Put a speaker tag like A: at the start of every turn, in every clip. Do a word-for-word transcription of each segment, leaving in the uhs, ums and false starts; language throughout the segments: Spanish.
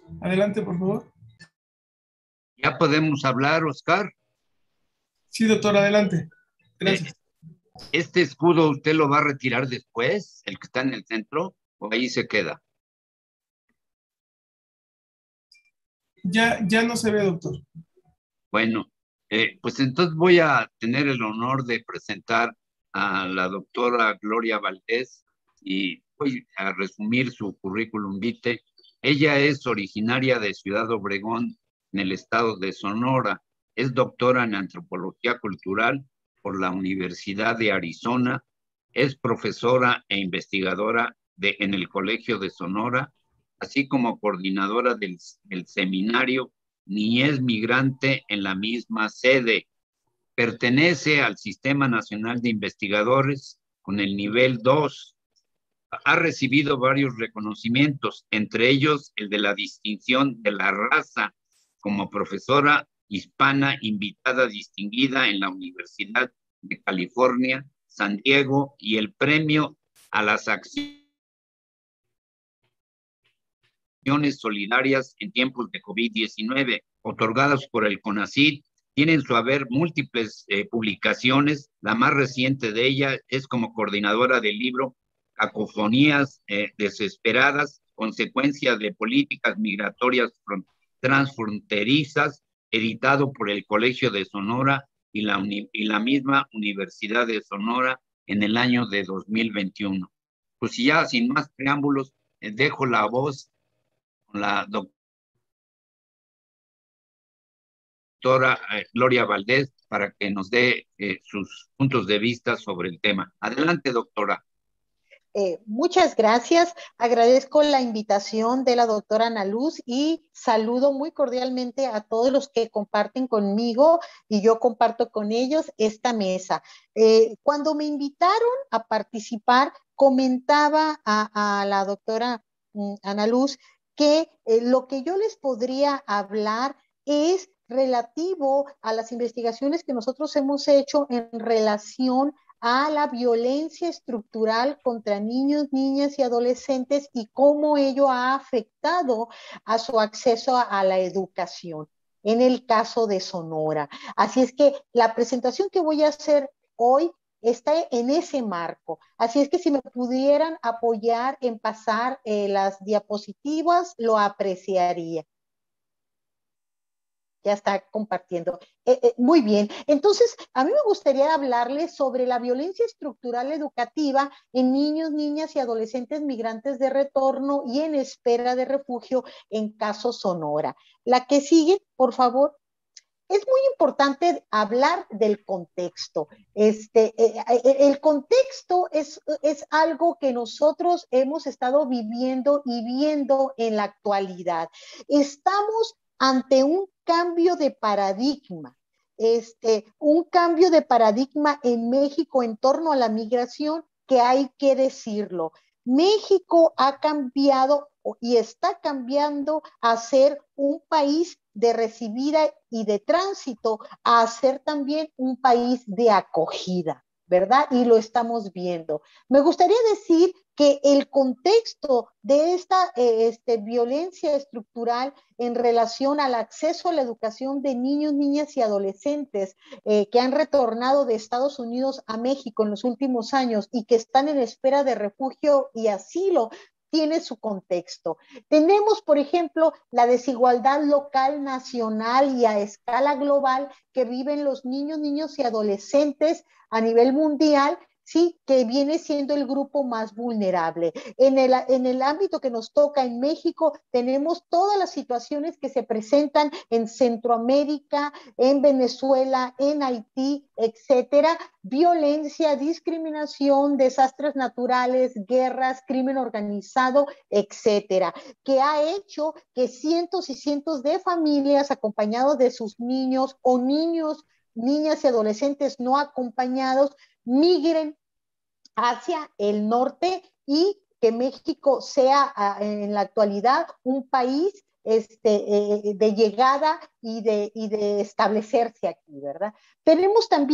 A: Adelante, por favor.
B: Ya podemos hablar, Oscar.
A: Sí, doctor, adelante.
B: Eh,
A: Gracias.
B: ¿Este escudo usted lo va a retirar después, el que está en el centro, o ahí se queda?
A: Ya, ya no se ve, doctor.
B: Bueno, eh, pues entonces voy a tener el honor de presentar a la doctora Gloria Valdés y voy a resumir su currículum vitae. Ella es originaria de Ciudad Obregón, en el estado de Sonora. Es doctora en antropología cultural por la Universidad de Arizona. Es profesora e investigadora de, en el Colegio de Sonora, así como coordinadora del, del seminario Niñez Migrante en la misma sede. Pertenece al Sistema Nacional de Investigadores con el nivel dos. Ha recibido varios reconocimientos, entre ellos el de la distinción de la raza como profesora hispana invitada distinguida en la Universidad de California, San Diego, y el premio a las acciones solidarias en tiempos de COVID diecinueve, otorgadas por el CONACYT. Tienen su haber múltiples eh, publicaciones. La más reciente de ella es como coordinadora del libro Cacofonías eh, Desesperadas, consecuencia de políticas migratorias transfronterizas, editado por el Colegio de Sonora y la, y la misma Universidad de Sonora en el año de dos mil veintiuno. Pues ya sin más preámbulos, eh, dejo la voz con la doctora eh, Gloria Valdés para que nos dé eh, sus puntos de vista sobre el tema. Adelante, doctora.
C: Eh, muchas gracias. Agradezco la invitación de la doctora Ana Luz y saludo muy cordialmente a todos los que comparten conmigo y yo comparto con ellos esta mesa. Eh, cuando me invitaron a participar, comentaba a, a la doctora um, Ana Luz que eh, lo que yo les podría hablar es relativo a las investigaciones que nosotros hemos hecho en relación a la violencia estructural contra niños, niñas y adolescentes y cómo ello ha afectado a su acceso a, a la educación en el caso de Sonora. Así es que la presentación que voy a hacer hoy está en ese marco. Así es que si me pudieran apoyar en pasar eh, las diapositivas, lo apreciaría. Ya está compartiendo. Eh, eh, muy bien. Entonces, a mí me gustaría hablarles sobre la violencia estructural educativa en niños, niñas y adolescentes migrantes de retorno y en espera de refugio en caso Sonora. La que sigue, por favor. Es muy importante hablar del contexto. Este, eh, eh, el contexto es, es algo que nosotros hemos estado viviendo y viendo en la actualidad. Estamos ante un cambio de paradigma, este, un cambio de paradigma en México en torno a la migración que hay que decirlo. México ha cambiado y está cambiando a ser un país de recibida y de tránsito a ser también un país de acogida, ¿verdad? Y lo estamos viendo. Me gustaría decir que el contexto de esta eh, este, violencia estructural en relación al acceso a la educación de niños, niñas y adolescentes eh, que han retornado de Estados Unidos a México en los últimos años y que están en espera de refugio y asilo, tiene su contexto. Tenemos, por ejemplo, la desigualdad local, nacional y a escala global que viven los niños, niños y adolescentes a nivel mundial, sí, que viene siendo el grupo más vulnerable. En el, en el ámbito que nos toca en México, tenemos todas las situaciones que se presentan en Centroamérica, en Venezuela, en Haití, etcétera. Violencia, discriminación, desastres naturales, guerras, crimen organizado, etcétera, que ha hecho que cientos y cientos de familias acompañados de sus niños o niños, niñas y adolescentes no acompañados migren hacia el norte y que México sea en la actualidad un país este, eh, de llegada y de, y de establecerse aquí, ¿verdad? Tenemos también que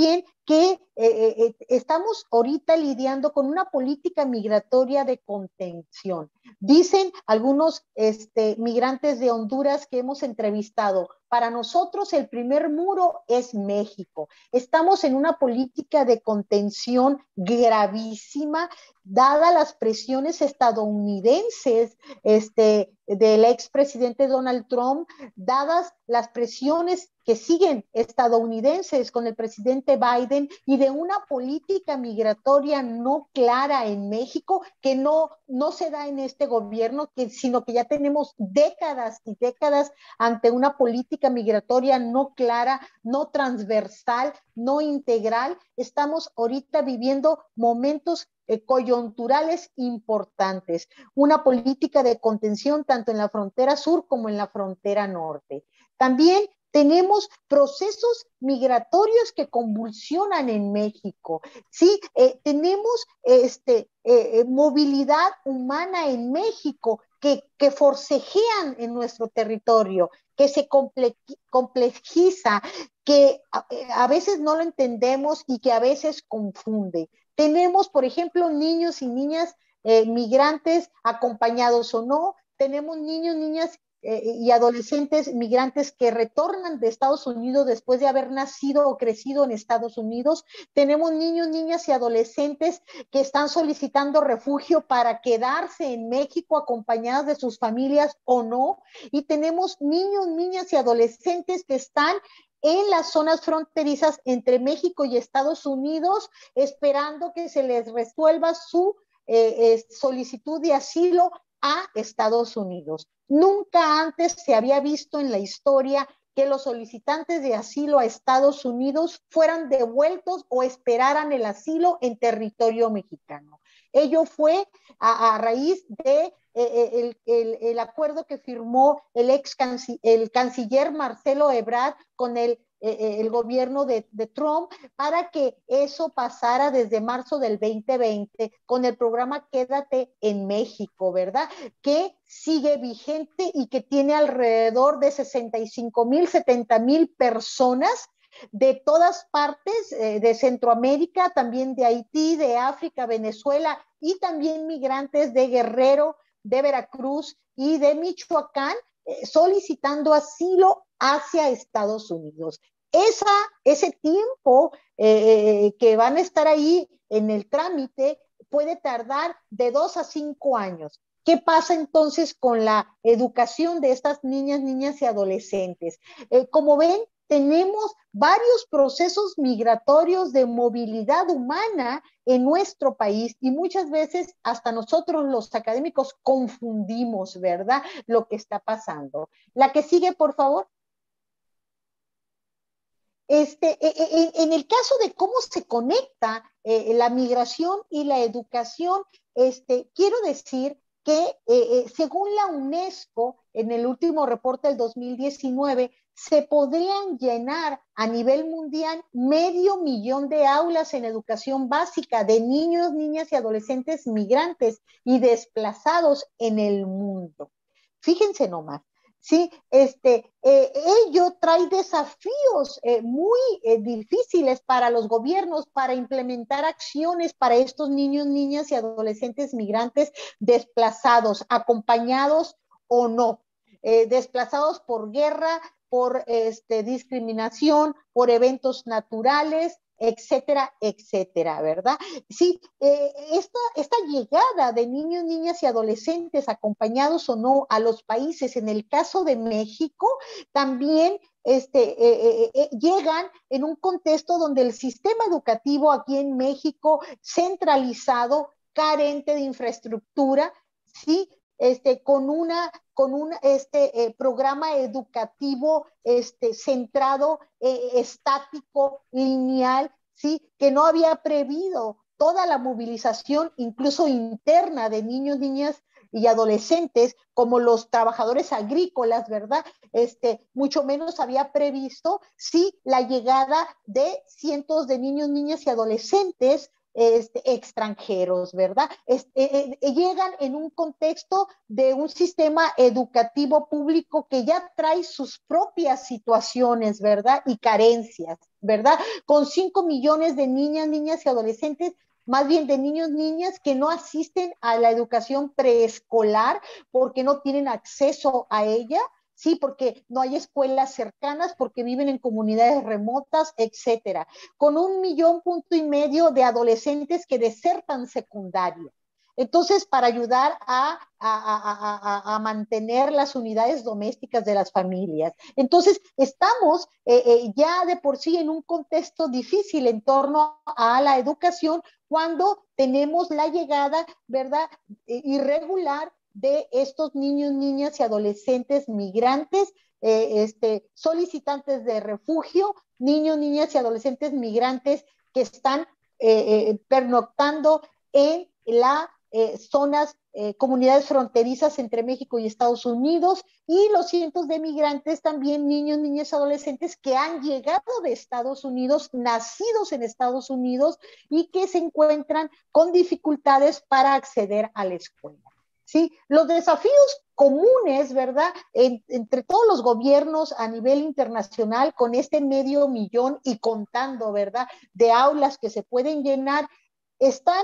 C: que eh, eh, estamos ahorita lidiando con una política migratoria de contención. Dicen algunos este, migrantes de Honduras que hemos entrevistado, para nosotros el primer muro es México. Estamos en una política de contención gravísima, dadas las presiones estadounidenses este, del expresidente Donald Trump, dadas las presiones que siguen estadounidenses con el presidente Biden y de una política migratoria no clara en México, que no, no se da en este gobierno, que, sino que ya tenemos décadas y décadas ante una política migratoria no clara, no transversal, no integral. Estamos ahorita viviendo momentos eh, coyunturales importantes, una política de contención tanto en la frontera sur como en la frontera norte. También tenemos procesos migratorios que convulsionan en México, ¿sí? Eh, tenemos este, eh, movilidad humana en México que, que forcejean en nuestro territorio, que se comple complejiza, que a, a veces no lo entendemos y que a veces confunde. Tenemos, por ejemplo, niños y niñas eh, migrantes acompañados o no, tenemos niños, niñas Eh, y adolescentes migrantes que retornan de Estados Unidos después de haber nacido o crecido en Estados Unidos. Tenemos niños, niñas y adolescentes que están solicitando refugio para quedarse en México acompañados de sus familias o no. Y tenemos niños, niñas y adolescentes que están en las zonas fronterizas entre México y Estados Unidos esperando que se les resuelva su eh, eh, solicitud de asilo a Estados Unidos. Nunca antes se había visto en la historia que los solicitantes de asilo a Estados Unidos fueran devueltos o esperaran el asilo en territorio mexicano. Ello fue a, a raíz de eh, el, el, el acuerdo que firmó el ex canciller, el canciller Marcelo Ebrard con el Eh, el gobierno de, de Trump para que eso pasara desde marzo del veinte veinte con el programa Quédate en México, ¿verdad? Que sigue vigente y que tiene alrededor de sesenta y cinco mil, setenta mil personas de todas partes, eh, de Centroamérica, también de Haití, de África, Venezuela y también migrantes de Guerrero, de Veracruz y de Michoacán, eh, solicitando asilo hacia Estados Unidos. Esa, ese tiempo eh, que van a estar ahí en el trámite puede tardar de dos a cinco años. ¿Qué pasa entonces con la educación de estas niñas, niñas y adolescentes? Eh, como ven, tenemos varios procesos migratorios de movilidad humana en nuestro país y muchas veces hasta nosotros los académicos confundimos, ¿verdad?, lo que está pasando. La que sigue, por favor. Este, en, en el caso de cómo se conecta eh, la migración y la educación, este, quiero decir que eh, eh, según la UNESCO, en el último reporte del dos mil diecinueve, se podrían llenar a nivel mundial medio millón de aulas en educación básica de niños, niñas y adolescentes migrantes y desplazados en el mundo. Fíjense nomás. Sí, este, eh, ello trae desafíos eh, muy eh, difíciles para los gobiernos para implementar acciones para estos niños, niñas y adolescentes migrantes desplazados, acompañados o no, eh, desplazados por guerra, por este, discriminación, por eventos naturales, etcétera, etcétera, ¿verdad? Sí, eh, esta, esta llegada de niños, niñas y adolescentes acompañados o no a los países, en el caso de México, también este, eh, eh, eh, llegan en un contexto donde el sistema educativo aquí en México, centralizado, carente de infraestructura, sí, este, con una, con un este, eh, programa educativo este, centrado, eh, estático, lineal, ¿sí? Que no había previsto toda la movilización, incluso interna, de niños, niñas y adolescentes, como los trabajadores agrícolas, ¿verdad? Este, mucho menos había previsto, sí, la llegada de cientos de niños, niñas y adolescentes este, extranjeros, ¿verdad? Este, eh, eh, llegan en un contexto de un sistema educativo público que ya trae sus propias situaciones, ¿verdad? Y carencias, ¿verdad? Con cinco millones de niñas, niñas y adolescentes, más bien de niños, niñas que no asisten a la educación preescolar porque no tienen acceso a ella, sí, porque no hay escuelas cercanas, porque viven en comunidades remotas, etcétera. Con un millón punto y medio de adolescentes que desertan secundaria. Entonces, para ayudar a, a, a, a, a mantener las unidades domésticas de las familias. Entonces, estamos eh, eh, ya de por sí en un contexto difícil en torno a la educación cuando tenemos la llegada, ¿verdad?, irregular de estos niños, niñas y adolescentes migrantes, eh, este, solicitantes de refugio, niños, niñas y adolescentes migrantes que están eh, eh, pernoctando en las eh, zonas, eh, comunidades fronterizas entre México y Estados Unidos, y los cientos de migrantes también, niños, niñas, adolescentes que han llegado de Estados Unidos, nacidos en Estados Unidos y que se encuentran con dificultades para acceder a la escuela. ¿Sí? Los desafíos comunes, ¿verdad?, en, entre todos los gobiernos a nivel internacional con este medio millón y contando, ¿verdad?, de aulas que se pueden llenar, están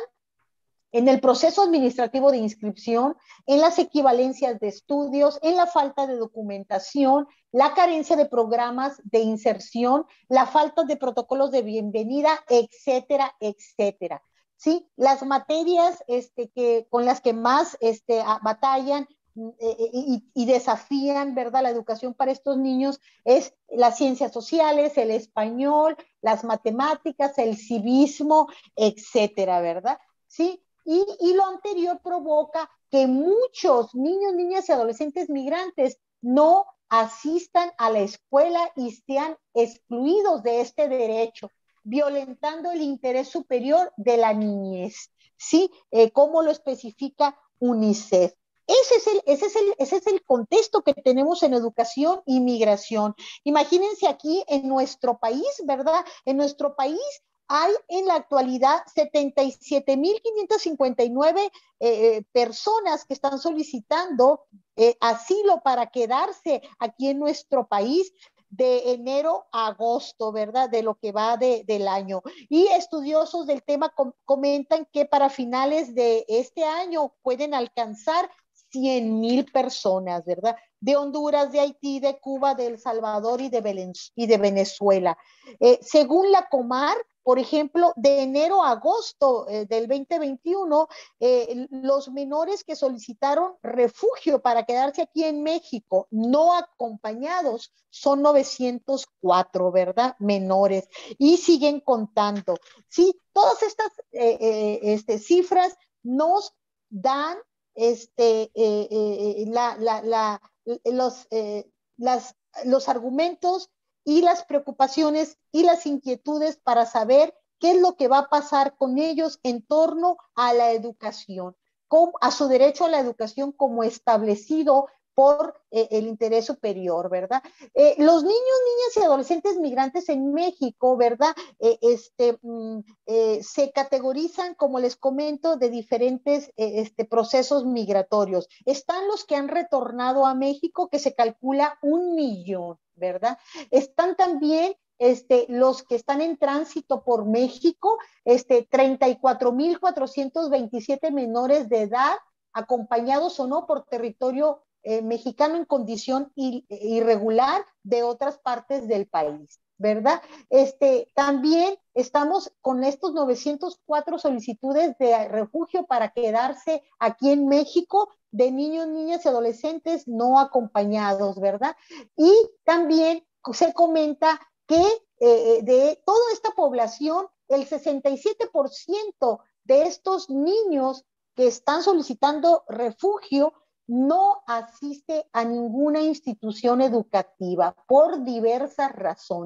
C: en el proceso administrativo de inscripción, en las equivalencias de estudios, en la falta de documentación, la carencia de programas de inserción, la falta de protocolos de bienvenida, etcétera, etcétera. ¿Sí? Las materias este, que, con las que más este, a, batallan eh, y, y desafían, ¿verdad?, la educación para estos niños es las ciencias sociales, el español, las matemáticas, el civismo, etcétera, ¿verdad? ¿Sí? Y, y lo anterior provoca que muchos niños, niñas y adolescentes migrantes no asistan a la escuela y sean excluidos de este derecho, violentando el interés superior de la niñez, ¿sí? Eh, como lo especifica UNICEF. Ese es, el, ese, es el, ese es el contexto que tenemos en educación y migración. Imagínense aquí en nuestro país, ¿verdad? En nuestro país hay en la actualidad setenta y siete mil quinientas cincuenta y nueve eh, personas que están solicitando eh, asilo para quedarse aquí en nuestro país de enero a agosto, ¿verdad? De lo que va de, del año. Y estudiosos del tema com comentan que para finales de este año pueden alcanzar cien mil personas, ¿verdad? De Honduras, de Haití, de Cuba, de El Salvador y de, y de Venezuela. Eh, según la Comar, por ejemplo, de enero a agosto eh, del veinte veintiuno, eh, los menores que solicitaron refugio para quedarse aquí en México, no acompañados, son novecientos cuatro, ¿verdad? Menores. Y siguen contando. Sí, todas estas eh, eh, este, cifras nos dan este, eh, eh, la, la, la, los, eh, las, los argumentos y las preocupaciones y las inquietudes para saber qué es lo que va a pasar con ellos en torno a la educación, con, a su derecho a la educación como establecido por eh, el interés superior, ¿verdad? Eh, los niños, niñas y adolescentes migrantes en México, ¿verdad? Eh, este, mm, eh, se categorizan, como les comento, de diferentes eh, este, procesos migratorios. Están los que han retornado a México, que se calcula un millón, ¿verdad? Están también este, los que están en tránsito por México, este, treinta y cuatro mil cuatrocientos veintisiete menores de edad, acompañados o no por territorio eh, mexicano en condición ir, irregular de otras partes del país, ¿verdad? Este, también estamos con estos novecientos cuatro solicitudes de refugio para quedarse aquí en México de niños, niñas y adolescentes no acompañados, ¿verdad? Y también se comenta que eh, de toda esta población, el sesenta y siete por ciento de estos niños que están solicitando refugio no asiste a ninguna institución educativa por diversas razones.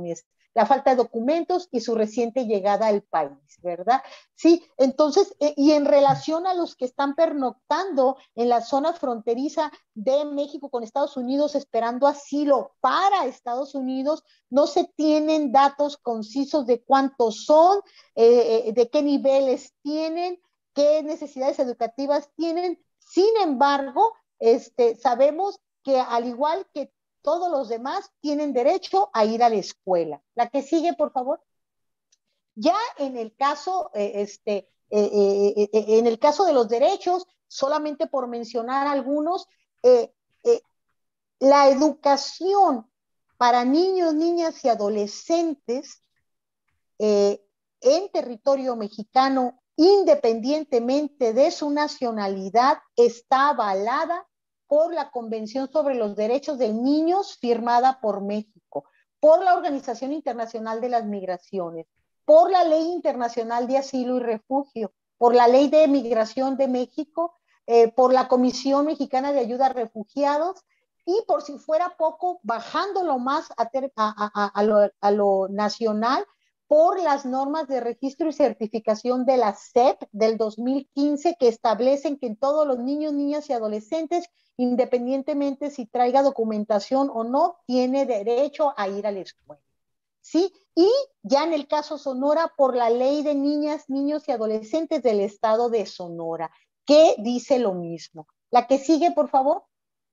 C: la falta de documentos y su reciente llegada al país, ¿verdad? Sí, entonces, eh, y en relación a los que están pernoctando en la zona fronteriza de México con Estados Unidos esperando asilo para Estados Unidos, no se tienen datos concisos de cuántos son, eh, de qué niveles tienen, qué necesidades educativas tienen. Sin embargo, este, sabemos que al igual que todos los demás, tienen derecho a ir a la escuela. La que sigue, por favor. Ya en el caso, eh, este, eh, eh, eh, en el caso de los derechos, solamente por mencionar algunos, eh, eh, la educación para niños, niñas y adolescentes eh, en territorio mexicano, independientemente de su nacionalidad, está avalada por la Convención sobre los Derechos de Niños firmada por México, por la Organización Internacional de las Migraciones, por la Ley Internacional de Asilo y Refugio, por la Ley de Migración de México, eh, por la Comisión Mexicana de Ayuda a Refugiados y por si fuera poco, bajándolo más a, ter, a, a, a, lo, a lo nacional, por las normas de registro y certificación de la S E P del dos mil quince que establecen que todos los niños, niñas y adolescentes, independientemente si traiga documentación o no, tiene derecho a ir a la escuela. ¿Sí? Y ya en el caso Sonora, por la ley de niñas, niños y adolescentes del estado de Sonora, que dice lo mismo. La que sigue, por favor.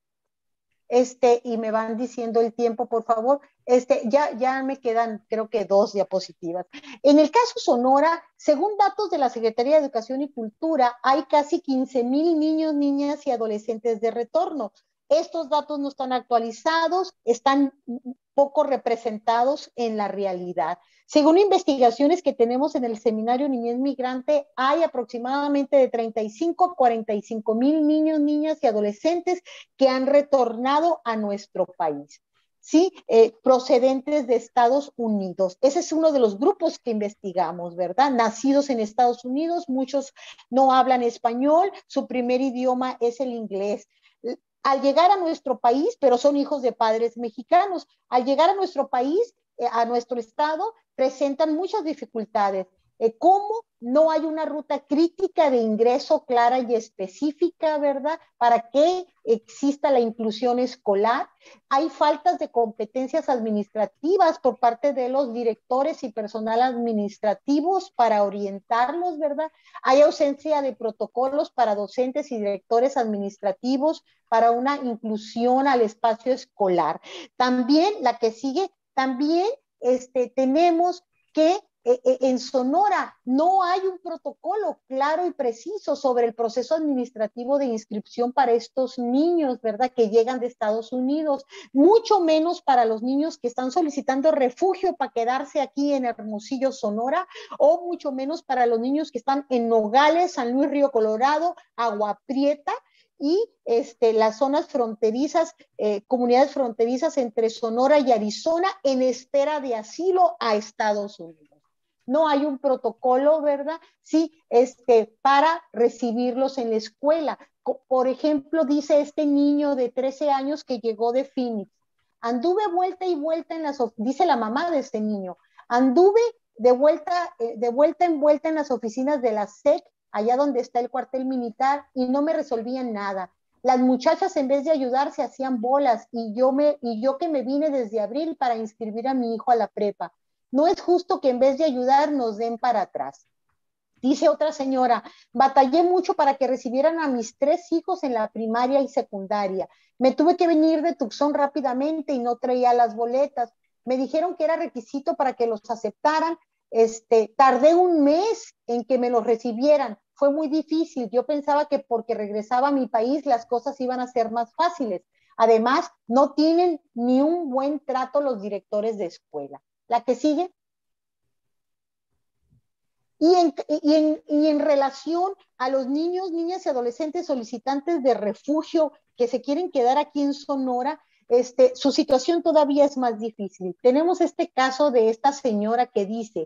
C: Este, y me van diciendo el tiempo, por favor. Este, ya, ya me quedan, creo que dos diapositivas. En el caso Sonora, según datos de la Secretaría de Educación y Cultura, hay casi quince mil niños, niñas y adolescentes de retorno. Estos datos no están actualizados, están poco representados en la realidad. Según investigaciones que tenemos en el Seminario Niñez Migrante, hay aproximadamente de treinta y cinco a cuarenta y cinco mil niños, niñas y adolescentes que han retornado a nuestro país, ¿sí? Eh, procedentes de Estados Unidos. Ese es uno de los grupos que investigamos, ¿verdad? Nacidos en Estados Unidos, muchos no hablan español, su primer idioma es el inglés. Al llegar a nuestro país, pero son hijos de padres mexicanos, al llegar a nuestro país, eh, a nuestro estado, presentan muchas dificultades. Eh, ¿Cómo? No hay una ruta crítica de ingreso clara y específica, ¿verdad? Para que exista la inclusión escolar. Hay faltas de competencias administrativas por parte de los directores y personal administrativos para orientarlos, ¿verdad? Hay ausencia de protocolos para docentes y directores administrativos para una inclusión al espacio escolar. También, la que sigue, también este, tenemos que en Sonora no hay un protocolo claro y preciso sobre el proceso administrativo de inscripción para estos niños, ¿verdad? Que llegan de Estados Unidos, mucho menos para los niños que están solicitando refugio para quedarse aquí en Hermosillo, Sonora, o mucho menos para los niños que están en Nogales, San Luis Río Colorado, Agua Prieta, y este, las zonas fronterizas, eh, comunidades fronterizas entre Sonora y Arizona en espera de asilo a Estados Unidos. No hay un protocolo, ¿verdad? Sí, este, para recibirlos en la escuela. Por ejemplo, dice este niño de trece años que llegó de Phoenix. Anduve vuelta y vuelta en las, dice la mamá de este niño, anduve de vuelta, de vuelta en vuelta en las oficinas de la S E C, allá donde está el cuartel militar, y no me resolvían nada. Las muchachas en vez de ayudar se hacían bolas, y yo, me, y yo que me vine desde abril para inscribir a mi hijo a la prepa. No es justo que en vez de ayudar nos den para atrás. Dice otra señora, batallé mucho para que recibieran a mis tres hijos en la primaria y secundaria. Me tuve que venir de Tucson rápidamente y no traía las boletas. Me dijeron que era requisito para que los aceptaran. Este, tardé un mes en que me los recibieran. Fue muy difícil. Yo pensaba que porque regresaba a mi país las cosas iban a ser más fáciles. Además, no tienen ni un buen trato los directores de escuela. La que sigue. Y en, y, en, y en relación a los niños, niñas y adolescentes solicitantes de refugio que se quieren quedar aquí en Sonora, este, su situación todavía es más difícil. Tenemos este caso de esta señora que dice,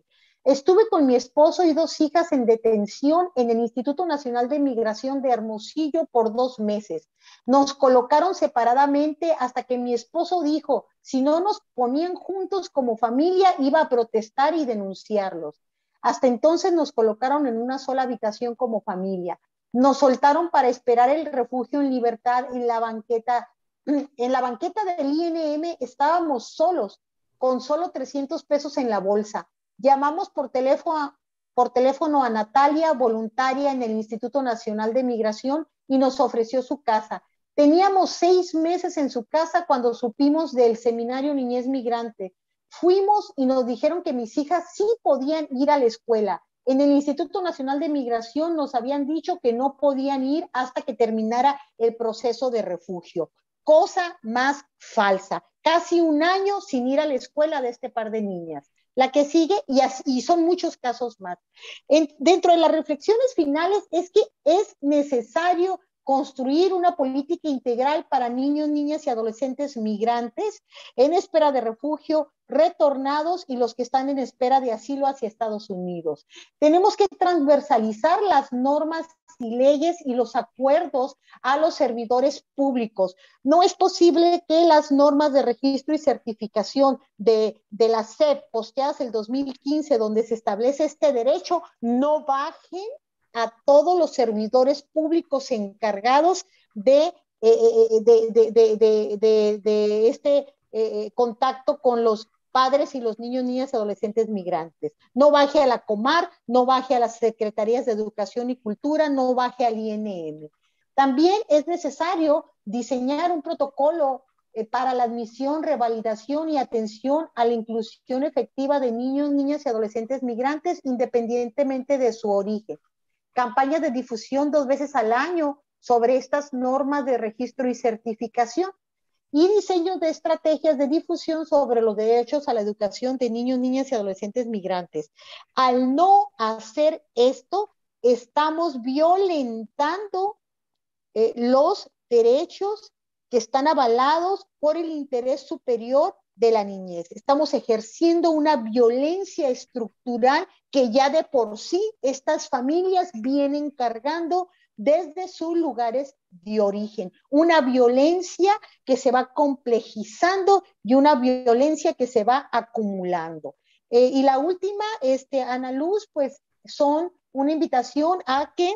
C: Estuve con mi esposo y dos hijas en detención en el Instituto Nacional de Migración de Hermosillo por dos meses. Nos colocaron separadamente hasta que mi esposo dijo, si no nos ponían juntos como familia, iba a protestar y denunciarlos. Hasta entonces nos colocaron en una sola habitación como familia. Nos soltaron para esperar el refugio en libertad en la banqueta. En la banqueta del I N M estábamos solos, con solo trescientos pesos en la bolsa. Llamamos por teléfono, por teléfono a Natalia, voluntaria en el Instituto Nacional de Migración, y nos ofreció su casa. Teníamos seis meses en su casa cuando supimos del seminario Niñez Migrante. Fuimos y nos dijeron que mis hijas sí podían ir a la escuela. En el Instituto Nacional de Migración nos habían dicho que no podían ir hasta que terminara el proceso de refugio. Cosa más falsa. Casi un año sin ir a la escuela de este par de niñas. La que sigue, y, así, y son muchos casos más. En, dentro de las reflexiones finales es que es necesario construir una política integral para niños, niñas y adolescentes migrantes en espera de refugio, retornados y los que están en espera de asilo hacia Estados Unidos. Tenemos que transversalizar las normas y leyes y los acuerdos a los servidores públicos. No es posible que las normas de registro y certificación de, de la S E P posteadas el dos mil quince, donde se establece este derecho, no bajen a todos los servidores públicos encargados de, eh, de, de, de, de, de, de este eh, contacto con los padres y los niños, niñas y adolescentes migrantes. No baje a la Comar, no baje a las Secretarías de Educación y Cultura, no baje al I N M. También es necesario diseñar un protocolo eh, para la admisión, revalidación y atención a la inclusión efectiva de niños, niñas y adolescentes migrantes, independientemente de su origen. Campañas de difusión dos veces al año sobre estas normas de registro y certificación, y diseño de estrategias de difusión sobre los derechos a la educación de niños, niñas y adolescentes migrantes. Al no hacer esto, estamos violentando eh, los derechos que están avalados por el interés superior de la niñez. Estamos ejerciendo una violencia estructural que ya de por sí estas familias vienen cargando desde sus lugares de origen. Una violencia que se va complejizando y una violencia que se va acumulando. Eh, y la última, este, Ana Luz, pues son una invitación a que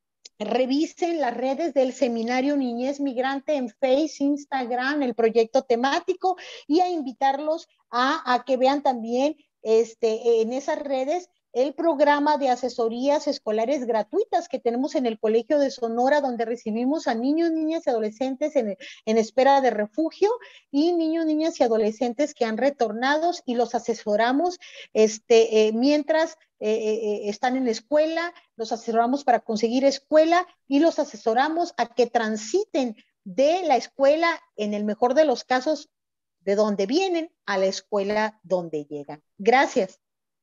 C: revisen las redes del Seminario Niñez Migrante en Facebook, Instagram, el proyecto temático, y a invitarlos a, a que vean también este, en esas redes el programa de asesorías escolares gratuitas que tenemos en el Colegio de Sonora, donde recibimos a niños, niñas y adolescentes en, en espera de refugio y niños, niñas y adolescentes que han retornado, y los asesoramos este, eh, mientras eh, eh, están en la escuela, los asesoramos para conseguir escuela y los asesoramos a que transiten de la escuela, en el mejor de los casos, de donde vienen, a la escuela donde llegan. Gracias.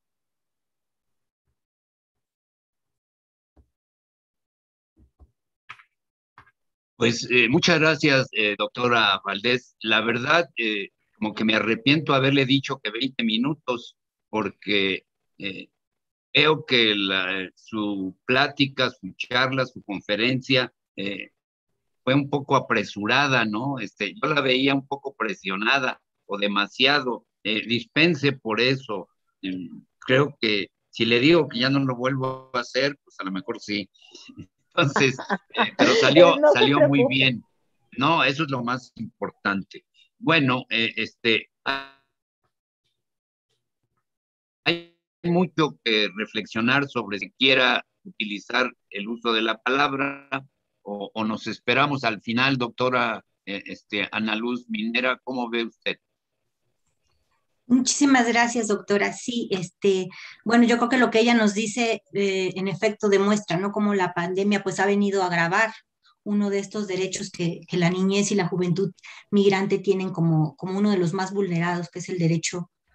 B: Pues eh, muchas gracias, eh, doctora Valdés. La verdad, eh, como que me arrepiento haberle dicho que veinte minutos, porque eh, veo que la, su plática, su charla, su conferencia eh, fue un poco apresurada, ¿no? Este, yo la veía un poco presionada o demasiado. Eh, dispense por eso. Eh, creo que si le digo que ya no lo vuelvo a hacer, pues a lo mejor sí. Entonces, eh, pero salió,
C: No
B: salió muy bien. No, eso es lo más importante. Bueno, eh, este, hay mucho que reflexionar sobre si quiera utilizar el uso de la palabra o, o nos esperamos al final, doctora eh, este, Ana Luz Minera. ¿Cómo ve usted?
D: Muchísimas gracias, doctora. Sí, este, bueno, yo creo que lo que ella nos dice, eh, en efecto, demuestra, ¿no? Cómo la pandemia, pues, ha venido a agravar uno de estos derechos que, que la niñez y la juventud migrante tienen como, como uno de los más vulnerados, que es el derecho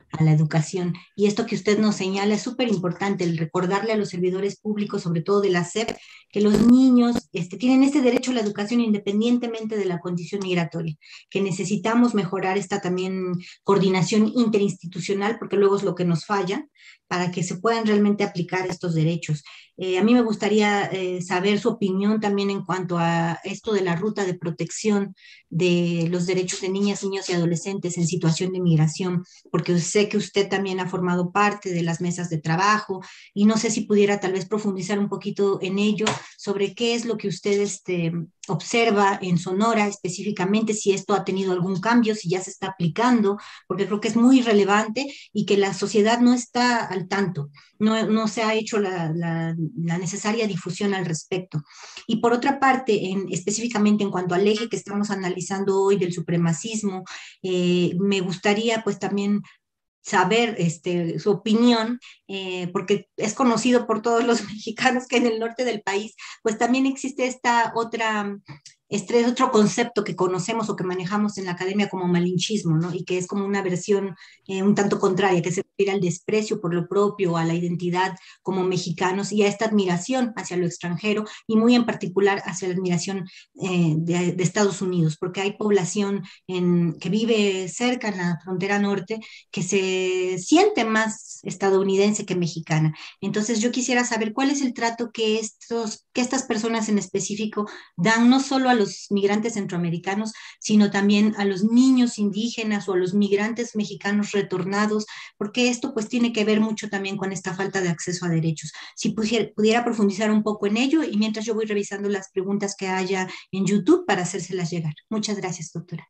D: a la educación. Y esto que usted nos señala es súper importante, el recordarle a los servidores públicos, sobre todo de la S E P, que los niños este, tienen este derecho a la educación independientemente de la condición migratoria, que necesitamos mejorar esta también coordinación interinstitucional, porque luego es lo que nos falla, para que se puedan realmente aplicar estos derechos. Eh, a mí me gustaría eh, saber su opinión también en cuanto a esto de la ruta de protección de los derechos de niñas, niños y adolescentes en situación de migración, porque sé que usted también ha formado parte de las mesas de trabajo y no sé si pudiera tal vez profundizar un poquito en ello, sobre qué es lo que usted este, observa en Sonora específicamente, si esto ha tenido algún cambio, si ya se está aplicando, porque creo que es muy relevante y que la sociedad no está al tanto, no, no se ha hecho la, la, la necesaria difusión al respecto. Y por otra parte, en, específicamente en cuanto al eje que estamos analizando hoy del supremacismo, eh, me gustaría pues también saber este, su opinión, eh, porque es conocido por todos los mexicanos que en el norte del país, pues también existe esta otra, este otro concepto que conocemos o que manejamos en la academia como malinchismo, ¿no? Y que es como una versión eh, un tanto contraria, que se refiere al desprecio por lo propio, a la identidad como mexicanos y a esta admiración hacia lo extranjero y muy en particular hacia la admiración eh, de, de Estados Unidos, porque hay población en, que vive cerca en la frontera norte que se siente más estadounidense que mexicana. Entonces yo quisiera saber cuál es el trato que, estos, que estas personas en específico dan no solo a los migrantes centroamericanos, sino también a los niños indígenas o a los migrantes mexicanos retornados, porque esto pues tiene que ver mucho también con esta falta de acceso a derechos. Si pudiera, pudiera profundizar un poco en ello y mientras yo voy revisando las preguntas que haya en YouTube para hacérselas llegar. Muchas gracias, doctora.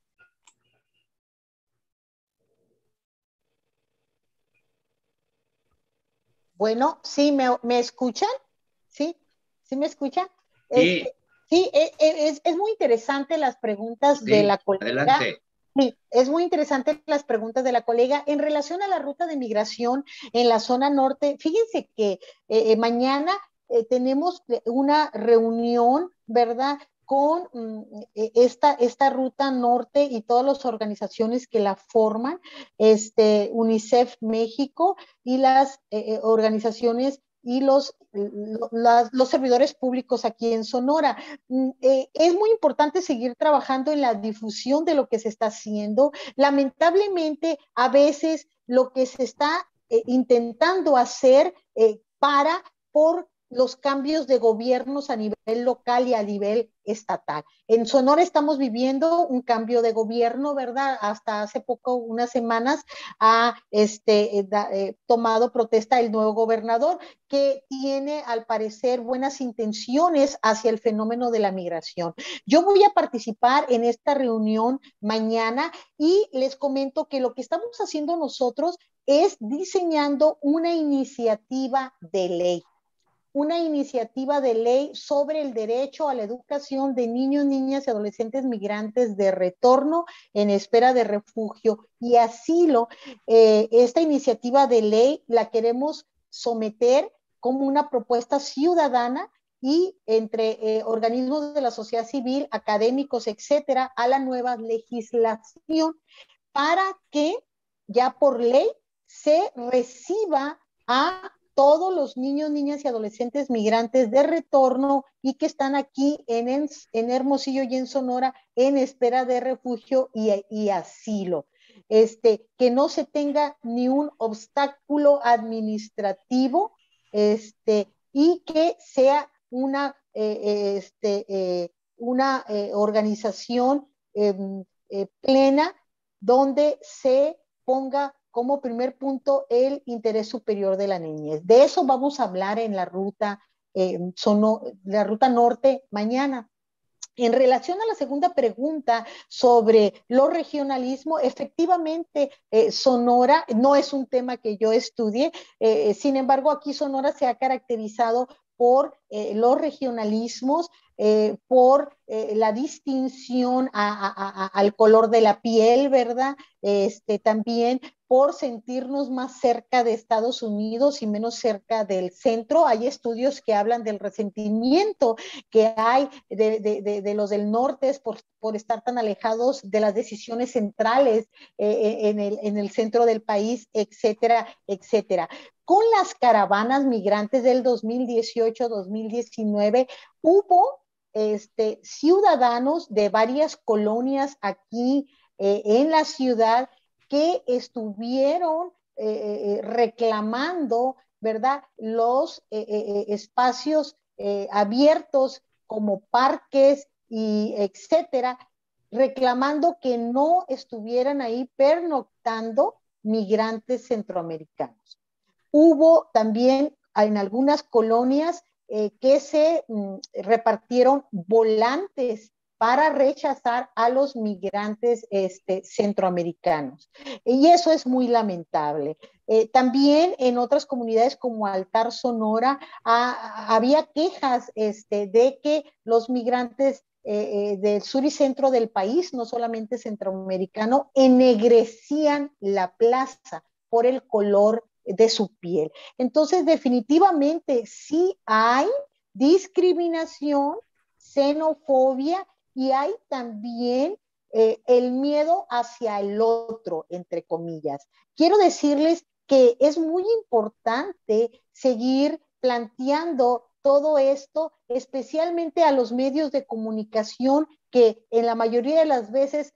C: Bueno, sí, ¿me, me escuchan? ¿Sí? ¿Sí me escuchan?
B: Sí,
C: Este, sí, e- e- es, es muy interesante las preguntas de
B: sí,
C: la colega.
B: adelante.
C: Sí, es muy interesante las preguntas de la colega en relación a la ruta de migración en la zona norte. Fíjense que eh, eh, mañana eh, tenemos una reunión, ¿verdad? Con mm, eh, esta, esta ruta norte y todas las organizaciones que la forman, este, UNICEF México y las eh, eh, organizaciones y los, los, los servidores públicos aquí en Sonora. Eh, es muy importante seguir trabajando en la difusión de lo que se está haciendo. Lamentablemente, a veces lo que se está eh, intentando hacer eh, para por los cambios de gobiernos a nivel local y a nivel estatal. En Sonora estamos viviendo un cambio de gobierno, ¿verdad? Hasta hace poco, unas semanas, ha este, eh, da, eh, tomado protesta el nuevo gobernador, que tiene, al parecer, buenas intenciones hacia el fenómeno de la migración. Yo voy a participar en esta reunión mañana y les comento que lo que estamos haciendo nosotros es diseñando una iniciativa de ley una iniciativa de ley sobre el derecho a la educación de niños, niñas y adolescentes migrantes de retorno en espera de refugio y asilo. Eh, esta iniciativa de ley la queremos someter como una propuesta ciudadana y entre eh, organismos de la sociedad civil, académicos, etcétera, a la nueva legislación para que ya por ley se reciba a todos los niños, niñas y adolescentes migrantes de retorno y que están aquí en, en Hermosillo y en Sonora en espera de refugio y, y asilo. Este, que no se tenga ni un obstáculo administrativo este, y que sea una, eh, este, eh, una eh, organización eh, eh, plena donde se ponga como primer punto el interés superior de la niñez. De eso vamos a hablar en la ruta, eh, sono, la ruta norte mañana. En relación a la segunda pregunta sobre lo regionalismo, efectivamente eh, Sonora no es un tema que yo estudie, eh, sin embargo aquí Sonora se ha caracterizado por eh, los regionalismos, eh, por eh, la distinción a, a, a, al color de la piel, ¿verdad? este, también por sentirnos más cerca de Estados Unidos y menos cerca del centro. Hay estudios que hablan del resentimiento que hay de, de, de, de los del norte por, por estar tan alejados de las decisiones centrales eh, en, el, en el centro del país, etcétera, etcétera. Con las caravanas migrantes del dos mil dieciocho dos mil diecinueve, hubo este, ciudadanos de varias colonias aquí eh, en la ciudad que estuvieron eh, reclamando, ¿verdad?, los eh, eh, espacios eh, abiertos como parques y etcétera, reclamando que no estuvieran ahí pernoctando migrantes centroamericanos. Hubo también en algunas colonias eh, que se mm, repartieron volantes para rechazar a los migrantes este, centroamericanos. Y eso es muy lamentable. Eh, también en otras comunidades como Altar Sonora a, había quejas este, de que los migrantes eh, eh, del sur y centro del país, no solamente centroamericano, ennegrecían la plaza por el color de su piel. Entonces, definitivamente sí hay discriminación, xenofobia y hay también eh, el miedo hacia el otro, entre comillas. Quiero decirles que es muy importante seguir planteando todo esto, especialmente a los medios de comunicación que en la mayoría de las veces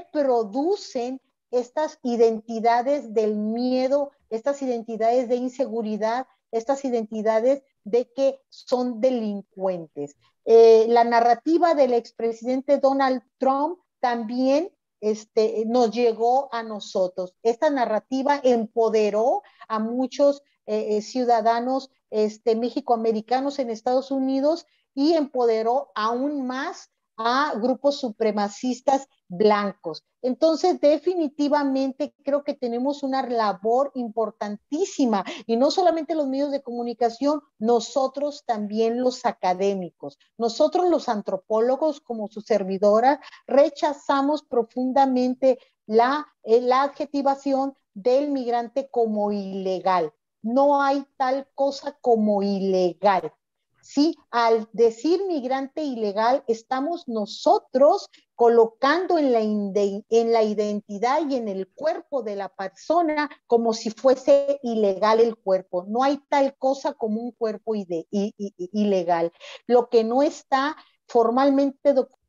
C: reproducen estas identidades del miedo, estas identidades de inseguridad, estas identidades de que son delincuentes. Eh, la narrativa del expresidente Donald Trump también este, nos llegó a nosotros. Esta narrativa empoderó a muchos eh, ciudadanos este, mexicoamericanos en Estados Unidos y empoderó aún más a grupos supremacistas blancos. Entonces, definitivamente creo que tenemos una labor importantísima y no solamente los medios de comunicación, nosotros también los académicos, nosotros los antropólogos como su servidora rechazamos profundamente la, eh, la adjetivación del migrante como ilegal. No hay tal cosa como ilegal. Sí, al decir migrante ilegal, estamos nosotros colocando en la, en la identidad y en el cuerpo de la persona como si fuese ilegal el cuerpo. No hay tal cosa como un cuerpo ide, i, i, ilegal. Lo que no está formalmente documentado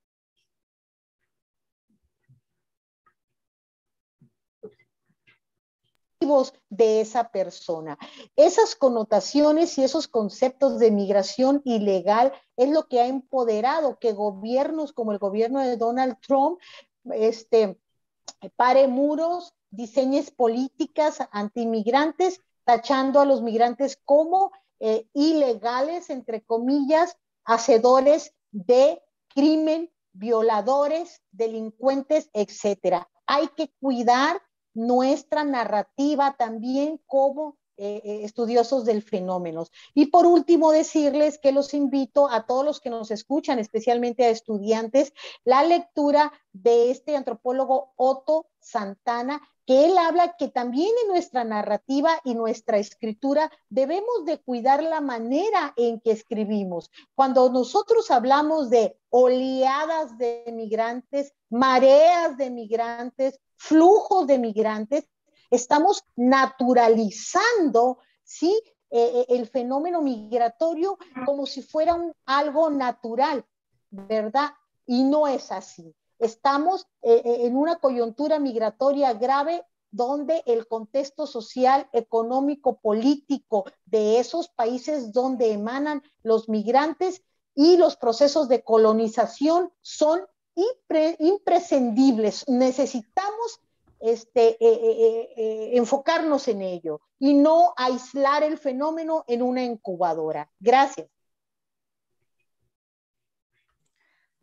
C: de esa persona. Esas connotaciones y esos conceptos de migración ilegal es lo que ha empoderado que gobiernos como el gobierno de Donald Trump este, pare muros, diseñes políticas antimigrantes, tachando a los migrantes como eh, ilegales, entre comillas, hacedores de crimen, violadores, delincuentes, etcétera. Hay que cuidar nuestra narrativa también como eh, estudiosos del fenómeno. Y por último, decirles que los invito a todos los que nos escuchan, especialmente a estudiantes, la lectura de este antropólogo Otto Santana, que él habla que también en nuestra narrativa y nuestra escritura debemos de cuidar la manera en que escribimos. Cuando nosotros hablamos de oleadas de migrantes, mareas de migrantes, flujos de migrantes, estamos naturalizando, ¿sí?, eh, el fenómeno migratorio como si fuera un, algo natural, ¿verdad? Y no es así. Estamos eh, en una coyuntura migratoria grave donde el contexto social, económico, político de esos países donde emanan los migrantes y los procesos de colonización son impre, imprescindibles. Necesitamos este, eh, eh, eh, enfocarnos en ello y no aislar el fenómeno en una incubadora. Gracias.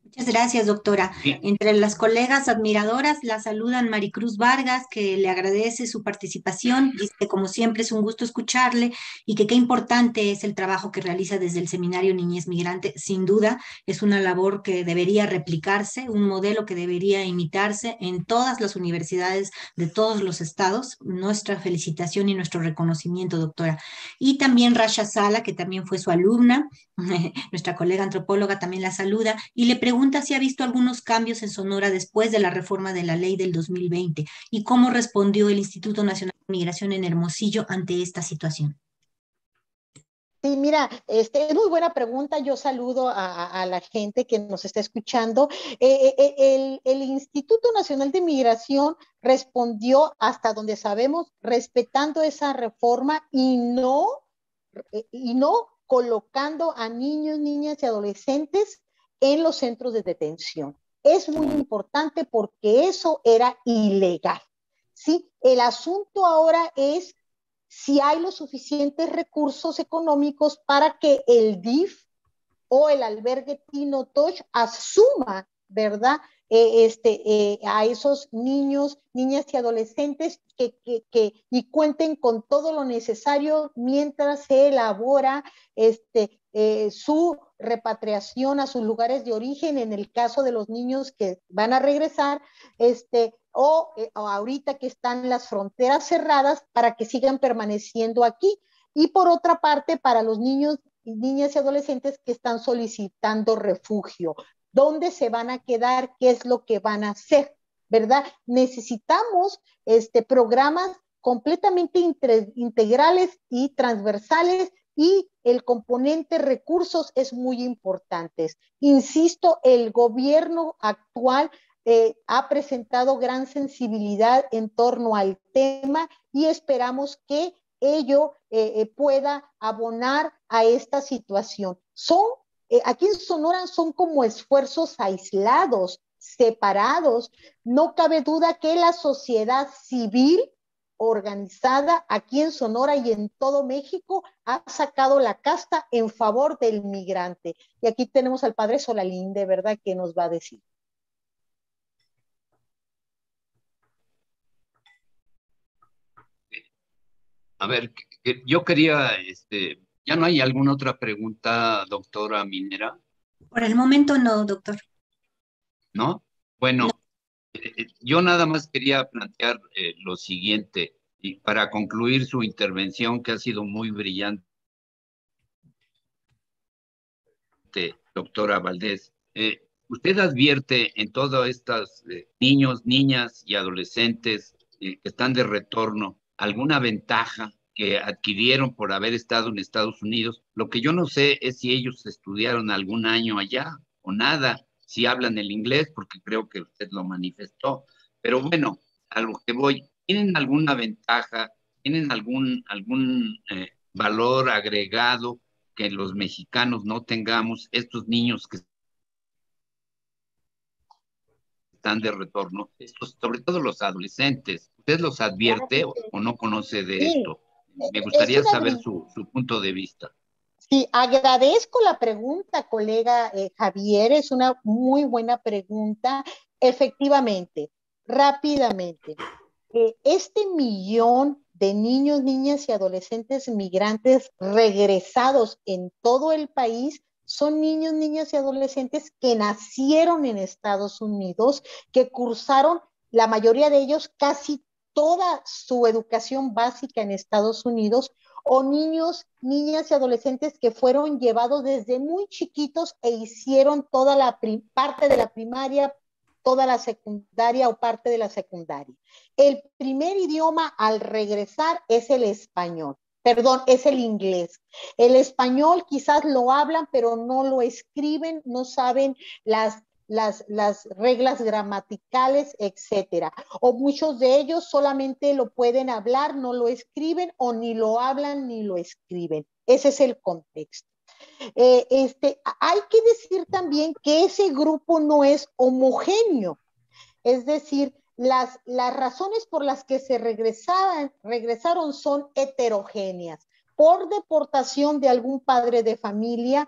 D: Muchas gracias, doctora.
B: Sí.
D: Entre las colegas admiradoras la saludan Maricruz Vargas, que le agradece su participación, dice que como siempre es un gusto escucharle y que qué importante es el trabajo que realiza desde el Seminario Niñez Migrante. Sin duda, es una labor que debería replicarse, un modelo que debería imitarse en todas las universidades de todos los estados. Nuestra felicitación y nuestro reconocimiento, doctora. Y también Rasha Sala, que también fue su alumna, nuestra colega antropóloga también la saluda y le pregunta si ha visto algunos cambios en Sonora después de la reforma de la ley del dos mil veinte y cómo respondió el Instituto Nacional de Migración en Hermosillo ante esta situación.
C: Sí, mira, este, es muy buena pregunta. Yo saludo a, a la gente que nos está escuchando. Eh, eh, el, el Instituto Nacional de Migración respondió hasta donde sabemos, respetando esa reforma y no, eh, y no colocando a niños, niñas y adolescentes en los centros de detención. Es muy importante porque eso era ilegal. ¿Sí? El asunto ahora es si hay los suficientes recursos económicos para que el D I F o el albergue Tino Toch asuma, ¿verdad? Eh, este, eh, a esos niños, niñas y adolescentes que, que, que, y cuenten con todo lo necesario mientras se elabora este, eh, su repatriación a sus lugares de origen en el caso de los niños que van a regresar, este, o, eh, o ahorita que están las fronteras cerradas para que sigan permaneciendo aquí. Y por otra parte, para los niños niñas y adolescentes que están solicitando refugio. ¿Dónde se van a quedar? ¿Qué es lo que van a hacer? ¿Verdad? Necesitamos este, programas completamente integrales y transversales y el componente recursos es muy importante. Insisto, el gobierno actual eh, ha presentado gran sensibilidad en torno al tema y esperamos que ello eh, eh, pueda abonar a esta situación. Son, eh, aquí en Sonora son como esfuerzos aislados, separados. No cabe duda que la sociedad civil organizada aquí en Sonora y en todo México ha sacado la casta en favor del migrante. Y aquí tenemos al padre Solalín, de verdad, que nos va a decir.
B: A ver, yo quería, este, ¿ya no hay alguna otra pregunta, doctora Minera?
D: Por el momento no, doctor.
B: ¿No? Bueno,
D: no.
B: Eh, yo nada más quería plantear eh, lo siguiente, y para concluir su intervención, que ha sido muy brillante, doctora Valdés. Eh, ¿Usted advierte en todos estos eh, niños, niñas y adolescentes eh, que están de retorno alguna ventaja que adquirieron por haber estado en Estados Unidos? Lo que yo no sé es si ellos estudiaron algún año allá o nada, si hablan el inglés, porque creo que usted lo manifestó. Pero bueno, a lo que voy, ¿tienen alguna ventaja? ¿Tienen algún, algún eh, valor agregado que los mexicanos no tengamos, estos niños que están de retorno, estos, sobre todo los adolescentes? ¿Usted los advierte o, o no conoce de
C: sí,
B: esto? Me gustaría saber su, su punto de vista.
C: Sí, agradezco la pregunta, colega eh, Javier, es una muy buena pregunta. Efectivamente, rápidamente, eh, este millón de niños, niñas y adolescentes migrantes regresados en todo el país son niños, niñas y adolescentes que nacieron en Estados Unidos, que cursaron, la mayoría de ellos, casi toda su educación básica en Estados Unidos, o niños, niñas y adolescentes que fueron llevados desde muy chiquitos e hicieron toda la parte de la primaria, toda la secundaria o parte de la secundaria. El primer idioma al regresar es el español, perdón, es el inglés. El español quizás lo hablan, pero no lo escriben, no saben las Las, las reglas gramaticales, etcétera. O muchos de ellos solamente lo pueden hablar, no lo escriben, o ni lo hablan ni lo escriben. Ese es el contexto. Eh, este, hay que decir también que ese grupo no es homogéneo. Es decir, las, las razones por las que se regresaban, regresaron son heterogéneas. Por deportación de algún padre de familia,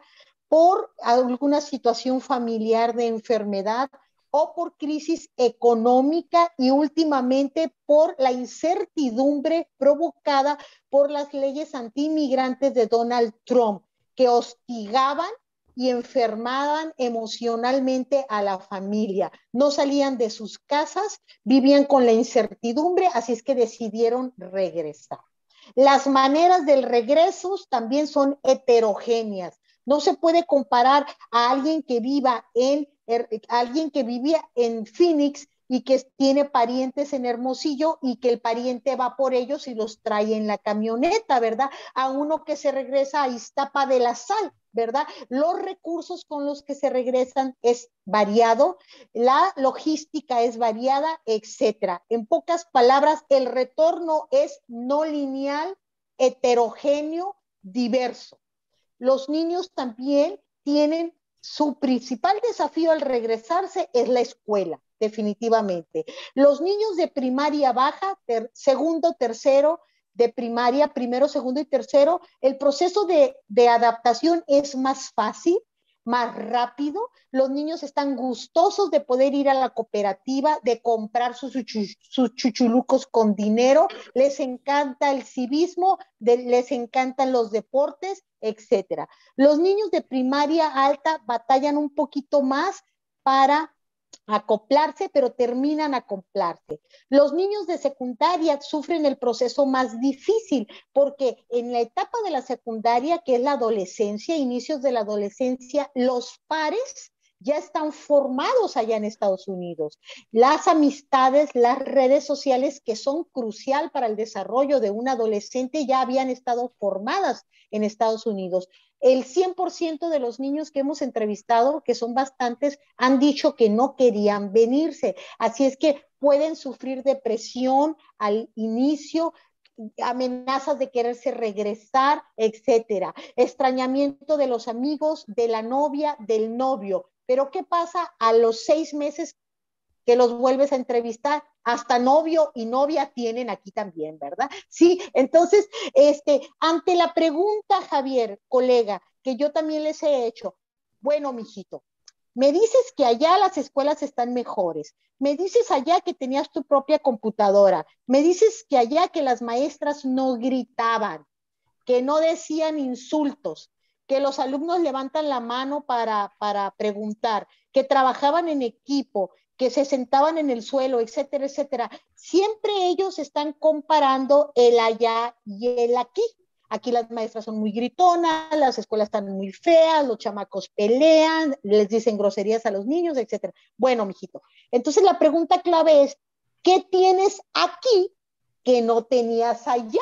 C: por alguna situación familiar de enfermedad o por crisis económica y últimamente por la incertidumbre provocada por las leyes antiinmigrantes de Donald Trump, que hostigaban y enfermaban emocionalmente a la familia. No salían de sus casas, vivían con la incertidumbre, así es que decidieron regresar. Las maneras del regreso también son heterogéneas. No se puede comparar a alguien que viva en, a alguien que vivía en Phoenix y que tiene parientes en Hermosillo y que el pariente va por ellos y los trae en la camioneta, ¿verdad? A uno que se regresa a Iztapa de la Sal, ¿verdad? Los recursos con los que se regresan es variado, la logística es variada, etcétera. En pocas palabras, el retorno es no lineal, heterogéneo, diverso. Los niños también tienen su principal desafío al regresarse es la escuela, definitivamente. Los niños de primaria baja, ter, segundo, tercero, de primaria, primero, segundo y tercero, el proceso de, de adaptación es más fácil, más rápido. Los niños están gustosos de poder ir a la cooperativa, de comprar sus, sus chuchulucos con dinero, les encanta el civismo, de, les encantan los deportes, etcétera. Los niños de primaria alta batallan un poquito más para acoplarse, pero terminan acoplarse. Los niños de secundaria sufren el proceso más difícil porque en la etapa de la secundaria, que es la adolescencia, inicios de la adolescencia, los pares ya están formados allá en Estados Unidos. Las amistades, las redes sociales que son crucial para el desarrollo de un adolescente ya habían estado formadas en Estados Unidos. El cien por ciento de los niños que hemos entrevistado, que son bastantes, han dicho que no querían venirse. Así es que pueden sufrir depresión al inicio, amenazas de quererse regresar, etcétera. Extrañamiento de los amigos, de la novia, del novio. Pero ¿qué pasa a los seis meses que los vuelves a entrevistar? Hasta novio y novia tienen aquí también, ¿verdad? Sí, entonces, este, ante la pregunta, Javier, colega, que yo también les he hecho, bueno, mijito, me dices que allá las escuelas están mejores, me dices allá que tenías tu propia computadora, me dices que allá que las maestras no gritaban, que no decían insultos, que los alumnos levantan la mano para, para preguntar, que trabajaban en equipo, que se sentaban en el suelo, etcétera, etcétera. Siempre ellos están comparando el allá y el aquí. Aquí las maestras son muy gritonas, las escuelas están muy feas, los chamacos pelean, les dicen groserías a los niños, etcétera. Bueno, mijito, entonces la pregunta clave es, ¿qué tienes aquí que no tenías allá?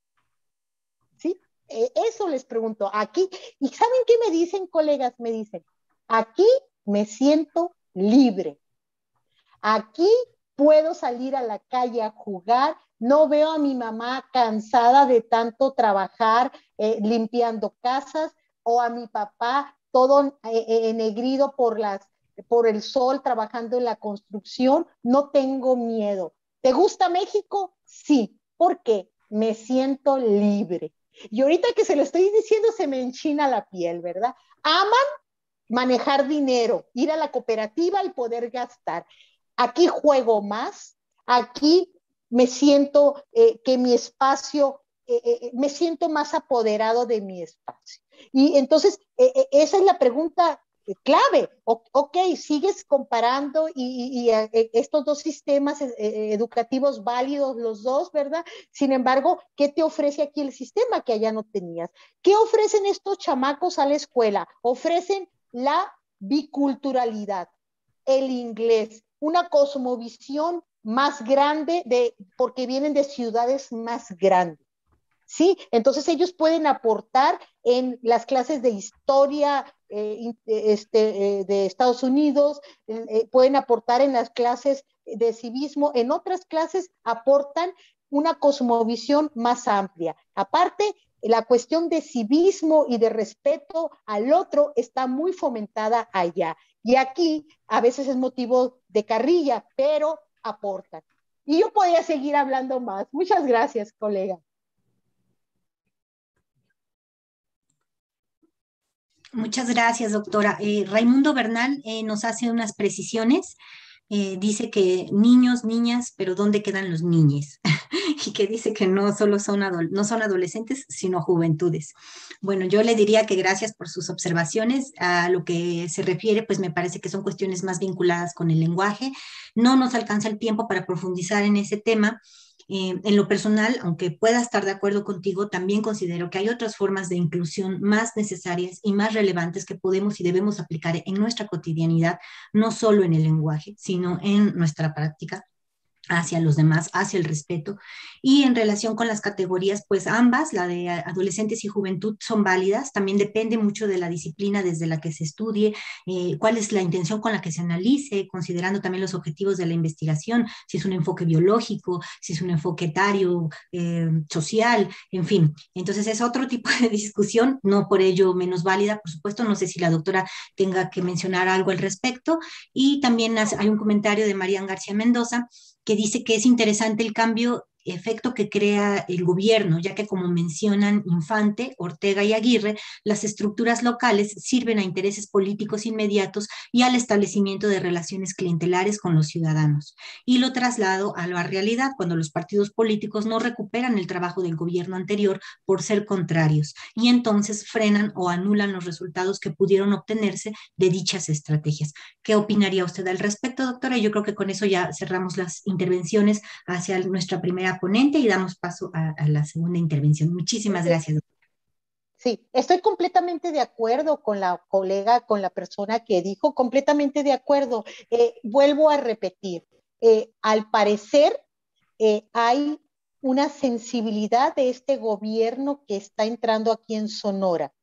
C: ¿Sí? Eh, eso les pregunto aquí. ¿Y saben qué me dicen, colegas? Me dicen, aquí me siento libre. Aquí puedo salir a la calle a jugar, no veo a mi mamá cansada de tanto trabajar eh, limpiando casas, o a mi papá todo eh, ennegrido por, las, por el sol trabajando en la construcción. No tengo miedo. ¿Te gusta México? Sí. ¿Por qué? Me siento libre. Y ahorita que se lo estoy diciendo se me enchina la piel, ¿verdad? Aman manejar dinero, ir a la cooperativa y poder gastar. Aquí juego más, aquí me siento eh, que mi espacio, eh, eh, me siento más apoderado de mi espacio. Y entonces, eh, eh, esa es la pregunta clave. O, ok, sigues comparando y, y, y eh, estos dos sistemas eh, educativos válidos, los dos, ¿verdad? Sin embargo, ¿qué te ofrece aquí el sistema que allá no tenías? ¿Qué ofrecen estos chamacos a la escuela? Ofrecen la biculturalidad, el inglés, una cosmovisión más grande de, porque vienen de ciudades más grandes. ¿Sí? Entonces ellos pueden aportar en las clases de historia eh, este, eh, de Estados Unidos, eh, pueden aportar en las clases de civismo, en otras clases aportan una cosmovisión más amplia. Aparte, la cuestión de civismo y de respeto al otro está muy fomentada allá. Y aquí a veces es motivo de carrilla, pero aportan. Y yo podría seguir hablando más. Muchas gracias, colega.
D: Muchas gracias, doctora. Eh, Raimundo Bernal eh, nos hace unas precisiones. Eh, dice que niños, niñas, pero ¿dónde quedan los niñes? Y que dice que no solo son, adol no son adolescentes, sino juventudes. Bueno, yo le diría que gracias por sus observaciones. A lo que se refiere, pues me parece que son cuestiones más vinculadas con el lenguaje. No nos alcanza el tiempo para profundizar en ese tema. Eh, en lo personal, aunque pueda estar de acuerdo contigo, también considero que hay otras formas de inclusión más necesarias y más relevantes que podemos y debemos aplicar en nuestra cotidianidad, no solo en el lenguaje, sino en nuestra práctica hacia los demás, hacia el respeto. Y en relación con las categorías, pues ambas, la de adolescentes y juventud, son válidas. También depende mucho de la disciplina desde la que se estudie, eh, cuál es la intención con la que se analice, considerando también los objetivos de la investigación, si es un enfoque biológico, si es un enfoque etario, eh, social, en fin. Entonces es otro tipo de discusión, no por ello menos válida, por supuesto. No sé si la doctora tenga que mencionar algo al respecto. Y también hay un comentario de Marian García Mendoza, que dice que es interesante el cambio, efecto que crea el gobierno, ya que como mencionan Infante, Ortega y Aguirre, las estructuras locales sirven a intereses políticos inmediatos y al establecimiento de relaciones clientelares con los ciudadanos. Y lo traslado a la realidad, cuando los partidos políticos no recuperan el trabajo del gobierno anterior por ser contrarios, y entonces frenan o anulan los resultados que pudieron obtenerse de dichas estrategias. ¿Qué opinaría usted al respecto, doctora? Yo creo que con eso ya cerramos las intervenciones hacia nuestra primera ponente y damos paso a, a la segunda intervención. Muchísimas gracias, doctora.
C: Sí, estoy completamente de acuerdo con la colega, con la persona que dijo, completamente de acuerdo. Eh, vuelvo a repetir, eh, al parecer eh, hay una sensibilidad de este gobierno que está entrando aquí en Sonora.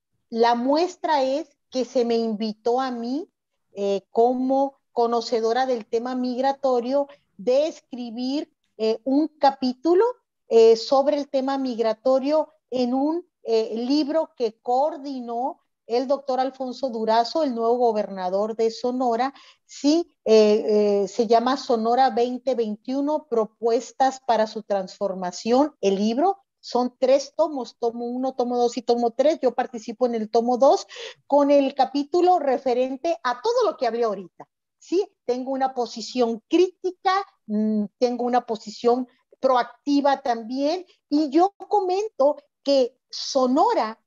C: La muestra es que se me invitó a mí eh, como conocedora del tema migratorio de escribir eh, un capítulo eh, sobre el tema migratorio en un eh, libro que coordinó el doctor Alfonso Durazo, el nuevo gobernador de Sonora. Sí, eh, eh, se llama Sonora veinte veintiuno, Propuestas para su Transformación, el libro. Son tres tomos, tomo uno, tomo dos y tomo tres. Yo participo en el tomo dos con el capítulo referente a todo lo que hablé ahorita. Sí, tengo una posición crítica, mmm, tengo una posición proactiva también, y yo comento que Sonora,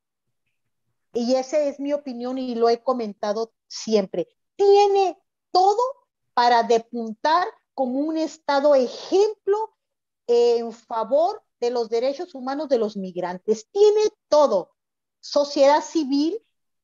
C: y esa es mi opinión y lo he comentado siempre, tiene todo para depuntar como un estado ejemplo en favor de los derechos humanos de los migrantes. Tiene todo. Sociedad civil,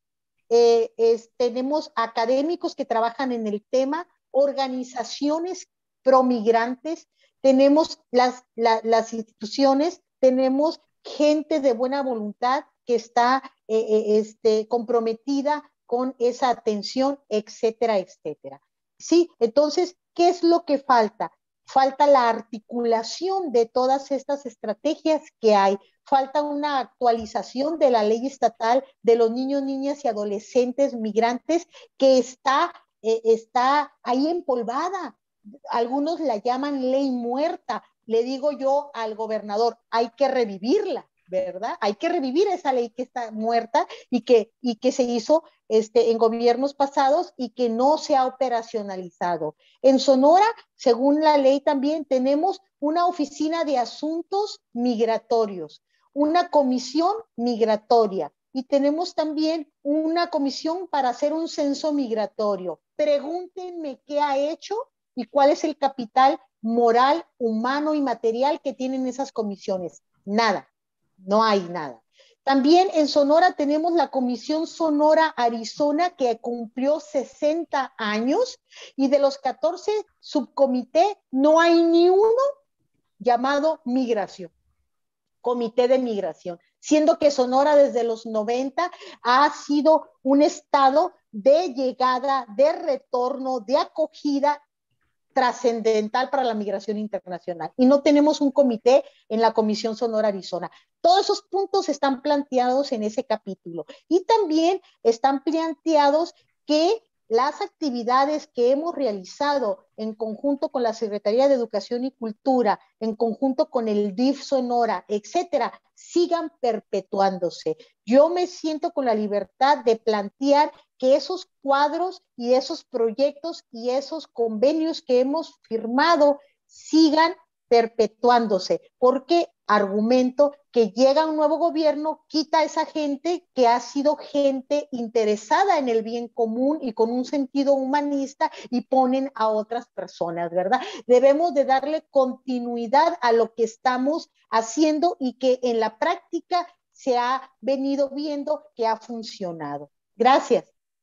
C: eh, es, tenemos académicos que trabajan en el tema, organizaciones promigrantes, tenemos las, la, las instituciones, tenemos gente de buena voluntad que está eh, este, comprometida con esa atención, etcétera, etcétera. Sí, entonces, ¿qué es lo que falta? Falta la articulación de todas estas estrategias que hay. Falta una actualización de la ley estatal de los niños, niñas y adolescentes migrantes que está, eh, está ahí empolvada. Algunos la llaman ley muerta. Le digo yo al gobernador, hay que revivirla, ¿verdad? Hay que revivir esa ley que está muerta y que, y que se hizo este, en gobiernos pasados y que no se ha operacionalizado. En Sonora, según la ley también, tenemos una oficina de asuntos migratorios, una comisión migratoria, y tenemos también una comisión para hacer un censo migratorio. Pregúntenme qué ha hecho y cuál es el capital moral, humano y material que tienen esas comisiones. Nada, no hay nada. También en Sonora tenemos la Comisión Sonora Arizona, que cumplió sesenta años, y de los catorce subcomités no hay ni uno llamado migración, comité de migración, siendo que Sonora desde los noventa ha sido un estado de llegada, de retorno, de acogida trascendental para la migración internacional. Y no tenemos un comité en la Comisión Sonora Arizona. Todos esos puntos están planteados en ese capítulo. Y también están planteados que las actividades que hemos realizado en conjunto con la Secretaría de Educación y Cultura, en conjunto con el D I F Sonora, etcétera, sigan perpetuándose. Yo me siento con la libertad de plantear que esos cuadros y esos proyectos y esos convenios que hemos firmado sigan perpetuándose, porque argumento que llega un nuevo gobierno, quita a esa gente que ha sido gente interesada en el bien común y con un sentido humanista y ponen a otras personas, ¿verdad? Debemos de darle continuidad a lo que estamos haciendo y que en la práctica se ha venido viendo que ha funcionado. Gracias.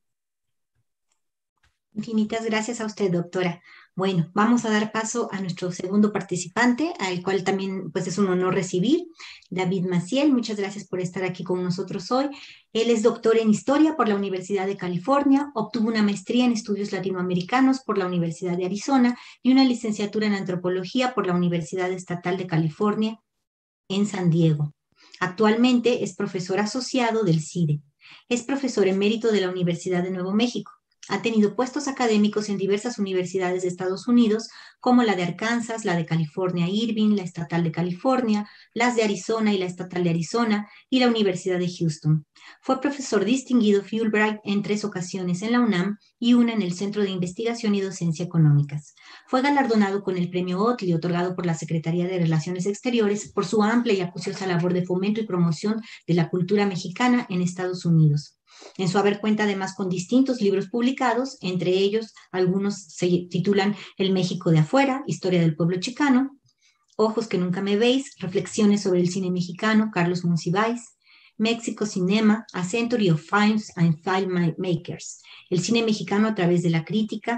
D: Infinitas gracias a usted, doctora. Bueno, vamos a dar paso a nuestro segundo participante, al cual también pues es un honor recibir, David Maciel. Muchas gracias por estar aquí con nosotros hoy. Él es doctor en Historia por la Universidad de California, obtuvo una maestría en Estudios Latinoamericanos por la Universidad de Arizona y una licenciatura en Antropología por la Universidad Estatal de California en San Diego. Actualmente es profesor asociado del CIDE. Es profesor emérito de la Universidad de Nuevo México. Ha tenido puestos académicos en diversas universidades de Estados Unidos, como la de Arkansas, la de California Irvine, la Estatal de California, las de Arizona y la Estatal de Arizona, y la Universidad de Houston. Fue profesor distinguido Fulbright en tres ocasiones en la UNAM y una en el Centro de Investigación y Docencia Económicas. Fue galardonado con el Premio Otli, otorgado por la Secretaría de Relaciones Exteriores, por su amplia y acuciosa labor de fomento y promoción de la cultura mexicana en Estados Unidos. En su haber cuenta además con distintos libros publicados, entre ellos algunos se titulan El México de Afuera, Historia del Pueblo Chicano, Ojos que Nunca Me Veis, Reflexiones sobre el Cine Mexicano, Carlos Monsiváis, México Cinema, A Century of Films and Filmmakers, el cine mexicano a través de la crítica.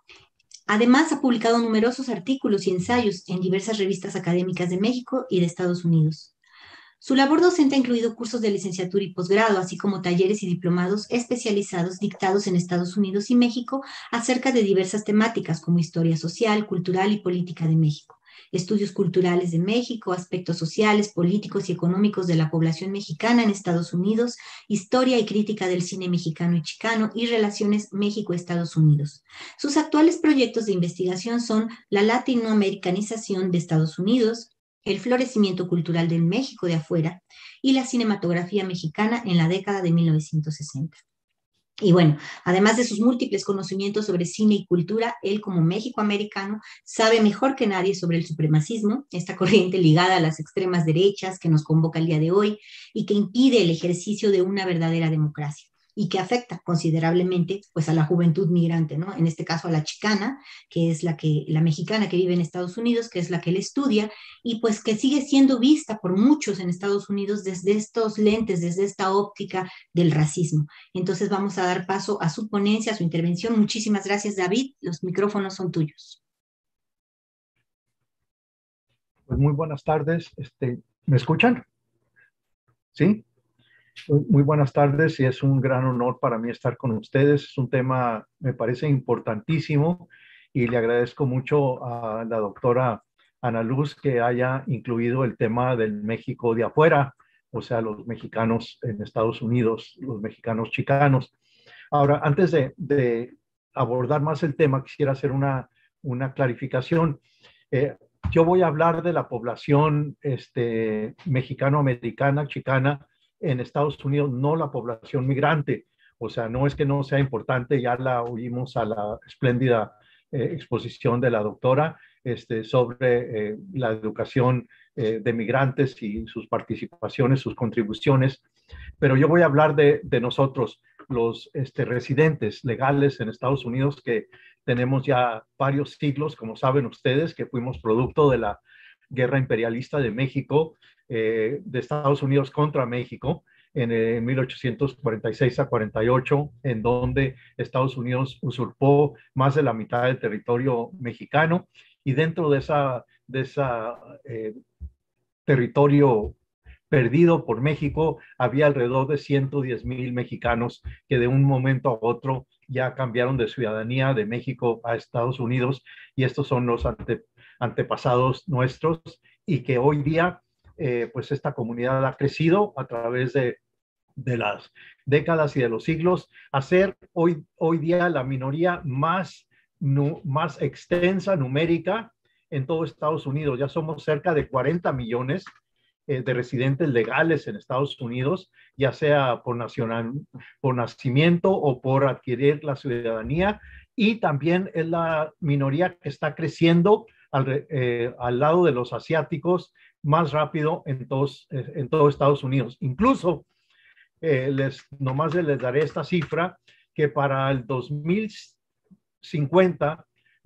D: Además, ha publicado numerosos artículos y ensayos en diversas revistas académicas de México y de Estados Unidos. Su labor docente ha incluido cursos de licenciatura y posgrado, así como talleres y diplomados especializados dictados en Estados Unidos y México acerca de diversas temáticas como historia social, cultural y política de México, estudios culturales de México, aspectos sociales, políticos y económicos de la población mexicana en Estados Unidos, historia y crítica del cine mexicano y chicano y relaciones México-Estados Unidos. Sus actuales proyectos de investigación son la latinoamericanización de Estados Unidos, el florecimiento cultural del México de afuera y la cinematografía mexicana en la década de mil novecientos sesenta. Y bueno, además de sus múltiples conocimientos sobre cine y cultura, él como méxico-americano sabe mejor que nadie sobre el supremacismo, esta corriente ligada a las extremas derechas que nos convoca el día de hoy y que impide el ejercicio de una verdadera democracia, y que afecta considerablemente pues a la juventud migrante, ¿no? En este caso a la chicana, que es la, que, la mexicana que vive en Estados Unidos, que es la que él estudia, y pues que sigue siendo vista por muchos en Estados Unidos desde estos lentes, desde esta óptica del racismo. Entonces vamos a dar paso a su ponencia, a su intervención. Muchísimas gracias, David. Los micrófonos son tuyos.
E: Pues muy buenas tardes. Este, ¿me escuchan? ¿Sí? Muy buenas tardes y es un gran honor para mí estar con ustedes. Es un tema, me parece importantísimo y le agradezco mucho a la doctora Ana Luz que haya incluido el tema del México de afuera, o sea, los mexicanos en Estados Unidos, los mexicanos chicanos. Ahora, antes de, de abordar más el tema, quisiera hacer una, una clarificación. Eh, yo voy a hablar de la población este, mexicano-americana, chicana, en Estados Unidos, no la población migrante. O sea, no es que no sea importante, ya la oímos a la espléndida eh, exposición de la doctora este, sobre eh, la educación eh, de migrantes y sus participaciones, sus contribuciones. Pero yo voy a hablar de, de nosotros, los este, residentes legales en Estados Unidos, que tenemos ya varios siglos, como saben ustedes, que fuimos producto de la guerra imperialista de México, Eh, de Estados Unidos contra México en, en mil ochocientos cuarenta y seis a cuarenta y ocho, en donde Estados Unidos usurpó más de la mitad del territorio mexicano y dentro de esa, de esa eh, territorio perdido por México había alrededor de ciento diez mil mexicanos que de un momento a otro ya cambiaron de ciudadanía de México a Estados Unidos y estos son los ante, antepasados nuestros y que hoy día Eh, pues esta comunidad ha crecido a través de, de las décadas y de los siglos, a ser hoy, hoy día la minoría más, nu, más extensa numérica en todo Estados Unidos. Ya somos cerca de cuarenta millones eh, de residentes legales en Estados Unidos, ya sea por, nacional, por nacimiento o por adquirir la ciudadanía, y también es la minoría que está creciendo al, eh, al lado de los asiáticos más rápido en, todos, eh, en todo Estados Unidos. Incluso, eh, les, nomás les daré esta cifra, que para el dos mil cincuenta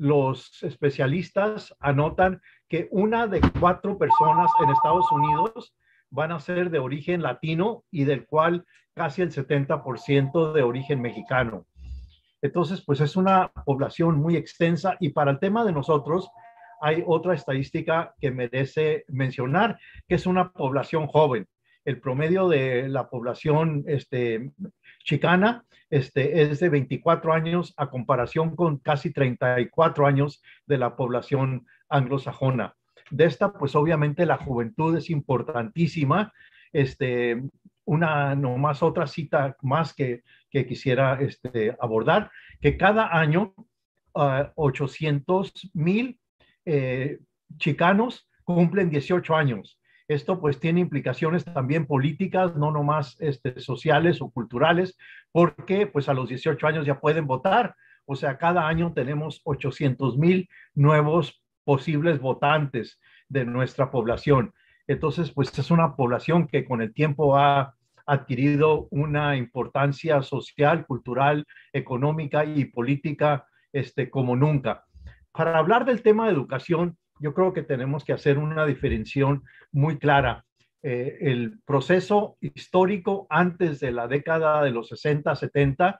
E: los especialistas anotan que una de cuatro personas en Estados Unidos van a ser de origen latino y del cual casi el setenta por ciento de origen mexicano. Entonces, pues es una población muy extensa, y para el tema de nosotros hay otra estadística que merece mencionar, que es una población joven. El promedio de la población este, chicana este, es de veinticuatro años a comparación con casi treinta y cuatro años de la población anglosajona. De esta, pues obviamente la juventud es importantísima. Este, una, nomás otra cita más que, que quisiera este, abordar, que cada año uh, ochocientos mil eh, chicanos cumplen dieciocho años. Esto pues tiene implicaciones también políticas, no nomás este, sociales o culturales, porque pues a los dieciocho años ya pueden votar. O sea, cada año tenemos ochocientos mil nuevos posibles votantes de nuestra población. Entonces, pues es una población que con el tiempo ha adquirido una importancia social, cultural, económica y política este, como nunca. Para hablar del tema de educación, yo creo que tenemos que hacer una diferenciación muy clara. Eh, el proceso histórico antes de la década de los sesenta, setenta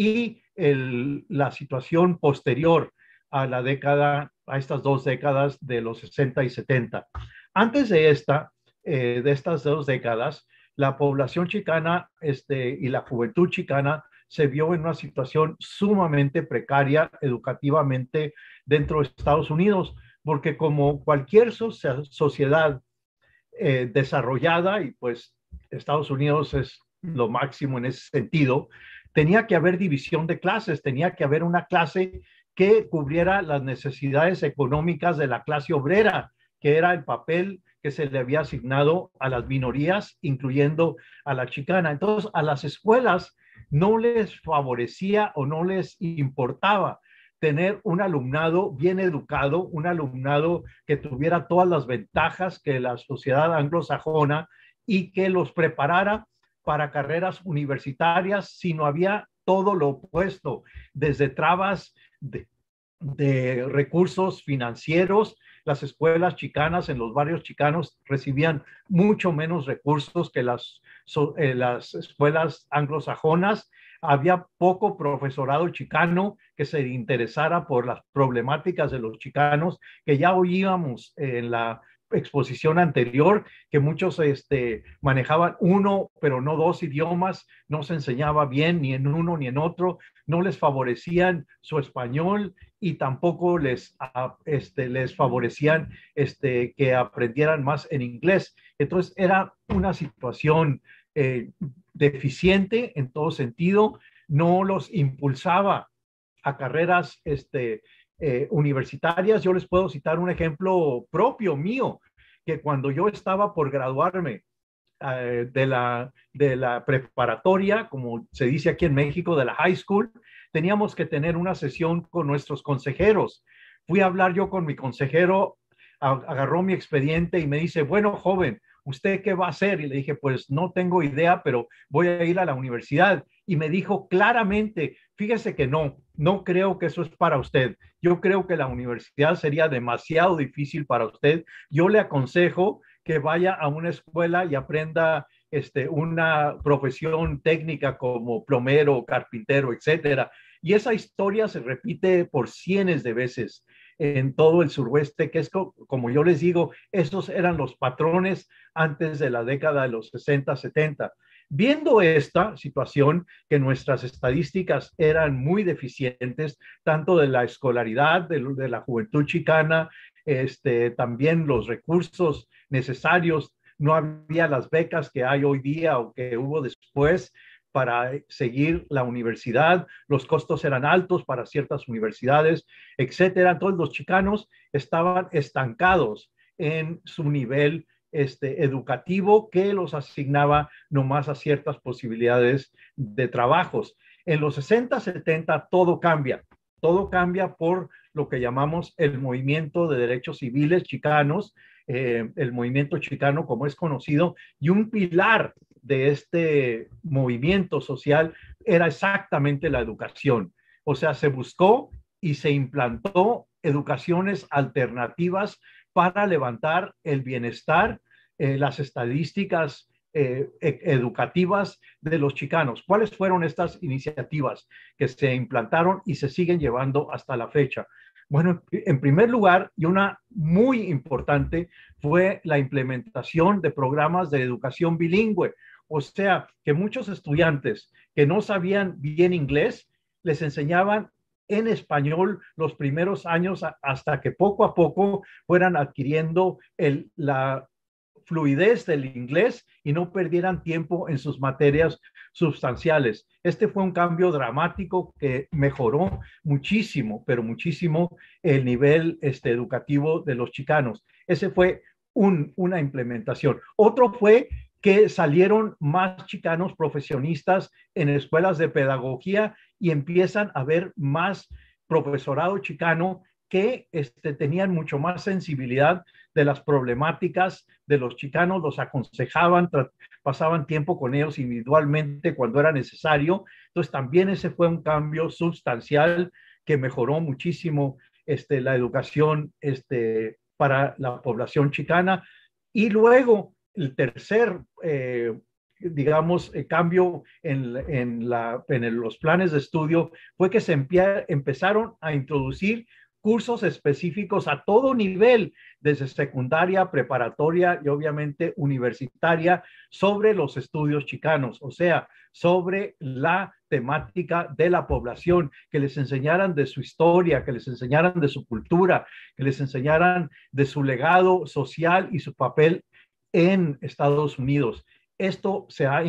E: y el, la situación posterior a la década, a estas dos décadas de los sesenta y setenta. Antes de esta, eh, de estas dos décadas, la población chicana este, y la juventud chicana se vio en una situación sumamente precaria educativamente dentro de Estados Unidos, porque como cualquier so sociedad eh, desarrollada, y pues Estados Unidos es lo máximo en ese sentido, tenía que haber división de clases, tenía que haber una clase que cubriera las necesidades económicas de la clase obrera, que era el papel que se le había asignado a las minorías, incluyendo a la chicana. Entonces, a las escuelas no les favorecía o no les importaba tener un alumnado bien educado, un alumnado que tuviera todas las ventajas que la sociedad anglosajona y que los preparara para carreras universitarias, sino había todo lo opuesto, desde trabas de, de recursos financieros. Las escuelas chicanas en los barrios chicanos recibían mucho menos recursos que las, eh, las escuelas anglosajonas. Había poco profesorado chicano que se interesara por las problemáticas de los chicanos, que ya oíamos en la exposición anterior, que muchos este, manejaban uno, pero no dos idiomas, no se enseñaba bien ni en uno ni en otro, no les favorecían su español y tampoco les, este, les favorecían este, que aprendieran más en inglés. Entonces era una situación eh, deficiente en todo sentido, no los impulsaba a carreras este, eh, universitarias. Yo les puedo citar un ejemplo propio mío, que cuando yo estaba por graduarme eh, de, la, de la preparatoria, como se dice aquí en México, de la high school, teníamos que tener una sesión con nuestros consejeros. Fui a hablar yo con mi consejero, agarró mi expediente y me dice, bueno, joven, ¿usted qué va a hacer? Y le dije, pues no tengo idea, pero voy a ir a la universidad. Y me dijo claramente, fíjese que no, no creo que eso es para usted. Yo creo que la universidad sería demasiado difícil para usted. Yo le aconsejo que vaya a una escuela y aprenda este, una profesión técnica como plomero, carpintero, etcétera. Y esa historia se repite por cientos de veces en todo el suroeste, que es como yo les digo, esos eran los patrones antes de la década de los sesenta, setenta. Viendo esta situación, que nuestras estadísticas eran muy deficientes, tanto de la escolaridad, de, de la juventud chicana, este, también los recursos necesarios no había las becas que hay hoy día o que hubo después para seguir la universidad, los costos eran altos para ciertas universidades, etcétera. Entonces los chicanos estaban estancados en su nivel este, educativo que los asignaba nomás a ciertas posibilidades de trabajos. En los sesenta, setenta todo cambia, todo cambia por lo que llamamos el movimiento de derechos civiles chicanos, eh, el movimiento chicano como es conocido, y un pilar de este movimiento social era exactamente la educación. O sea, se buscó y se implantó educaciones alternativas para levantar el bienestar, eh, las estadísticas eh, educativas de los chicanos. ¿Cuáles fueron estas iniciativas que se implantaron y se siguen llevando hasta la fecha? Bueno, en primer lugar, y una muy importante, fue la implementación de programas de educación bilingüe. O sea, que muchos estudiantes que no sabían bien inglés, les enseñaban en español los primeros años hasta que poco a poco fueran adquiriendo el, la fluidez del inglés y no perdieran tiempo en sus materias sustanciales. Este fue un cambio dramático que mejoró muchísimo, pero muchísimo el nivel este, educativo de los chicanos. Ese fue un, una implementación. Otro fue que salieron más chicanos profesionistas en escuelas de pedagogía y empiezan a haber más profesorado chicano que este, tenían mucho más sensibilidad de las problemáticas de los chicanos, los aconsejaban, pasaban tiempo con ellos individualmente cuando era necesario. Entonces también ese fue un cambio sustancial que mejoró muchísimo este, la educación este, para la población chicana. Y luego el tercer, eh, digamos, eh, cambio en, en, la, en el, los planes de estudio fue que se empezaron a introducir cursos específicos a todo nivel, desde secundaria, preparatoria y obviamente universitaria, sobre los estudios chicanos, o sea, sobre la temática de la población, que les enseñaran de su historia, que les enseñaran de su cultura, que les enseñaran de su legado social y su papel en Estados Unidos. Esto se ha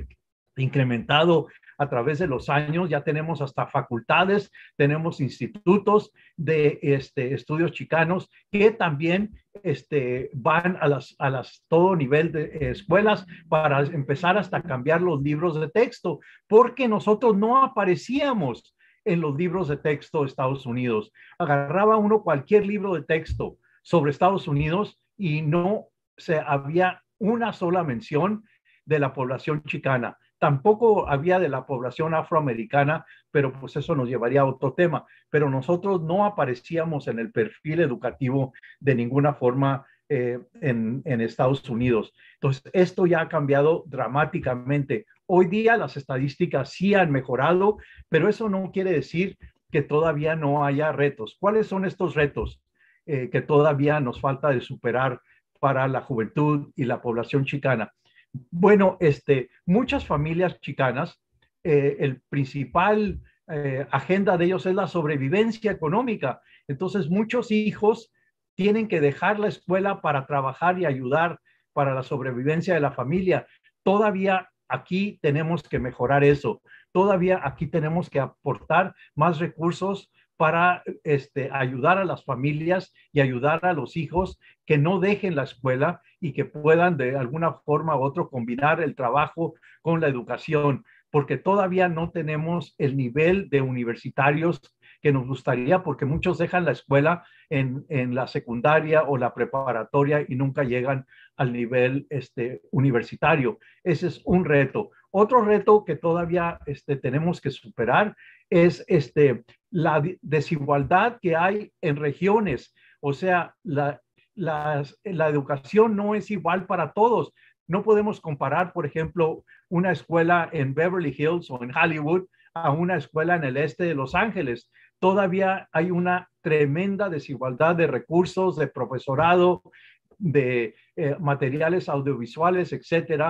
E: incrementado a través de los años. Ya tenemos hasta facultades, tenemos institutos de este, estudios chicanos que también este, van a las, a las todo nivel de eh, escuelas para empezar hasta cambiar los libros de texto, porque nosotros no aparecíamos en los libros de texto de Estados Unidos. Agarraba uno cualquier libro de texto sobre Estados Unidos y no se había una sola mención de la población chicana. Tampoco había de la población afroamericana, pero pues eso nos llevaría a otro tema. Pero nosotros no aparecíamos en el perfil educativo de ninguna forma eh, en, en Estados Unidos. Entonces, esto ya ha cambiado dramáticamente. Hoy día las estadísticas sí han mejorado, pero eso no quiere decir que todavía no haya retos. ¿Cuáles son estos retos eh, que todavía nos falta de superar para la juventud y la población chicana? Bueno, este, muchas familias chicanas, eh, el principal eh, agenda de ellos es la sobrevivencia económica. Entonces, muchos hijos tienen que dejar la escuela para trabajar y ayudar para la sobrevivencia de la familia. Todavía aquí tenemos que mejorar eso. Todavía aquí tenemos que aportar más recursos para este, ayudar a las familias y ayudar a los hijos que no dejen la escuela y que puedan de alguna forma u otra combinar el trabajo con la educación, porque todavía no tenemos el nivel de universitarios que nos gustaría, porque muchos dejan la escuela en, en la secundaria o la preparatoria y nunca llegan al nivel este, universitario. Ese es un reto. Otro reto que todavía este, tenemos que superar es este, la desigualdad que hay en regiones. O sea, la, la, la educación no es igual para todos. No podemos comparar, por ejemplo, una escuela en Beverly Hills o en Hollywood a una escuela en el este de Los Ángeles. Todavía hay una tremenda desigualdad de recursos, de profesorado, de eh, materiales audiovisuales, etcétera.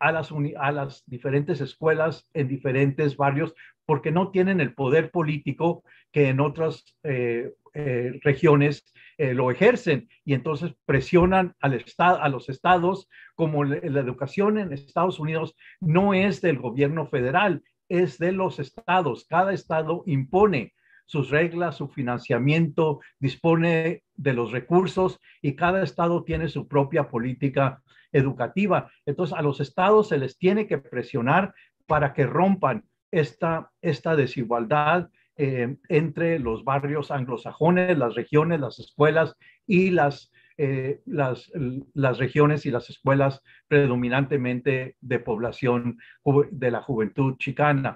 E: a las, a las diferentes escuelas en diferentes barrios porque no tienen el poder político que en otras eh, eh, regiones eh, lo ejercen, y entonces presionan al estado, a los estados, como la, la educación en Estados Unidos no es del gobierno federal, es de los estados. Cada estado impone sus reglas, su financiamiento, dispone de los recursos y cada estado tiene su propia política educativa. Entonces a los estados se les tiene que presionar para que rompan esta, esta desigualdad eh, entre los barrios anglosajones, las regiones, las escuelas y las, eh, las, las regiones y las escuelas predominantemente de población de la juventud chicana.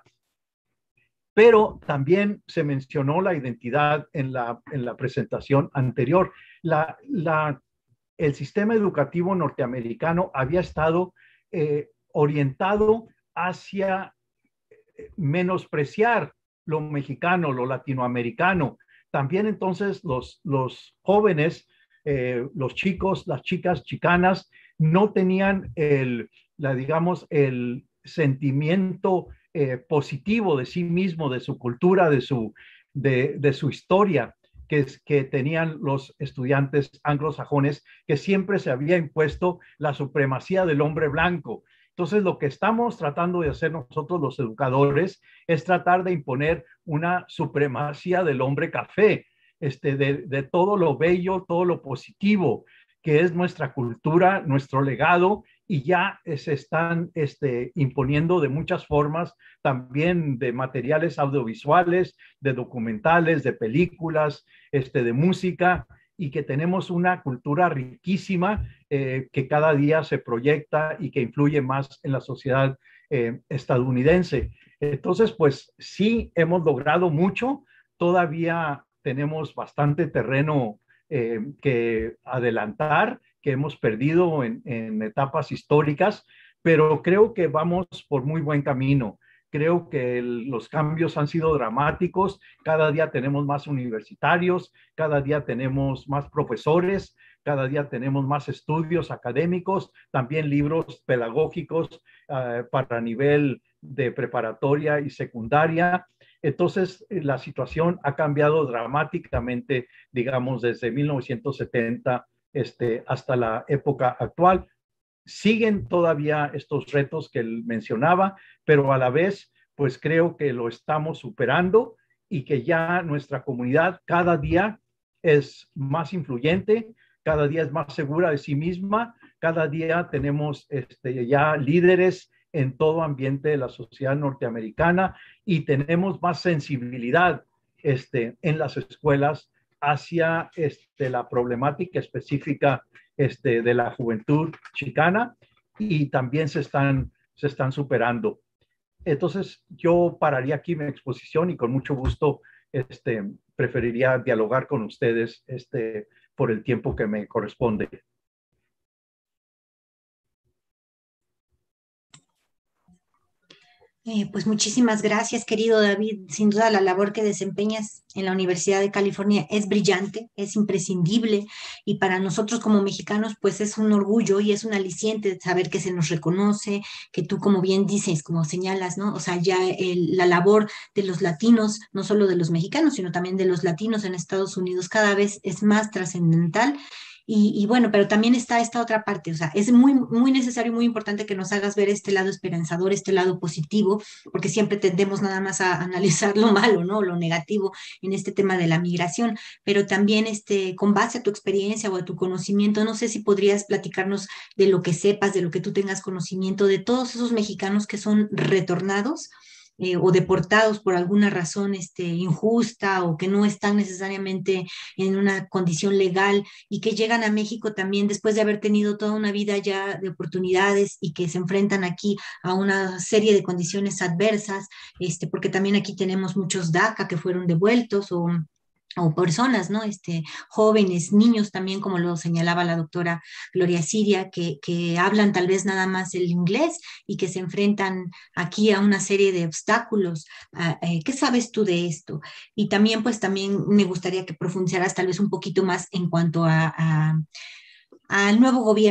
E: Pero también se mencionó la identidad en la, en la presentación anterior. La, la, el sistema educativo norteamericano había estado eh, orientado hacia menospreciar lo mexicano, lo latinoamericano. También entonces los, los jóvenes, eh, los chicos, las chicas chicanas, no tenían el, la, digamos, el sentimiento eh, positivo de sí mismo, de su cultura, de su, de, de su historia, que, que tenían los estudiantes anglosajones, que siempre se había impuesto la supremacía del hombre blanco. Entonces, lo que estamos tratando de hacer nosotros los educadores es tratar de imponer una supremacía del hombre café, este, de, de todo lo bello, todo lo positivo, que es nuestra cultura, nuestro legado, y ya se están este, imponiendo de muchas formas, también de materiales audiovisuales, de documentales, de películas, este, de música, y que tenemos una cultura riquísima eh, que cada día se proyecta y que influye más en la sociedad eh, estadounidense. Entonces, pues sí hemos logrado mucho, todavía tenemos bastante terreno eh, que adelantar, que hemos perdido en, en etapas históricas, pero creo que vamos por muy buen camino. Creo que el, los cambios han sido dramáticos. Cada día tenemos más universitarios, cada día tenemos más profesores, cada día tenemos más estudios académicos, también libros pedagógicos uh, para nivel de preparatoria y secundaria. Entonces, la situación ha cambiado dramáticamente, digamos, desde mil novecientos setenta este, hasta la época actual. Siguen todavía estos retos que él mencionaba, pero a la vez, pues creo que lo estamos superando y que ya nuestra comunidad cada día es más influyente, cada día es más segura de sí misma, cada día tenemos este, ya líderes en todo ambiente de la sociedad norteamericana y tenemos más sensibilidad este, en las escuelas hacia este, la problemática específica este, de la juventud chicana, y también se están, se están superando. Entonces, yo pararía aquí mi exposición y con mucho gusto este, preferiría dialogar con ustedes este, por el tiempo que me corresponde.
D: Eh, pues muchísimas gracias, querido David. Sin duda la labor que desempeñas en la Universidad de California es brillante, es imprescindible, y para nosotros como mexicanos pues es un orgullo y es un aliciente saber que se nos reconoce, que tú, como bien dices, como señalas, ¿no? O sea, ya el, la labor de los latinos, no solo de los mexicanos, sino también de los latinos en Estados Unidos cada vez es más trascendental. Y, y bueno, pero también está esta otra parte, o sea, es muy, muy necesario, muy importante que nos hagas ver este lado esperanzador, este lado positivo, porque siempre tendemos nada más a analizar lo malo, ¿no? Lo negativo en este tema de la migración, pero también este, con base a tu experiencia o a tu conocimiento, no sé si podrías platicarnos de lo que sepas, de lo que tú tengas conocimiento, de todos esos mexicanos que son retornados, Eh, o deportados por alguna razón este, injusta, o que no están necesariamente en una condición legal y que llegan a México también después de haber tenido toda una vida ya de oportunidades y que se enfrentan aquí a una serie de condiciones adversas, este, porque también aquí tenemos muchos DACA que fueron devueltos, o o personas, ¿no? Este, jóvenes, niños también, como lo señalaba la doctora Gloria Siria, que, que hablan tal vez nada más el inglés y que se enfrentan aquí a una serie de obstáculos. Uh, eh, ¿Qué sabes tú de esto? Y también, pues también me gustaría que profundizaras tal vez un poquito más en cuanto a, a al nuevo gobierno,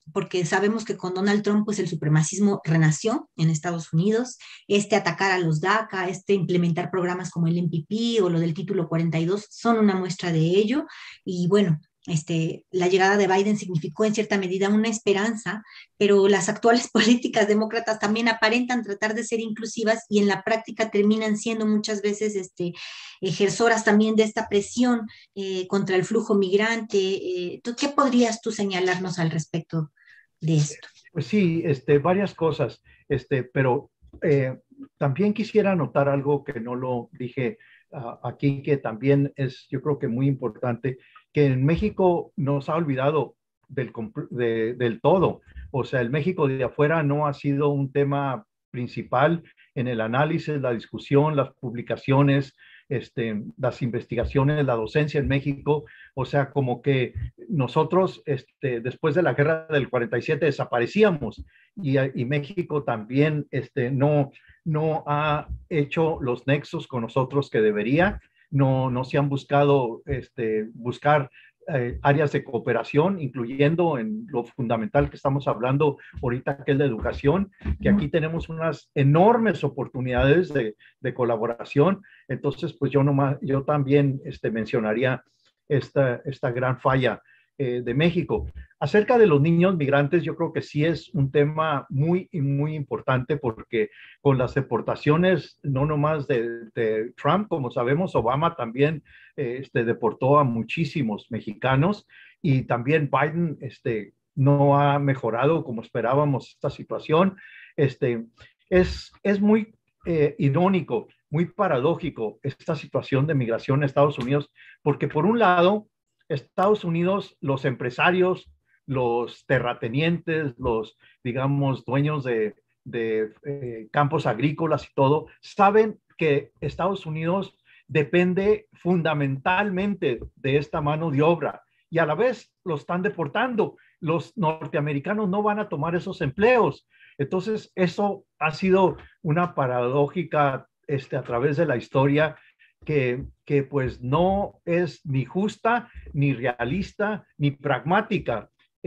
D: porque sabemos que con Donald Trump pues el supremacismo renació en Estados Unidos, este atacar a los DACA, este implementar programas como el M P P o lo del título cuarenta y dos son una muestra de ello. Y bueno, Este, la llegada de Biden significó en cierta medida una esperanza, pero las actuales políticas demócratas también aparentan tratar de ser inclusivas y en la práctica terminan siendo muchas veces este, ejerzoras también de esta presión eh, contra el flujo migrante. Eh, ¿Qué podrías tú señalarnos al respecto de esto?
E: Pues sí, este, varias cosas, este, pero eh, también quisiera anotar algo que no lo dije uh, aquí, que también es, yo creo que muy importante, que en México nos ha olvidado del, de, del todo. O sea, el México de afuera no ha sido un tema principal en el análisis, la discusión, las publicaciones, este, las investigaciones, la docencia en México. O sea, como que nosotros, este, después de la guerra del cuarenta y siete, desaparecíamos y, y México también este, no, no ha hecho los nexos con nosotros que debería. No, no se han buscado este, buscar eh, áreas de cooperación, incluyendo en lo fundamental que estamos hablando ahorita, que es la educación, que aquí tenemos unas enormes oportunidades de, de colaboración. Entonces, pues yo, nomás, yo también este, mencionaría esta, esta gran falla eh, de México. Acerca de los niños migrantes, yo creo que sí es un tema muy, muy importante, porque con las deportaciones, no nomás de, de Trump, como sabemos, Obama también eh, este, deportó a muchísimos mexicanos, y también Biden este, no ha mejorado como esperábamos esta situación. Este, es, es muy eh, irónico, muy paradójico esta situación de migración en Estados Unidos, porque por un lado, Estados Unidos, los empresarios, los terratenientes, los, digamos, dueños de, de eh, campos agrícolas y todo, saben que Estados Unidos depende fundamentalmente de esta mano de obra y a la vez lo están deportando. Los norteamericanos no van a tomar esos empleos. Entonces, eso ha sido una paradójica este, a través de la historia que, que pues no es ni justa, ni realista, ni pragmática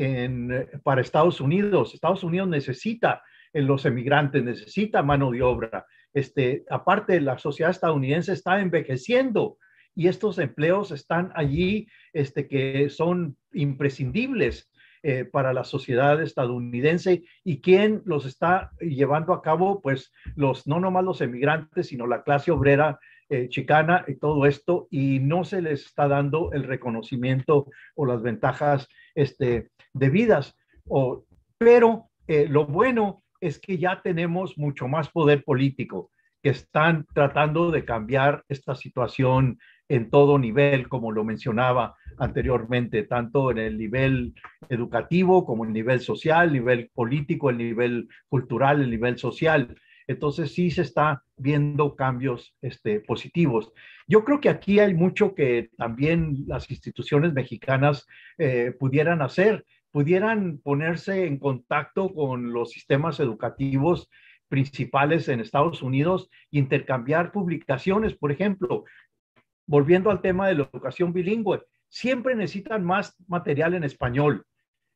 E: en, para Estados Unidos. Estados Unidos necesita en los emigrantes, necesita mano de obra. Este, aparte, la sociedad estadounidense está envejeciendo y estos empleos están allí este, que son imprescindibles eh, para la sociedad estadounidense. ¿Y quién los está llevando a cabo? Pues los, no nomás los emigrantes, sino la clase obrera eh, chicana y todo esto, y no se les está dando el reconocimiento o las ventajas este, debidas. O, pero eh, lo bueno es que ya tenemos mucho más poder político, que están tratando de cambiar esta situación en todo nivel, como lo mencionaba anteriormente, tanto en el nivel educativo como en el nivel social, el nivel político, el nivel cultural, el nivel social. Entonces sí se está viendo cambios este, positivos. Yo creo que aquí hay mucho que también las instituciones mexicanas eh, pudieran hacer, pudieran ponerse en contacto con los sistemas educativos principales en Estados Unidos, intercambiar publicaciones, por ejemplo. Volviendo al tema de la educación bilingüe, siempre necesitan más material en español.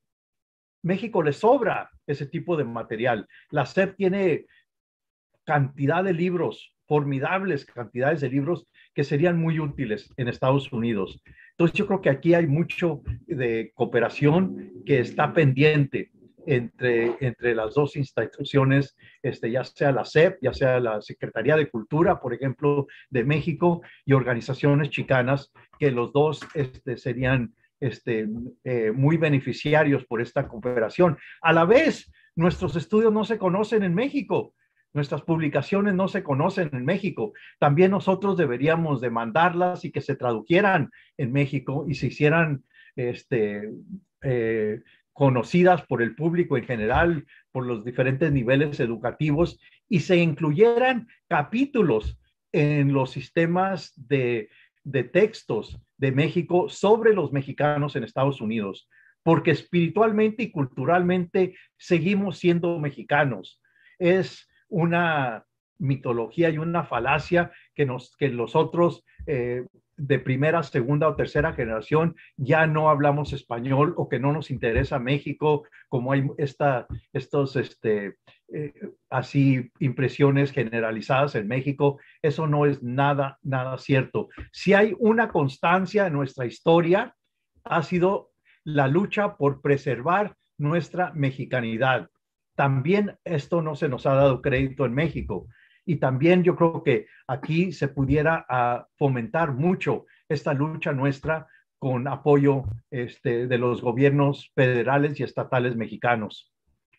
E: México le sobra ese tipo de material. La S E P tiene cantidad de libros, formidables cantidades de libros que serían muy útiles en Estados Unidos. Entonces yo creo que aquí hay mucho de cooperación que está pendiente entre, entre las dos instituciones, este, ya sea la S E P, ya sea la Secretaría de Cultura, por ejemplo, de México, y organizaciones chicanas, que los dos este, serían este, eh, muy beneficiarios por esta cooperación. A la vez, nuestros estudios no se conocen en México. Nuestras publicaciones no se conocen en México. También nosotros deberíamos demandarlas y que se tradujeran en México y se hicieran este, eh, conocidas por el público en general, por los diferentes niveles educativos, y se incluyeran capítulos en los sistemas de, de textos de México sobre los mexicanos en Estados Unidos, porque espiritualmente y culturalmente seguimos siendo mexicanos. Es una mitología y una falacia que, nos, que nosotros eh, de primera, segunda o tercera generación ya no hablamos español o que no nos interesa México, como hay esta, estos, este, eh, así, impresiones generalizadas en México. Eso no es nada, nada cierto. Si hay una constancia en nuestra historia, ha sido la lucha por preservar nuestra mexicanidad. También esto no se nos ha dado crédito en México. Y también yo creo que aquí se pudiera uh, fomentar mucho esta lucha nuestra con apoyo este, de los gobiernos federales y estatales mexicanos.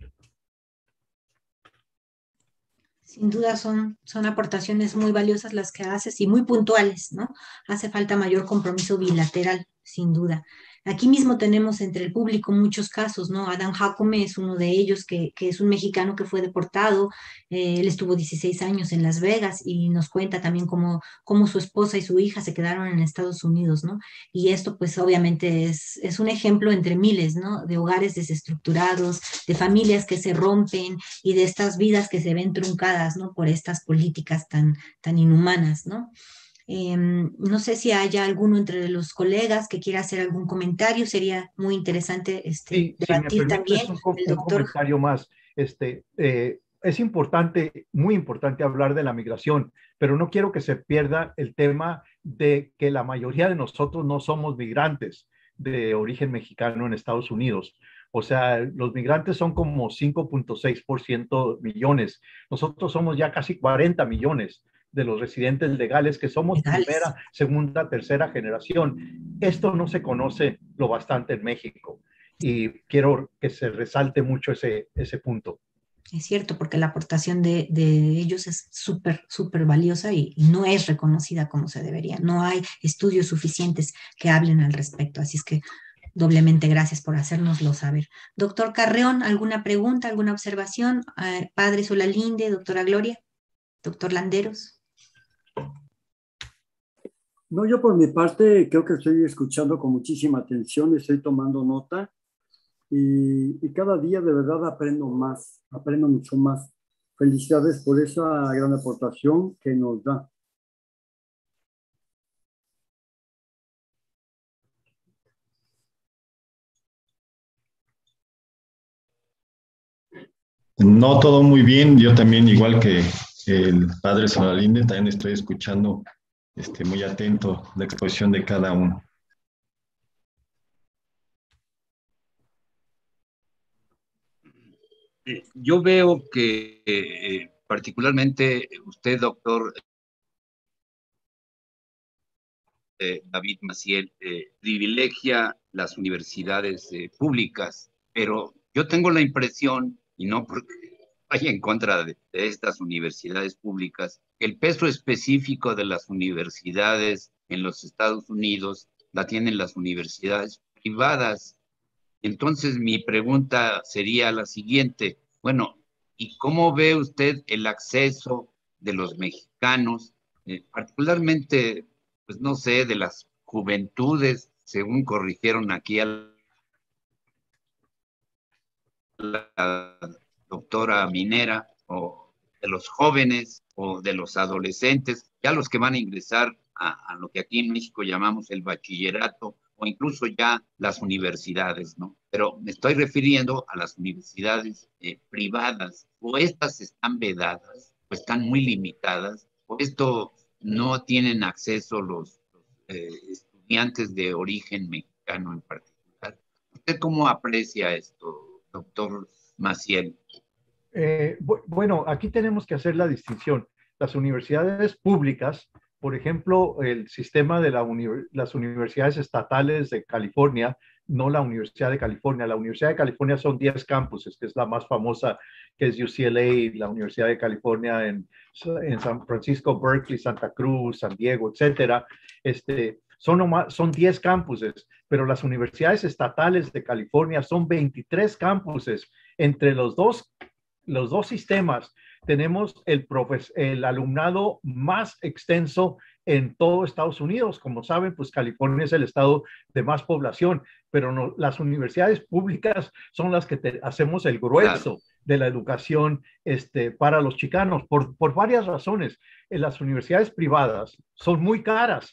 D: Sin duda son, son aportaciones muy valiosas las que haces y muy puntuales, ¿no? Hace falta mayor compromiso bilateral, sin duda. Aquí mismo tenemos entre el público muchos casos, ¿no? Adán Jacome es uno de ellos, que, que es un mexicano que fue deportado. Eh, él estuvo dieciséis años en Las Vegas y nos cuenta también cómo, cómo su esposa y su hija se quedaron en Estados Unidos, ¿no? Y esto pues obviamente es, es un ejemplo entre miles, ¿no? De hogares desestructurados, de familias que se rompen y de estas vidas que se ven truncadas, ¿no? Por estas políticas tan, tan inhumanas, ¿no? Eh, no sé si haya alguno entre los colegas que quiera hacer algún comentario. Sería muy interesante este,
E: sí,
D: debatir
E: si me
D: también.
E: Un, un
D: el doctor...
E: comentario más. Este, eh, es importante, muy importante hablar de la migración, pero no quiero que se pierda el tema de que la mayoría de nosotros no somos migrantes de origen mexicano en Estados Unidos. O sea, los migrantes son como cinco punto seis por ciento millones. Nosotros somos ya casi cuarenta millones de los residentes legales que somos legales. Primera, segunda, tercera generación. Esto no se conoce lo bastante en México y quiero que se resalte mucho ese, ese punto.
D: Es cierto, porque la aportación de, de ellos es súper, súper valiosa y, y no es reconocida como se debería. No hay estudios suficientes que hablen al respecto, así es que doblemente gracias por hacérnoslo saber. Doctor Carreón, ¿alguna pregunta, alguna observación? Eh, Padre Solalinde, doctora Gloria, doctor Landeros.
F: No, yo por mi parte creo que estoy escuchando con muchísima atención, estoy tomando nota y, y cada día de verdad aprendo más, aprendo mucho más. Felicidades por esa gran aportación que nos da.
G: No, todo muy bien. Yo también, igual que el padre Solalinde, también estoy escuchando este, muy atento la exposición de cada uno.
B: Yo veo que eh, particularmente usted, doctor eh, David Maciel, eh, privilegia las universidades eh, públicas, pero yo tengo la impresión, y no porque vaya en contra de, de estas universidades públicas, el peso específico de las universidades en los Estados Unidos la tienen las universidades privadas. Entonces mi pregunta sería la siguiente, bueno, ¿y cómo ve usted el acceso de los mexicanos, eh, particularmente, pues no sé, de las juventudes, según corrigieron aquí a la doctora Minera, o de los jóvenes o de los adolescentes, ya los que van a ingresar a, a lo que aquí en México llamamos el bachillerato, o incluso ya las universidades, ¿no? Pero me estoy refiriendo a las universidades eh, privadas, o estas están vedadas, o están muy limitadas, o esto no tienen acceso los, los eh, estudiantes de origen mexicano en particular. ¿Usted cómo aprecia esto, doctor Maciel?
E: Eh, bueno, aquí tenemos que hacer la distinción. Las universidades públicas, por ejemplo, el sistema de la uni las universidades estatales de California, no la Universidad de California. La Universidad de California son diez campuses, que es la más famosa, que es U C L A, la Universidad de California en, en San Francisco, Berkeley, Santa Cruz, San Diego, etcétera. Este, son, nomás, son diez campuses, pero las universidades estatales de California son veintitrés campuses. Entre los dos, los dos sistemas tenemos el, el alumnado más extenso en todo Estados Unidos. Como saben, pues California es el estado de más población, pero no, las universidades públicas son las que te, hacemos el grueso claro. de la educación este, para los chicanos, por, por varias razones. En las universidades privadas son muy caras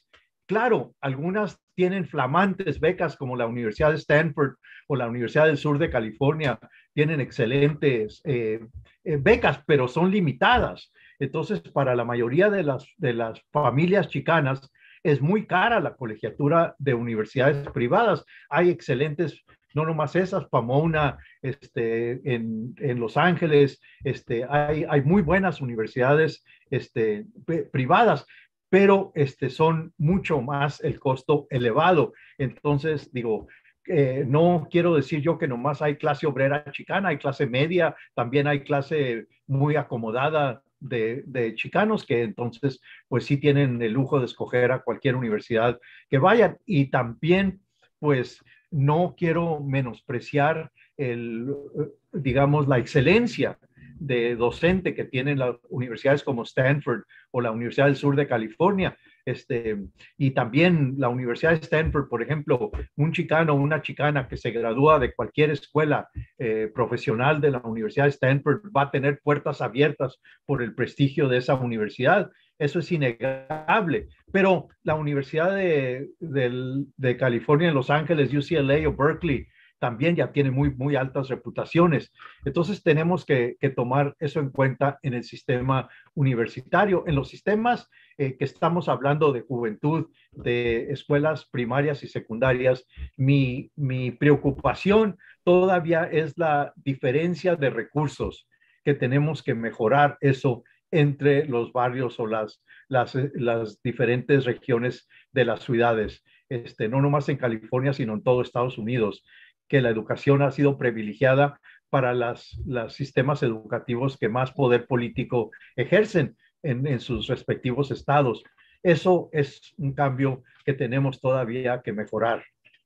E: claro, algunas tienen flamantes becas como la Universidad de Stanford o la Universidad del Sur de California, tienen excelentes eh, eh, becas, pero son limitadas. Entonces, para la mayoría de las, de las familias chicanas, es muy cara la colegiatura de universidades privadas. Hay excelentes, no nomás esas, Pomona, este, en, en Los Ángeles, este, hay, hay muy buenas universidades este, privadas, pero este, son mucho más el costo elevado. Entonces, digo, eh, no quiero decir yo que nomás hay clase obrera chicana, hay clase media, también hay clase muy acomodada de, de chicanos que entonces pues sí tienen el lujo de escoger a cualquier universidad que vayan. Y también pues no quiero menospreciar el, digamos, la excelencia de docente que tienen las universidades como Stanford o la Universidad del Sur de California. Este, y también la Universidad de Stanford, por ejemplo, un chicano o una chicana que se gradúa de cualquier escuela eh, profesional de la Universidad de Stanford va a tener puertas abiertas por el prestigio de esa universidad. Eso es innegable. Pero la Universidad de, de, de California en Los Ángeles, U C L A o Berkeley, también ya tiene muy, muy altas reputaciones. Entonces tenemos que, que tomar eso en cuenta en el sistema universitario. En los sistemas eh, que estamos hablando de juventud, de escuelas primarias y secundarias, mi, mi preocupación todavía es la diferencia de recursos que tenemos que mejorar eso entre los barrios o las, las, las diferentes regiones de las ciudades. Este, no nomás en California, sino en todo Estados Unidos, que la educación ha sido privilegiada para las, los sistemas educativos que más poder político ejercen en, en sus respectivos estados. Eso es un cambio que tenemos todavía que mejorar.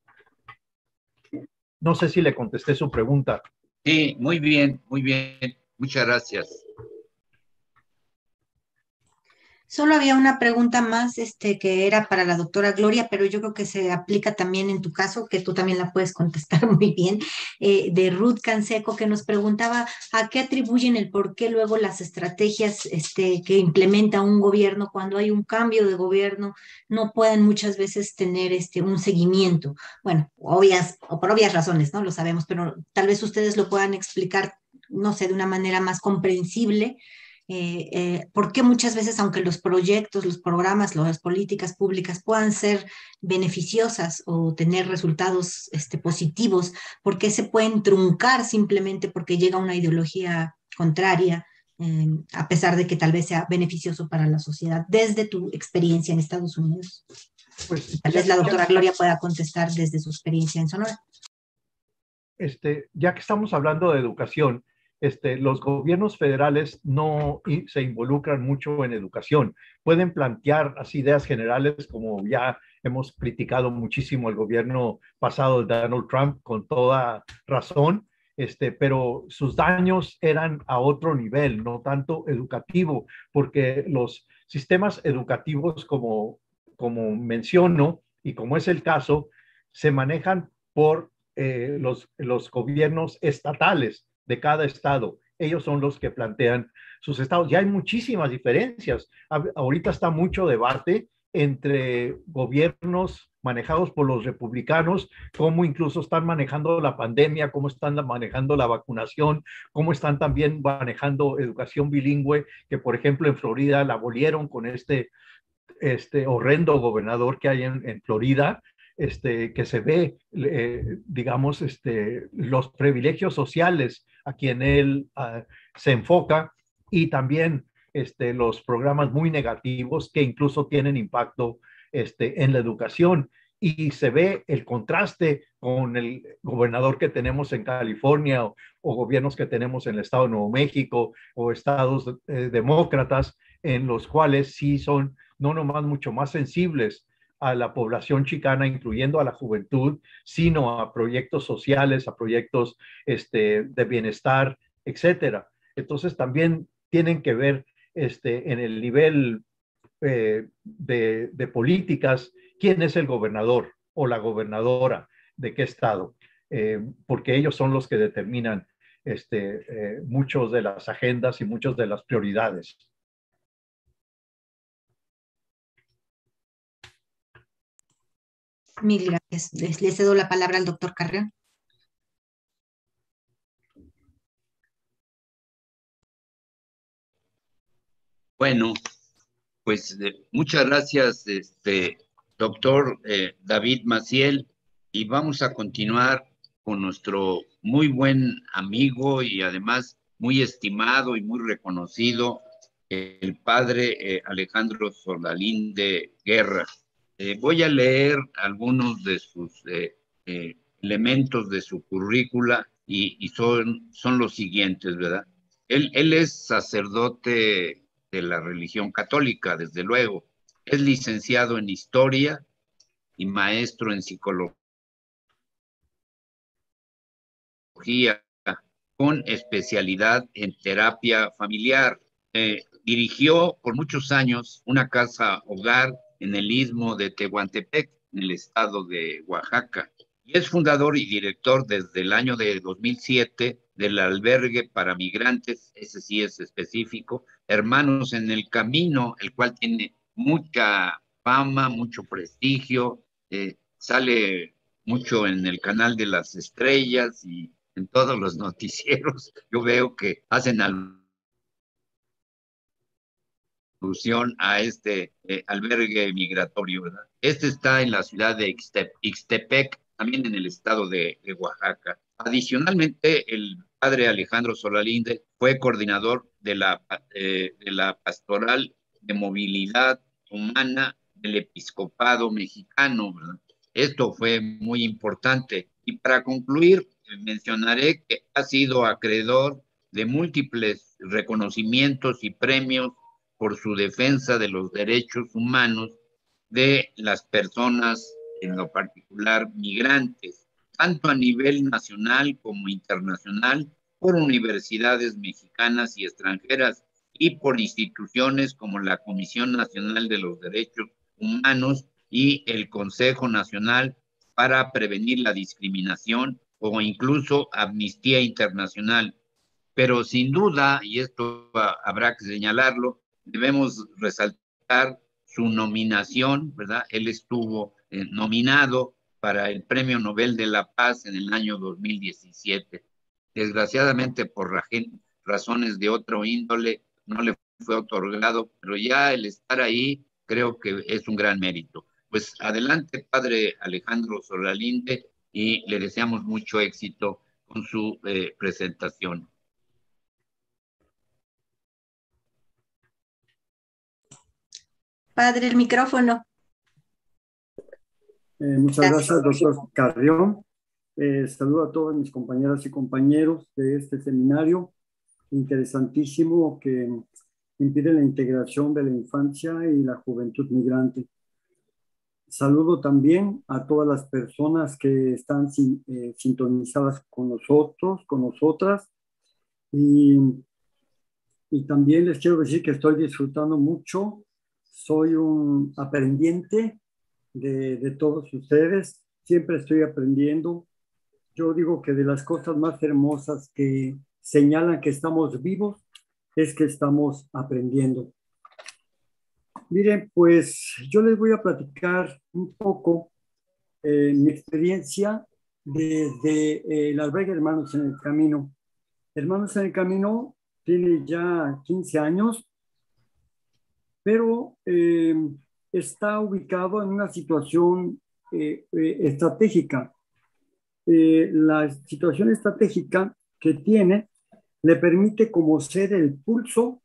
E: No sé si le contesté su pregunta.
B: Sí, muy bien, muy bien. Muchas gracias.
D: Solo había una pregunta más, este, que era para la doctora Gloria, pero yo creo que se aplica también en tu caso, que tú también la puedes contestar muy bien, eh, de Ruth Canseco, que nos preguntaba a qué atribuyen el por qué luego las estrategias este, que implementa un gobierno cuando hay un cambio de gobierno no pueden muchas veces tener este, un seguimiento. Bueno, obvias, o por obvias razones, ¿no? Lo sabemos, pero tal vez ustedes lo puedan explicar, no sé, de una manera más comprensible. Eh, eh, ¿por qué muchas veces, aunque los proyectos, los programas, las políticas públicas puedan ser beneficiosas o tener resultados este, positivos, por qué se pueden truncar simplemente porque llega una ideología contraria, eh, a pesar de que tal vez sea beneficioso para la sociedad, desde tu experiencia en Estados Unidos?
E: Pues,
D: tal vez la doctora Gloria pueda contestar desde su experiencia en Sonora.
E: Este, ya que estamos hablando de educación, Este, los gobiernos federales no se involucran mucho en educación. Pueden plantear así ideas generales, como ya hemos criticado muchísimo el gobierno pasado de Donald Trump con toda razón, este, pero sus daños eran a otro nivel, no tanto educativo, porque los sistemas educativos, como, como menciono y como es el caso, se manejan por eh, los, los gobiernos estatales de cada estado. Ellos son los que plantean sus estados. Ya hay muchísimas diferencias. Ahorita está mucho debate entre gobiernos manejados por los republicanos, cómo incluso están manejando la pandemia, cómo están manejando la vacunación, cómo están también manejando educación bilingüe, que por ejemplo en Florida la abolieron con este, este horrendo gobernador que hay en, en Florida, este, que se ve, eh, digamos, este, los privilegios sociales a quien él uh, se enfoca y también este, los programas muy negativos que incluso tienen impacto este, en la educación. Y se ve el contraste con el gobernador que tenemos en California o, o gobiernos que tenemos en el estado de Nuevo México o estados eh, demócratas, en los cuales sí son no nomás mucho más sensibles a la población chicana, incluyendo a la juventud, sino a proyectos sociales, a proyectos este, de bienestar, etcétera. Entonces también tienen que ver este, en el nivel eh, de, de políticas, quién es el gobernador o la gobernadora de qué estado, eh, porque ellos son los que determinan este, eh, muchas de las agendas y muchas de las prioridades.
D: Mil gracias. Les, le cedo la palabra al doctor Carrión.
B: Bueno, pues eh, muchas gracias, este, doctor eh, David Maciel, y vamos a continuar con nuestro muy buen amigo y además muy estimado y muy reconocido, eh, el padre eh, Alejandro Solalinde Guerra. Eh, voy a leer algunos de sus eh, eh, elementos de su currícula y, y son, son los siguientes, ¿verdad? Él, él es sacerdote de la religión católica, desde luego. Es licenciado en Historia y maestro en Psicología, con especialidad en terapia familiar. Eh, dirigió por muchos años una casa hogar en el istmo de Tehuantepec, en el estado de Oaxaca. Y es fundador y director desde el año de dos mil siete del albergue para migrantes, ese sí es específico, Hermanos en el Camino, el cual tiene mucha fama, mucho prestigio, eh, sale mucho en el canal de las estrellas y en todos los noticieros. Yo veo que hacen alusión a este eh, albergue migratorio, ¿verdad? Este está en la ciudad de Ixtep Ixtepec, también en el estado de, de Oaxaca. Adicionalmente, el padre Alejandro Solalinde fue coordinador de la, eh, de la Pastoral de Movilidad Humana del Episcopado Mexicano, ¿verdad? Esto fue muy importante. Y para concluir, mencionaré que ha sido acreedor de múltiples reconocimientos y premios por su defensa de los derechos humanos de las personas, en lo particular migrantes, tanto a nivel nacional como internacional, por universidades mexicanas y extranjeras y por instituciones como la Comisión Nacional de los Derechos Humanos y el Consejo Nacional para Prevenir la Discriminación o incluso Amnistía Internacional. Pero sin duda, y esto habrá que señalarlo, debemos resaltar su nominación, ¿verdad? Él estuvo eh, nominado para el Premio Nobel de la Paz en el año dos mil diecisiete. Desgraciadamente, por razones de otro índole, no le fue otorgado, pero ya el estar ahí creo que es un gran mérito. Pues adelante, padre Alejandro Solalinde, y le deseamos mucho éxito con su eh, presentación.
D: Padre, el micrófono.
F: Eh, muchas gracias, gracias doctor Carrión. Eh, saludo a todas mis compañeras y compañeros de este seminario interesantísimo que impide la integración de la infancia y la juventud migrante. Saludo también a todas las personas que están sin, eh, sintonizadas con nosotros, con nosotras. Y, y también les quiero decir que estoy disfrutando mucho. Soy un aprendiente de, de todos ustedes. Siempre estoy aprendiendo. Yo digo que de las cosas más hermosas que señalan que estamos vivos es que estamos aprendiendo. Miren, pues yo les voy a platicar un poco eh, mi experiencia desde eh, el albergue Hermanos en el Camino. Hermanos en el Camino tiene ya quince años, pero eh, está ubicado en una situación eh, eh, estratégica. Eh, la situación estratégica que tiene le permite como ser el pulso,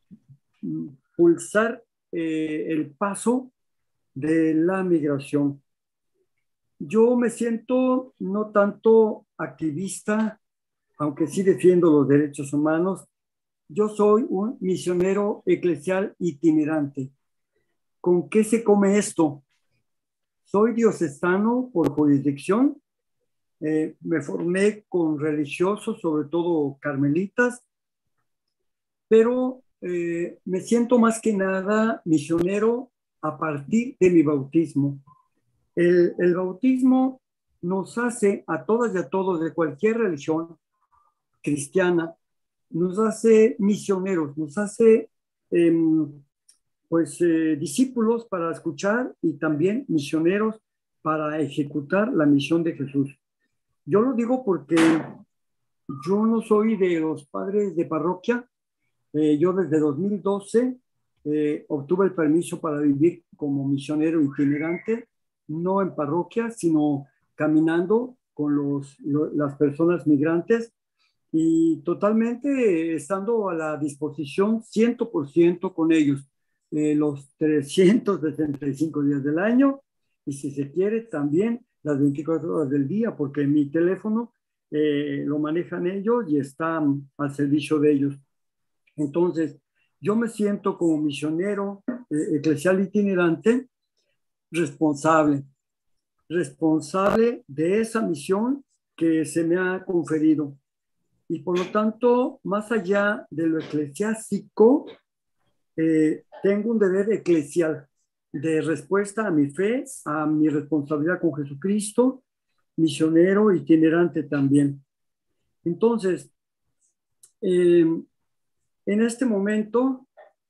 F: pulsar eh, el paso de la migración. Yo me siento no tanto activista, aunque sí defiendo los derechos humanos. Yo soy un misionero eclesial itinerante. ¿Con qué se come esto? Soy diocesano por jurisdicción. Eh, me formé con religiosos, sobre todo carmelitas, pero eh, me siento más que nada misionero a partir de mi bautismo. El, el bautismo nos hace a todas y a todos de cualquier religión cristiana, nos hace misioneros, nos hace eh, pues eh, discípulos para escuchar y también misioneros para ejecutar la misión de Jesús. Yo lo digo porque yo no soy de los padres de parroquia. Eh, yo desde dos mil doce eh, obtuve el permiso para vivir como misionero itinerante, no en parroquia, sino caminando con los, lo, las personas migrantes y totalmente estando a la disposición cien por ciento con ellos, eh, los trescientos sesenta y cinco días del año y si se quiere también las veinticuatro horas del día, porque mi teléfono eh, lo manejan ellos y está al servicio de ellos. Entonces, yo me siento como misionero eh, eclesial itinerante responsable, responsable de esa misión que se me ha conferido. Y por lo tanto, más allá de lo eclesiástico, eh, tengo un deber eclesial de respuesta a mi fe, a mi responsabilidad con Jesucristo, misionero itinerante también. Entonces, eh, en este momento,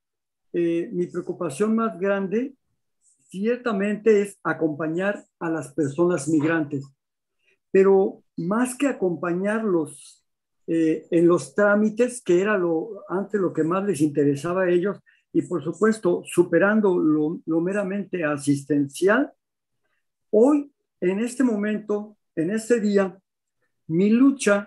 F: eh, mi preocupación más grande ciertamente es acompañar a las personas migrantes, pero más que acompañarlos eh, en los trámites, que era lo, antes lo que más les interesaba a ellos, y por supuesto superando lo, lo meramente asistencial, hoy, en este momento, en este día, mi lucha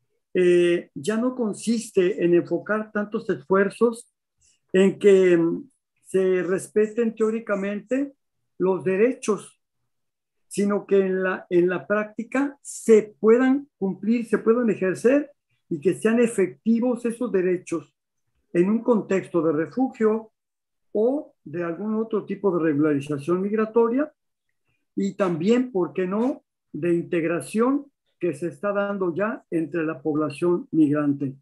F: eh, ya no consiste en enfocar tantos esfuerzos en que se respeten teóricamente los derechos, sino que en la, en la práctica se puedan cumplir, se puedan ejercer y que sean efectivos esos derechos en un contexto de refugio o de algún otro tipo de regularización migratoria y también, ¿por qué no?, de integración que se está dando ya entre la población migrante.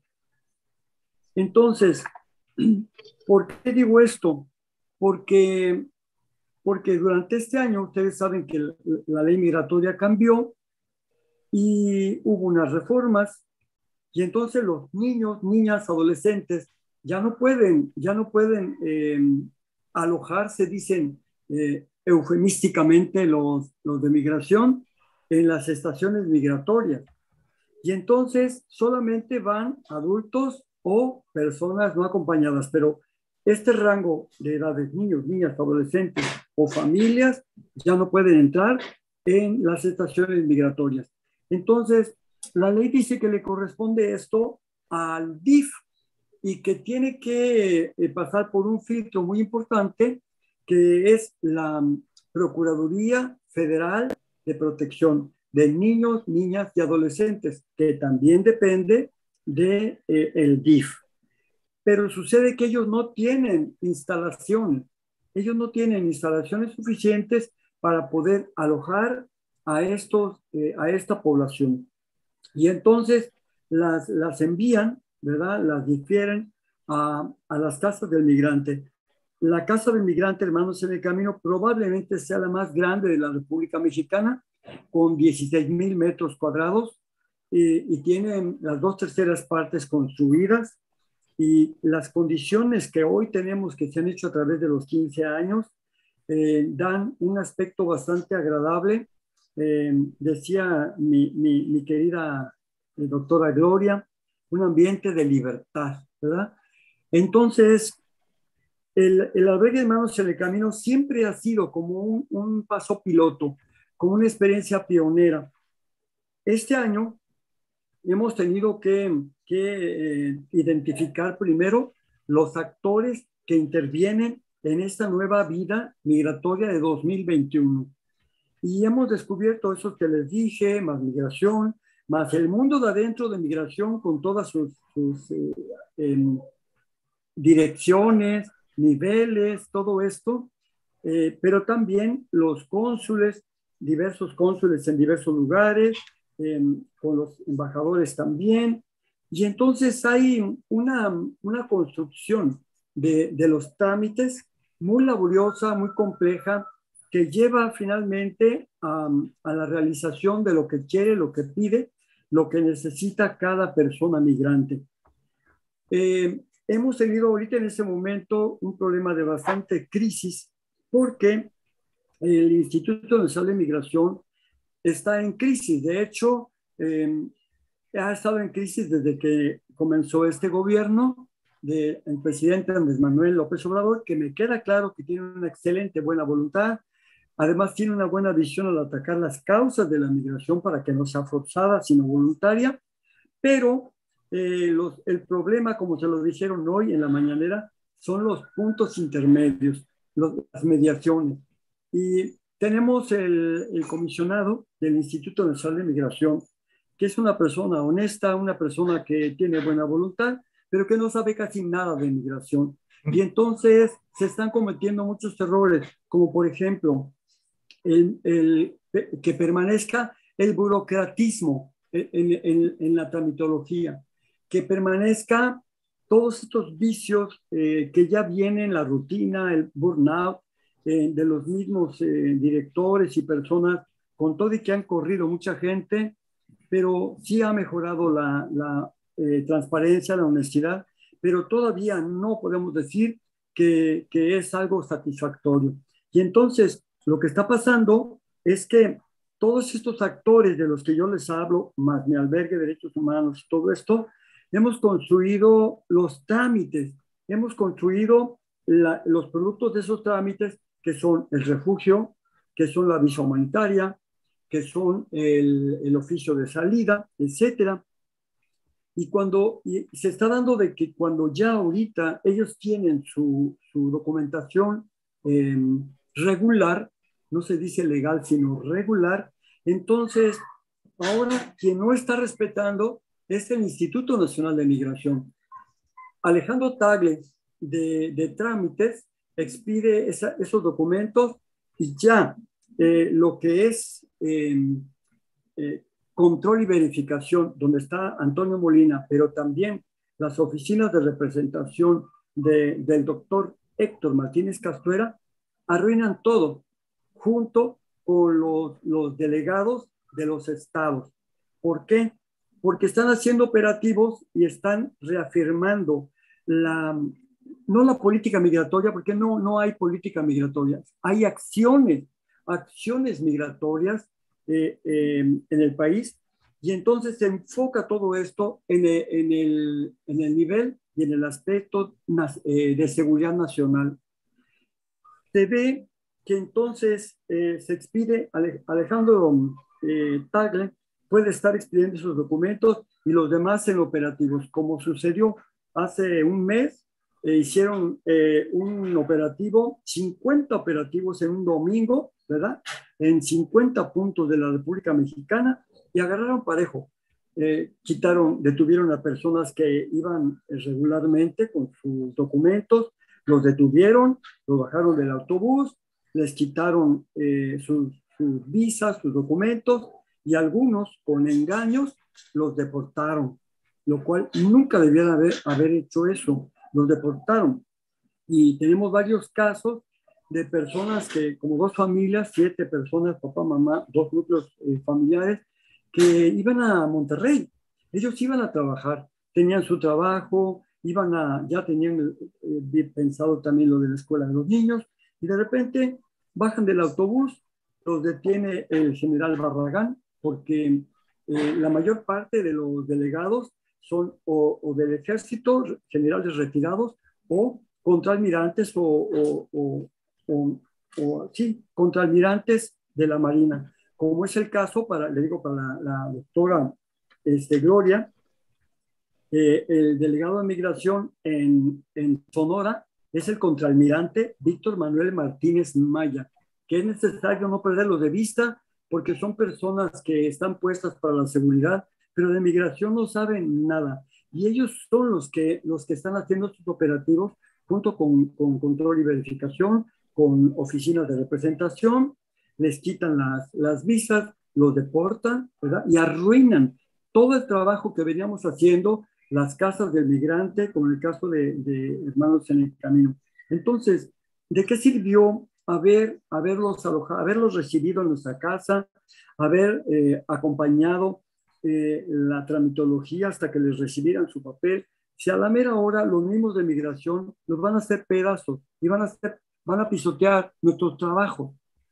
F: Entonces, ¿por qué digo esto? Porque, porque durante este año, ustedes saben que la, la ley migratoria cambió y hubo unas reformas y entonces los niños, niñas, adolescentes ya no pueden, ya no pueden eh, alojarse, dicen eh, eufemísticamente los, los de migración, en las estaciones migratorias. Y entonces solamente van adultos o personas no acompañadas, pero este rango de edades, niños, niñas, adolescentes o familias, ya no pueden entrar en las estaciones migratorias. Entonces, la ley dice que le corresponde esto al D I F y que tiene que eh, pasar por un filtro muy importante, que es la Procuraduría Federal de Protección de Niños, Niñas y Adolescentes, que también depende del de, eh, D I F. Pero sucede que ellos no tienen instalaciones, ellos no tienen instalaciones suficientes para poder alojar a, estos, eh, a esta población. Y entonces las, las envían, ¿verdad? Las difieren a, a las casas del migrante. La casa del migrante, hermanos en el camino, probablemente sea la más grande de la República Mexicana, con dieciséis mil metros cuadrados, eh, y tienen las dos terceras partes construidas, y las condiciones que hoy tenemos, que se han hecho a través de los quince años, eh, dan un aspecto bastante agradable. Eh, decía mi, mi, mi querida doctora Gloria, un ambiente de libertad, ¿verdad? Entonces, el, el albergue de Hermanos en el Camino siempre ha sido como un, un paso piloto, como una experiencia pionera. Este año hemos tenido que, que eh, identificar primero los actores que intervienen en esta nueva vida migratoria de dos mil veintiuno. Y hemos descubierto eso que les dije, más migración, más el mundo de adentro de migración con todas sus, sus eh, eh, direcciones, niveles, todo esto, eh, pero también los cónsules, diversos cónsules en diversos lugares, eh, con los embajadores también, y entonces hay una, una construcción de, de los trámites muy laboriosa, muy compleja, que lleva finalmente a, a la realización de lo que quiere, lo que pide, lo que necesita cada persona migrante. Eh, hemos tenido ahorita en este momento un problema de bastante crisis porque el Instituto Nacional de Migración está en crisis. De hecho, eh, ha estado en crisis desde que comenzó este gobierno del presidente Andrés Manuel López Obrador, que me queda claro que tiene una excelente buena voluntad. Además, tiene una buena visión al atacar las causas de la migración para que no sea forzada, sino voluntaria. Pero eh, los, el problema, como se lo dijeron hoy en la mañanera, son los puntos intermedios, los, las mediaciones. Y tenemos el, el comisionado del Instituto Nacional de Migración, que es una persona honesta, una persona que tiene buena voluntad, pero que no sabe casi nada de migración. Y entonces se están cometiendo muchos errores, como por ejemplo, el, el, que permanezca el burocratismo en, en, en la tramitología, que permanezca todos estos vicios eh, que ya vienen en la rutina, el burnout eh, de los mismos eh, directores y personas, con todo y que han corrido mucha gente, pero sí ha mejorado la, la eh, transparencia, la honestidad, pero todavía no podemos decir que, que es algo satisfactorio. Y entonces, lo que está pasando es que todos estos actores de los que yo les hablo, más mi albergue de derechos humanos, todo esto, hemos construido los trámites, hemos construido la, los productos de esos trámites, que son el refugio, que son la visa humanitaria, que son el, el oficio de salida, etcétera. Y cuando y se está dando de que cuando ya ahorita ellos tienen su, su documentación eh, regular, no se dice legal, sino regular, entonces ahora quien no está respetando es el Instituto Nacional de Migración. Alejandro Tagle de, de Trámites expide esa, esos documentos y ya eh, lo que es eh, eh, control y verificación, donde está Antonio Molina, pero también las oficinas de representación de, del doctor Héctor Martínez Castuera, arruinan todo, junto con los, los delegados de los estados. ¿Por qué? Porque están haciendo operativos y están reafirmando la, no la política migratoria, porque no, no hay política migratoria, hay acciones, acciones migratorias eh, eh, en el país, y entonces se enfoca todo esto en el, en el, en el nivel y en el aspecto eh, de seguridad nacional. Se ve que entonces eh, se expide, Alejandro eh, Tagle puede estar expidiendo esos documentos y los demás en operativos, como sucedió hace un mes, eh, hicieron eh, un operativo, cincuenta operativos en un domingo, ¿verdad? En cincuenta puntos de la República Mexicana y agarraron parejo. Eh, quitaron, detuvieron a personas que iban regularmente con sus documentos, los detuvieron, los bajaron del autobús, les quitaron eh, sus, sus visas, sus documentos, y algunos con engaños los deportaron, lo cual nunca debían haber, haber hecho eso, los deportaron. Y tenemos varios casos de personas que, como dos familias, siete personas, papá, mamá, dos núcleos eh, familiares, que iban a Monterrey. Ellos iban a trabajar, tenían su trabajo, iban a, ya tenían eh, pensado también lo de la escuela de los niños, y de repente bajan del autobús, los detiene el general Barragán, porque eh, la mayor parte de los delegados son o, o del ejército, generales retirados, o contraalmirantes o, o, o, o, o sí, contraalmirantes de la Marina, como es el caso, para, le digo para la, la doctora este, Gloria, eh, el delegado de migración en, en Sonora es el contraalmirante Víctor Manuel Martínez Maya, que es necesario no perderlo de vista, porque son personas que están puestas para la seguridad, pero de migración no saben nada. Y ellos son los que, los que están haciendo estos operativos junto con, con control y verificación, con oficinas de representación, les quitan las, las visas, los deportan, ¿verdad? Y arruinan todo el trabajo que veníamos haciendo, las casas del migrante, como en el caso de, de Hermanos en el Camino. Entonces, ¿de qué sirvió haber, haberlos alojado, haberlos recibido en nuestra casa, haber eh, acompañado eh, la tramitología hasta que les recibieran su papel? Si a la mera hora los mismos de migración nos van a hacer pedazos y van a, hacer, van a pisotear nuestro trabajo.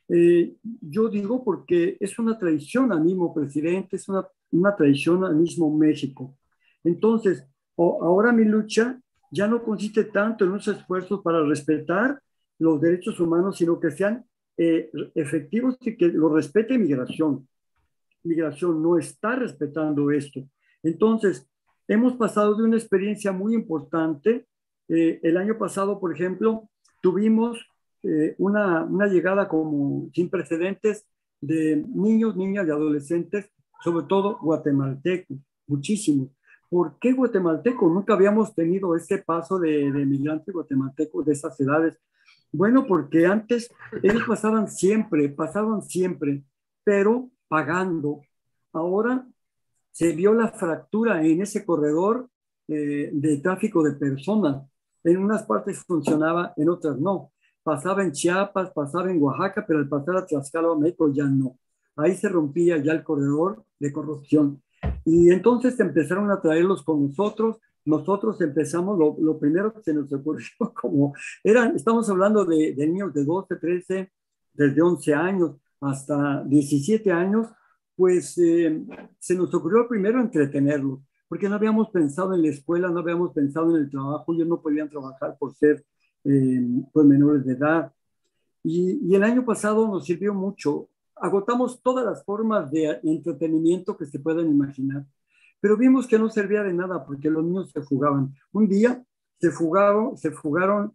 F: Eh, yo digo porque es una traición al mismo presidente, es una, una traición al mismo México. Entonces, o, ahora mi lucha ya no consiste tanto en unos esfuerzos para respetar los derechos humanos, sino que sean eh, efectivos y que lo respete migración. Migración no está respetando esto. Entonces, hemos pasado de una experiencia muy importante. Eh, el año pasado, por ejemplo, tuvimos eh, una, una llegada como sin precedentes de niños, niñas y adolescentes, sobre todo guatemaltecos, muchísimos. ¿Por qué guatemaltecos? Nunca habíamos tenido ese paso de, de migrantes guatemaltecos de esas edades. Bueno, porque antes ellos pasaban siempre, pasaban siempre, pero pagando. Ahora se vio la fractura en ese corredor eh, de tráfico de personas. En unas partes funcionaba, en otras no. Pasaba en Chiapas, pasaba en Oaxaca, pero al pasar a Tlaxcala, México, ya no. Ahí se rompía ya el corredor de corrupción. Y entonces empezaron a traerlos con nosotros. Nosotros empezamos, lo, lo primero que se nos ocurrió, como eran, estamos hablando de, de niños de doce, trece, desde once años hasta diecisiete años, pues eh, se nos ocurrió primero entretenerlos, porque no habíamos pensado en la escuela, no habíamos pensado en el trabajo, ellos no podían trabajar por ser eh, pues menores de edad. Y, y el año pasado nos sirvió mucho. Agotamos todas las formas de entretenimiento que se puedan imaginar, pero vimos que no servía de nada porque los niños se fugaban. Un día se fugaron, se fugaron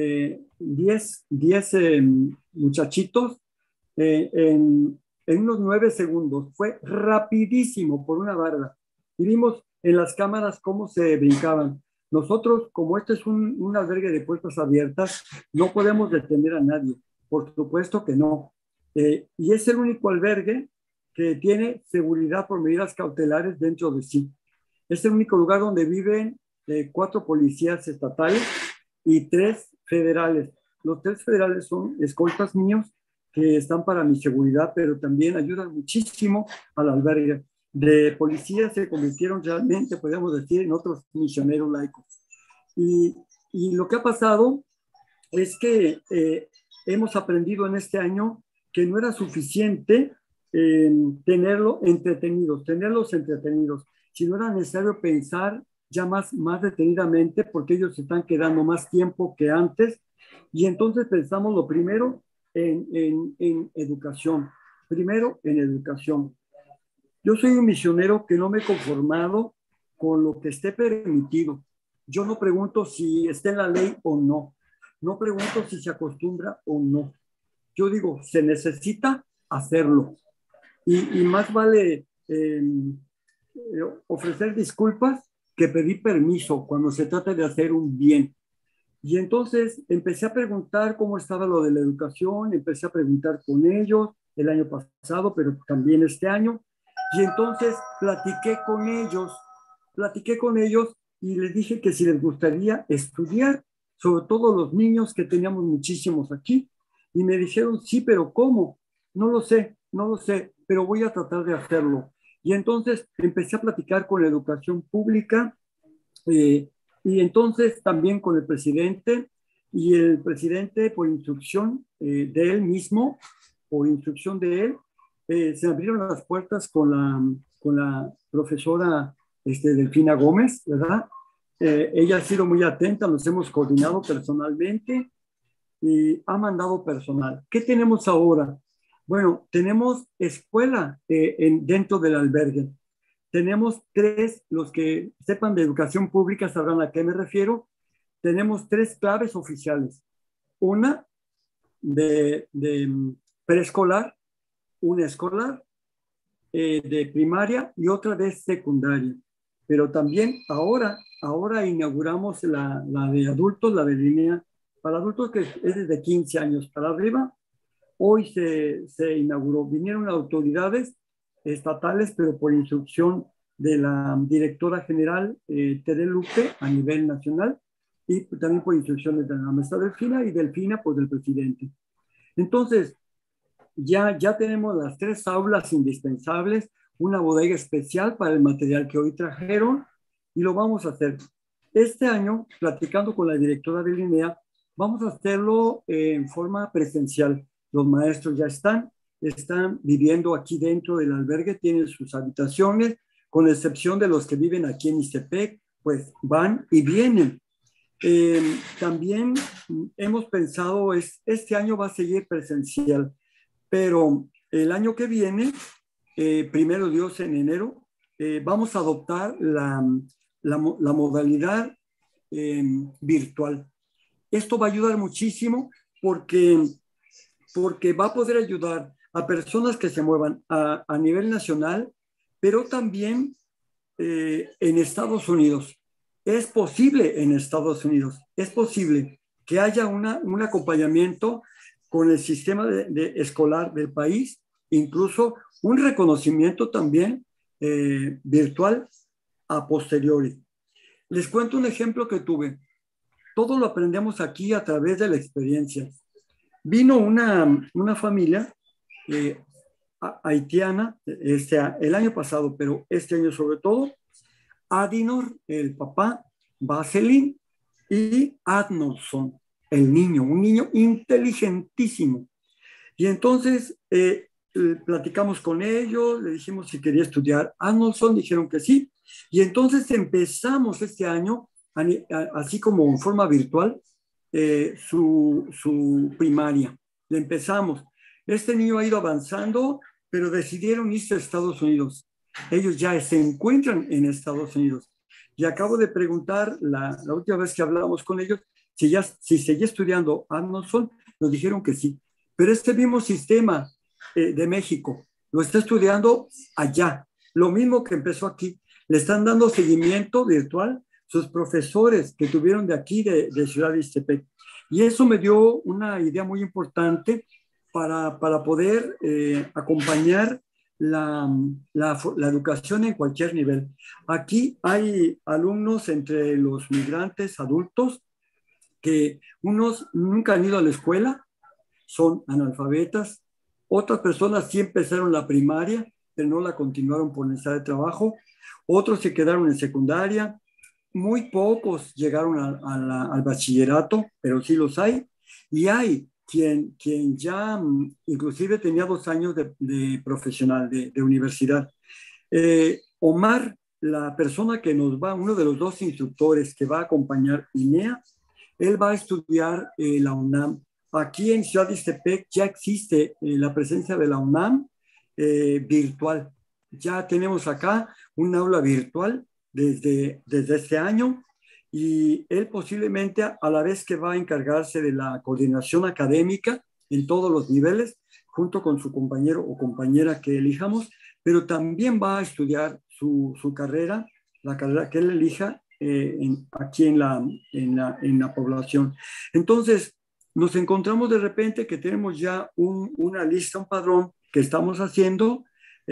F: diez eh, eh, muchachitos eh, en, en unos nueve segundos. Fue rapidísimo por una barda. Y vimos en las cámaras cómo se brincaban. Nosotros, como este es un, un albergue de puertas abiertas, no podemos detener a nadie. Por supuesto que no. Eh, y es el único albergue que tiene seguridad por medidas cautelares dentro de sí. Es el único lugar donde viven eh, cuatro policías estatales y tres federales. Los tres federales son escoltas míos que están para mi seguridad, pero también ayudan muchísimo al albergue. De policías se convirtieron realmente, podríamos decir, en otros misioneros laicos. Y, y lo que ha pasado es que eh, hemos aprendido en este año que no era suficiente eh, tenerlo entretenidos, tenerlos entretenidos, sino era necesario pensar ya más, más detenidamente porque ellos se están quedando más tiempo que antes. Y entonces pensamos lo primero en, en, en educación, primero en educación. Yo soy un misionero que no me he conformado con lo que esté permitido. Yo no pregunto si está en la ley o no. No pregunto si se acostumbra o no. Yo digo, se necesita hacerlo. Y, y más vale eh, ofrecer disculpas que pedir permiso cuando se trata de hacer un bien. Y entonces empecé a preguntar cómo estaba lo de la educación, empecé a preguntar con ellos el año pasado, pero también este año. Y entonces platiqué con ellos, platiqué con ellos y les dije que si les gustaría estudiar, sobre todo los niños que teníamos muchísimos aquí. Y me dijeron, sí, pero ¿cómo? No lo sé, no lo sé, pero voy a tratar de hacerlo. Y entonces empecé a platicar con la educación pública eh, y entonces también con el presidente. Y el presidente, por instrucción eh, de él mismo, por instrucción de él, eh, se abrieron las puertas con la, con la profesora este, Delfina Gómez, ¿verdad? Eh, ella ha sido muy atenta, nos hemos coordinado personalmente y ha mandado personal. ¿Qué tenemos ahora? Bueno, tenemos escuela eh, en, dentro del albergue. Tenemos tres, los que sepan de educación pública sabrán a qué me refiero. Tenemos tres claves oficiales. Una de, de preescolar, una escolar, eh, de primaria y otra de secundaria. Pero también ahora, ahora inauguramos la, la de adultos, la de línea para adultos que es desde quince años para arriba. Hoy se, se inauguró. Vinieron autoridades estatales, pero por instrucción de la directora general eh, Tere Lupe a nivel nacional y también por instrucciones de la maestra Delfina y Delfina pues del presidente. Entonces, ya, ya tenemos las tres aulas indispensables, una bodega especial para el material que hoy trajeron y lo vamos a hacer. Este año, platicando con la directora de Linea, vamos a hacerlo en forma presencial. los maestros ya están, están viviendo aquí dentro del albergue, tienen sus habitaciones, con excepción de los que viven aquí en Ixtepec, pues van y vienen. Eh, también hemos pensado, es, este año va a seguir presencial, pero el año que viene, eh, primero Dios en enero, eh, vamos a adoptar la, la, la modalidad eh, virtual. Esto va a ayudar muchísimo porque, porque va a poder ayudar a personas que se muevan a, a nivel nacional, pero también eh, en Estados Unidos. Es posible en Estados Unidos, es posible que haya una, un acompañamiento con el sistema de, de escolar del país, incluso un reconocimiento también eh, virtual a posteriori. Les cuento un ejemplo que tuve. Todo lo aprendemos aquí a través de la experiencia. Vino una, una familia eh, haitiana este, el año pasado, pero este año sobre todo, Adinor, el papá, Vaseline y Adnolson, el niño, un niño inteligentísimo. Y entonces eh, platicamos con ellos, le dijimos si quería estudiar Adnolson, dijeron que sí. Y entonces empezamos este año, así como en forma virtual, eh, su, su primaria. Le empezamos. Este niño ha ido avanzando, pero decidieron irse a Estados Unidos. Ellos ya se encuentran en Estados Unidos. Y acabo de preguntar la, la última vez que hablamos con ellos si, ya, si seguía estudiando Adnolson. Nos dijeron que sí. Pero este mismo sistema eh, de México lo está estudiando allá. Lo mismo que empezó aquí. Le están dando seguimiento virtual sus profesores que tuvieron de aquí, de, de Ciudad de Ixtepec. Y eso me dio una idea muy importante para, para poder eh, acompañar La, la, la educación en cualquier nivel. Aquí hay alumnos entre los migrantes adultos que unos nunca han ido a la escuela, son analfabetas, otras personas sí empezaron la primaria, pero no la continuaron por necesidad de trabajo, otros se quedaron en secundaria, muy pocos llegaron a, a la, al bachillerato, pero sí los hay, y hay Quien, quien ya inclusive tenía dos años de, de profesional, de, de universidad. Eh, Omar, la persona que nos va, uno de los dos instructores que va a acompañar INEA, él va a estudiar eh, la UNAM. Aquí en Ciudad de Ixtepec ya existe eh, la presencia de la UNAM eh, virtual. Ya tenemos acá un aula virtual desde, desde este año. Y él posiblemente a la vez que va a encargarse de la coordinación académica en todos los niveles, junto con su compañero o compañera que elijamos, pero también va a estudiar su, su carrera, la carrera que él elija eh, en, aquí en la, en, la, en la población. Entonces, nos encontramos de repente que tenemos ya un, una lista, un padrón que estamos haciendo.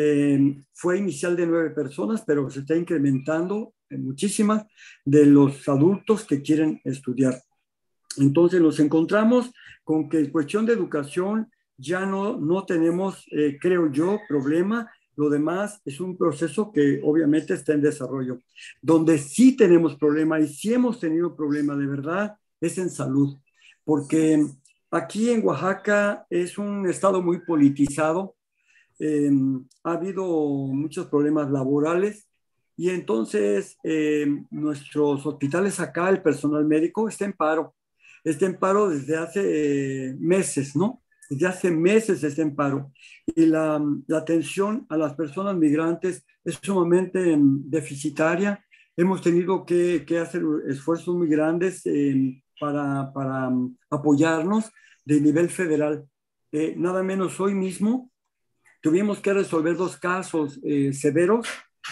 F: Eh, fue inicial de nueve personas, pero se está incrementando muchísimas de los adultos que quieren estudiar. Entonces nos encontramos con que en cuestión de educación ya no, no tenemos, eh, creo yo, problema. Lo demás es un proceso que obviamente está en desarrollo. Donde sí tenemos problema y sí hemos tenido problema de verdad es en salud, porque aquí en Oaxaca es un estado muy politizado. Eh, ha habido muchos problemas laborales. Y entonces eh, nuestros hospitales acá, el personal médico está en paro. Está en paro desde hace eh, meses, ¿no? Desde hace meses está en paro. Y la, la atención a las personas migrantes es sumamente eh, deficitaria. Hemos tenido que, que hacer esfuerzos muy grandes eh, para, para um, apoyarnos de nivel federal. Eh, nada menos hoy mismo tuvimos que resolver dos casos eh, severos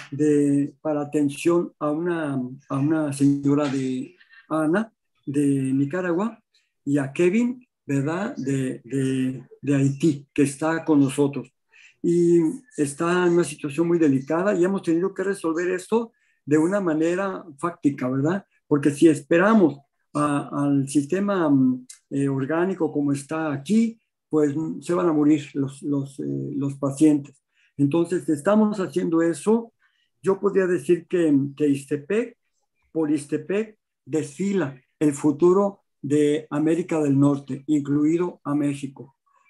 F: De, para atención a una, a una señora de Ana, de Nicaragua, y a Kevin, ¿verdad?, de, de, de Haití, que está con nosotros. Y está en una situación muy delicada y hemos tenido que resolver esto de una manera fáctica, ¿verdad? Porque si esperamos a, al sistema eh, orgánico como está aquí, pues se van a morir los, los, eh, los pacientes. Entonces, estamos haciendo eso. Yo podría decir que, que Ixtepec, por Ixtepec, desfila el futuro de América del Norte, incluido a México.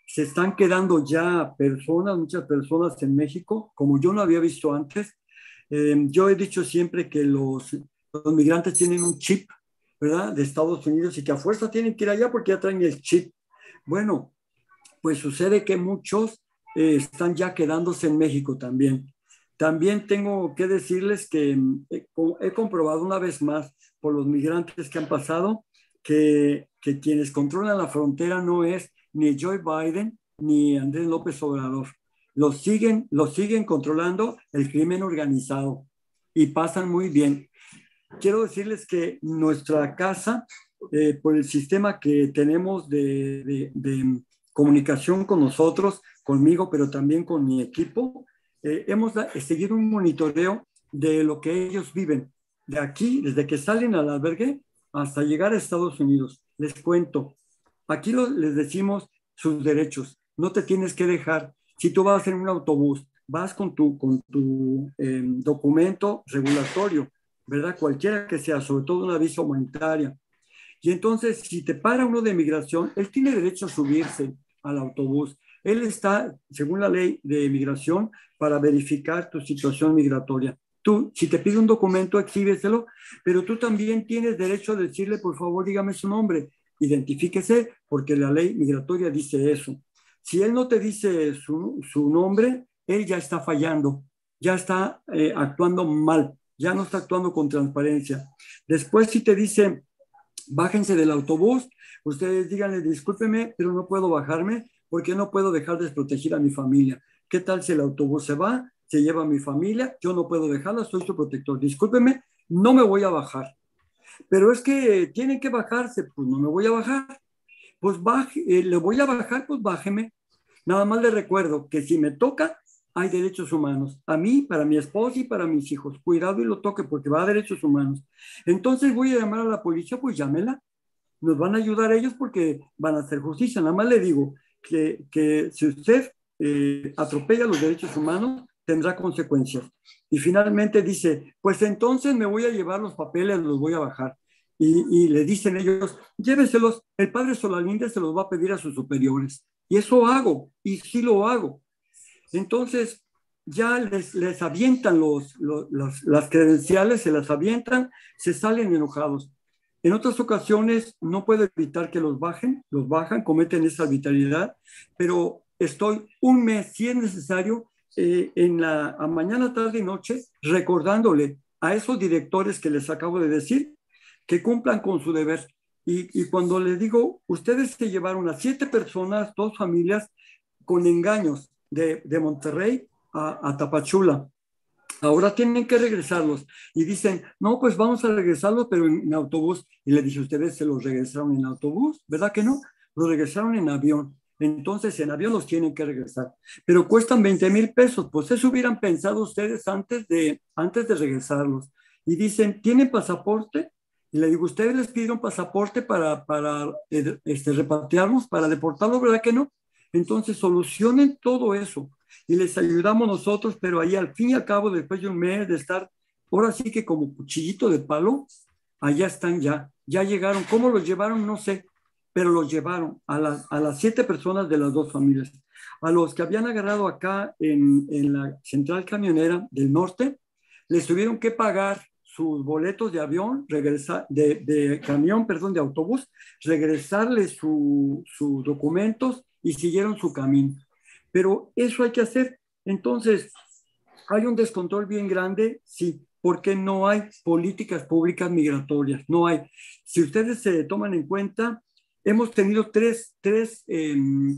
F: se están quedando ya personas, muchas personas en México, como yo no había visto antes. Eh, yo he dicho siempre que los, los migrantes tienen un chip, ¿verdad?, de Estados Unidos y que a fuerza tienen que ir allá porque ya traen el chip. Bueno, pues sucede que muchos eh, están ya quedándose en México también. También tengo que decirles que he, he comprobado una vez más por los migrantes que han pasado que, que quienes controlan la frontera no es ni Joe Biden ni Andrés López Obrador. Los siguen, los siguen controlando el crimen organizado y pasan muy bien. Quiero decirles que nuestra casa, eh, por el sistema que tenemos de, de, de comunicación con nosotros, conmigo, pero también con mi equipo, eh, hemos seguido un monitoreo de lo que ellos viven, de aquí, desde que salen al albergue hasta llegar a Estados Unidos. Les cuento, aquí lo, les decimos sus derechos, no te tienes que dejar. Si tú vas en un autobús, vas con tu, con tu eh, documento regulatorio, ¿verdad? Cualquiera que sea, sobre todo una visa humanitaria. Y entonces, si te para uno de migración, él tiene derecho a subirse al autobús. Él está, según la ley de migración, para verificar tu situación migratoria. Tú, si te pide un documento, exhíbeselo, pero tú también tienes derecho a decirle, por favor, dígame su nombre, identifíquese, porque la ley migratoria dice eso. Si él no te dice su, su nombre, él ya está fallando, ya está eh, actuando mal, ya no está actuando con transparencia. Después, si te dice, bájense del autobús, ustedes díganle, discúlpeme, pero no puedo bajarme porque no puedo dejar desproteger a mi familia. ¿Qué tal si el autobús se va, se lleva a mi familia? Yo no puedo dejarla, soy su protector. Discúlpeme, no me voy a bajar. Pero es que tienen que bajarse, pues no me voy a bajar. Pues baje, eh, le voy a bajar, pues bájeme. Nada más le recuerdo que si me toca, hay derechos humanos. A mí, para mi esposa y para mis hijos. Cuidado y lo toque porque va a derechos humanos. Entonces voy a llamar a la policía, pues llámela. Nos van a ayudar ellos porque van a hacer justicia. Nada más le digo que, que si usted eh, atropella los derechos humanos, tendrá consecuencias. Y finalmente dice, pues entonces me voy a llevar los papeles, los voy a bajar. Y, y le dicen ellos, lléveselos, el padre Solalinde se los va a pedir a sus superiores. Y eso hago, y sí lo hago. Entonces, ya les, les avientan los, los, los, las credenciales, se las avientan, se salen enojados. En otras ocasiones no puedo evitar que los bajen, los bajan, cometen esa arbitrariedad, pero estoy un mes, si es necesario, eh, en la a mañana, tarde y noche, recordándole a esos directores que les acabo de decir que cumplan con su deber. Y, y cuando les digo, ustedes se llevaron a siete personas, dos familias, con engaños de, de Monterrey a, a Tapachula. Ahora tienen que regresarlos. Y dicen, no, pues vamos a regresarlos, pero en, en autobús. Y le dije, ¿ustedes se los regresaron en autobús? ¿Verdad que no? Los regresaron en avión. Entonces, en avión los tienen que regresar. Pero cuestan veinte mil pesos. Pues eso hubieran pensado ustedes antes de, antes de regresarlos. Y dicen, ¿tienen pasaporte? Y le digo, ¿ustedes les pidieron pasaporte para, para este, repatriarlos, para deportarlos? ¿Verdad que no? Entonces, solucionen todo eso. Y les ayudamos nosotros, pero ahí al fin y al cabo, después de un mes de estar, ahora sí que como cuchillito de palo, allá están ya. Ya llegaron. ¿Cómo los llevaron? No sé. Pero los llevaron a, la, a las siete personas de las dos familias. A los que habían agarrado acá en, en la central camionera del norte, les tuvieron que pagar sus boletos de avión, regresar, de, de camión, perdón, de autobús, regresarles sus su documentos y siguieron su camino. Pero eso hay que hacer. Entonces, ¿hay un descontrol bien grande? Sí, porque no hay políticas públicas migratorias, no hay. Si ustedes se toman en cuenta, hemos tenido tres, tres eh,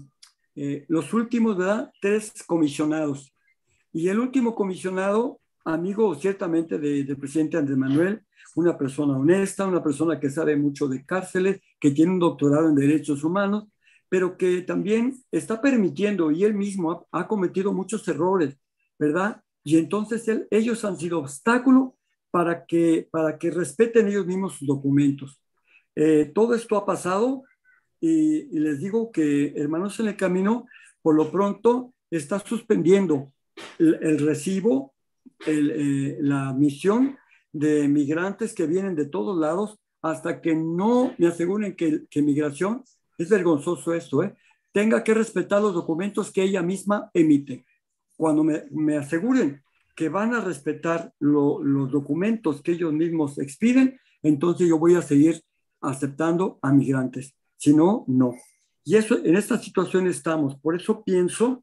F: eh, los últimos, ¿verdad? Tres comisionados. Y el último comisionado, amigo ciertamente del de presidente Andrés Manuel, una persona honesta, una persona que sabe mucho de cárceles, que tiene un doctorado en derechos humanos, pero que también está permitiendo, y él mismo ha, ha cometido muchos errores, ¿verdad? Y entonces él, ellos han sido obstáculo para que, para que respeten ellos mismos sus documentos. Eh, todo esto ha pasado y, y les digo que Hermanos en el Camino, por lo pronto, está suspendiendo el, el recibo, el, eh, la admisión de migrantes que vienen de todos lados hasta que no me aseguren que, que migración, es vergonzoso esto, ¿eh? tenga que respetar los documentos que ella misma emite. Cuando me, me aseguren que van a respetar lo, los documentos que ellos mismos expiden, entonces yo voy a seguir aceptando a migrantes. Si no, no. Y eso, en esta situación estamos. Por eso pienso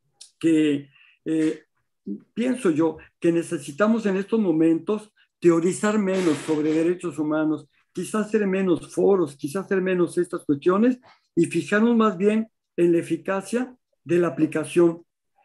F: que, eh, pienso yo, que necesitamos en estos momentos teorizar menos sobre derechos humanos, quizás hacer menos foros, quizás hacer menos estas cuestiones y fijarnos más bien en la eficacia de la aplicación.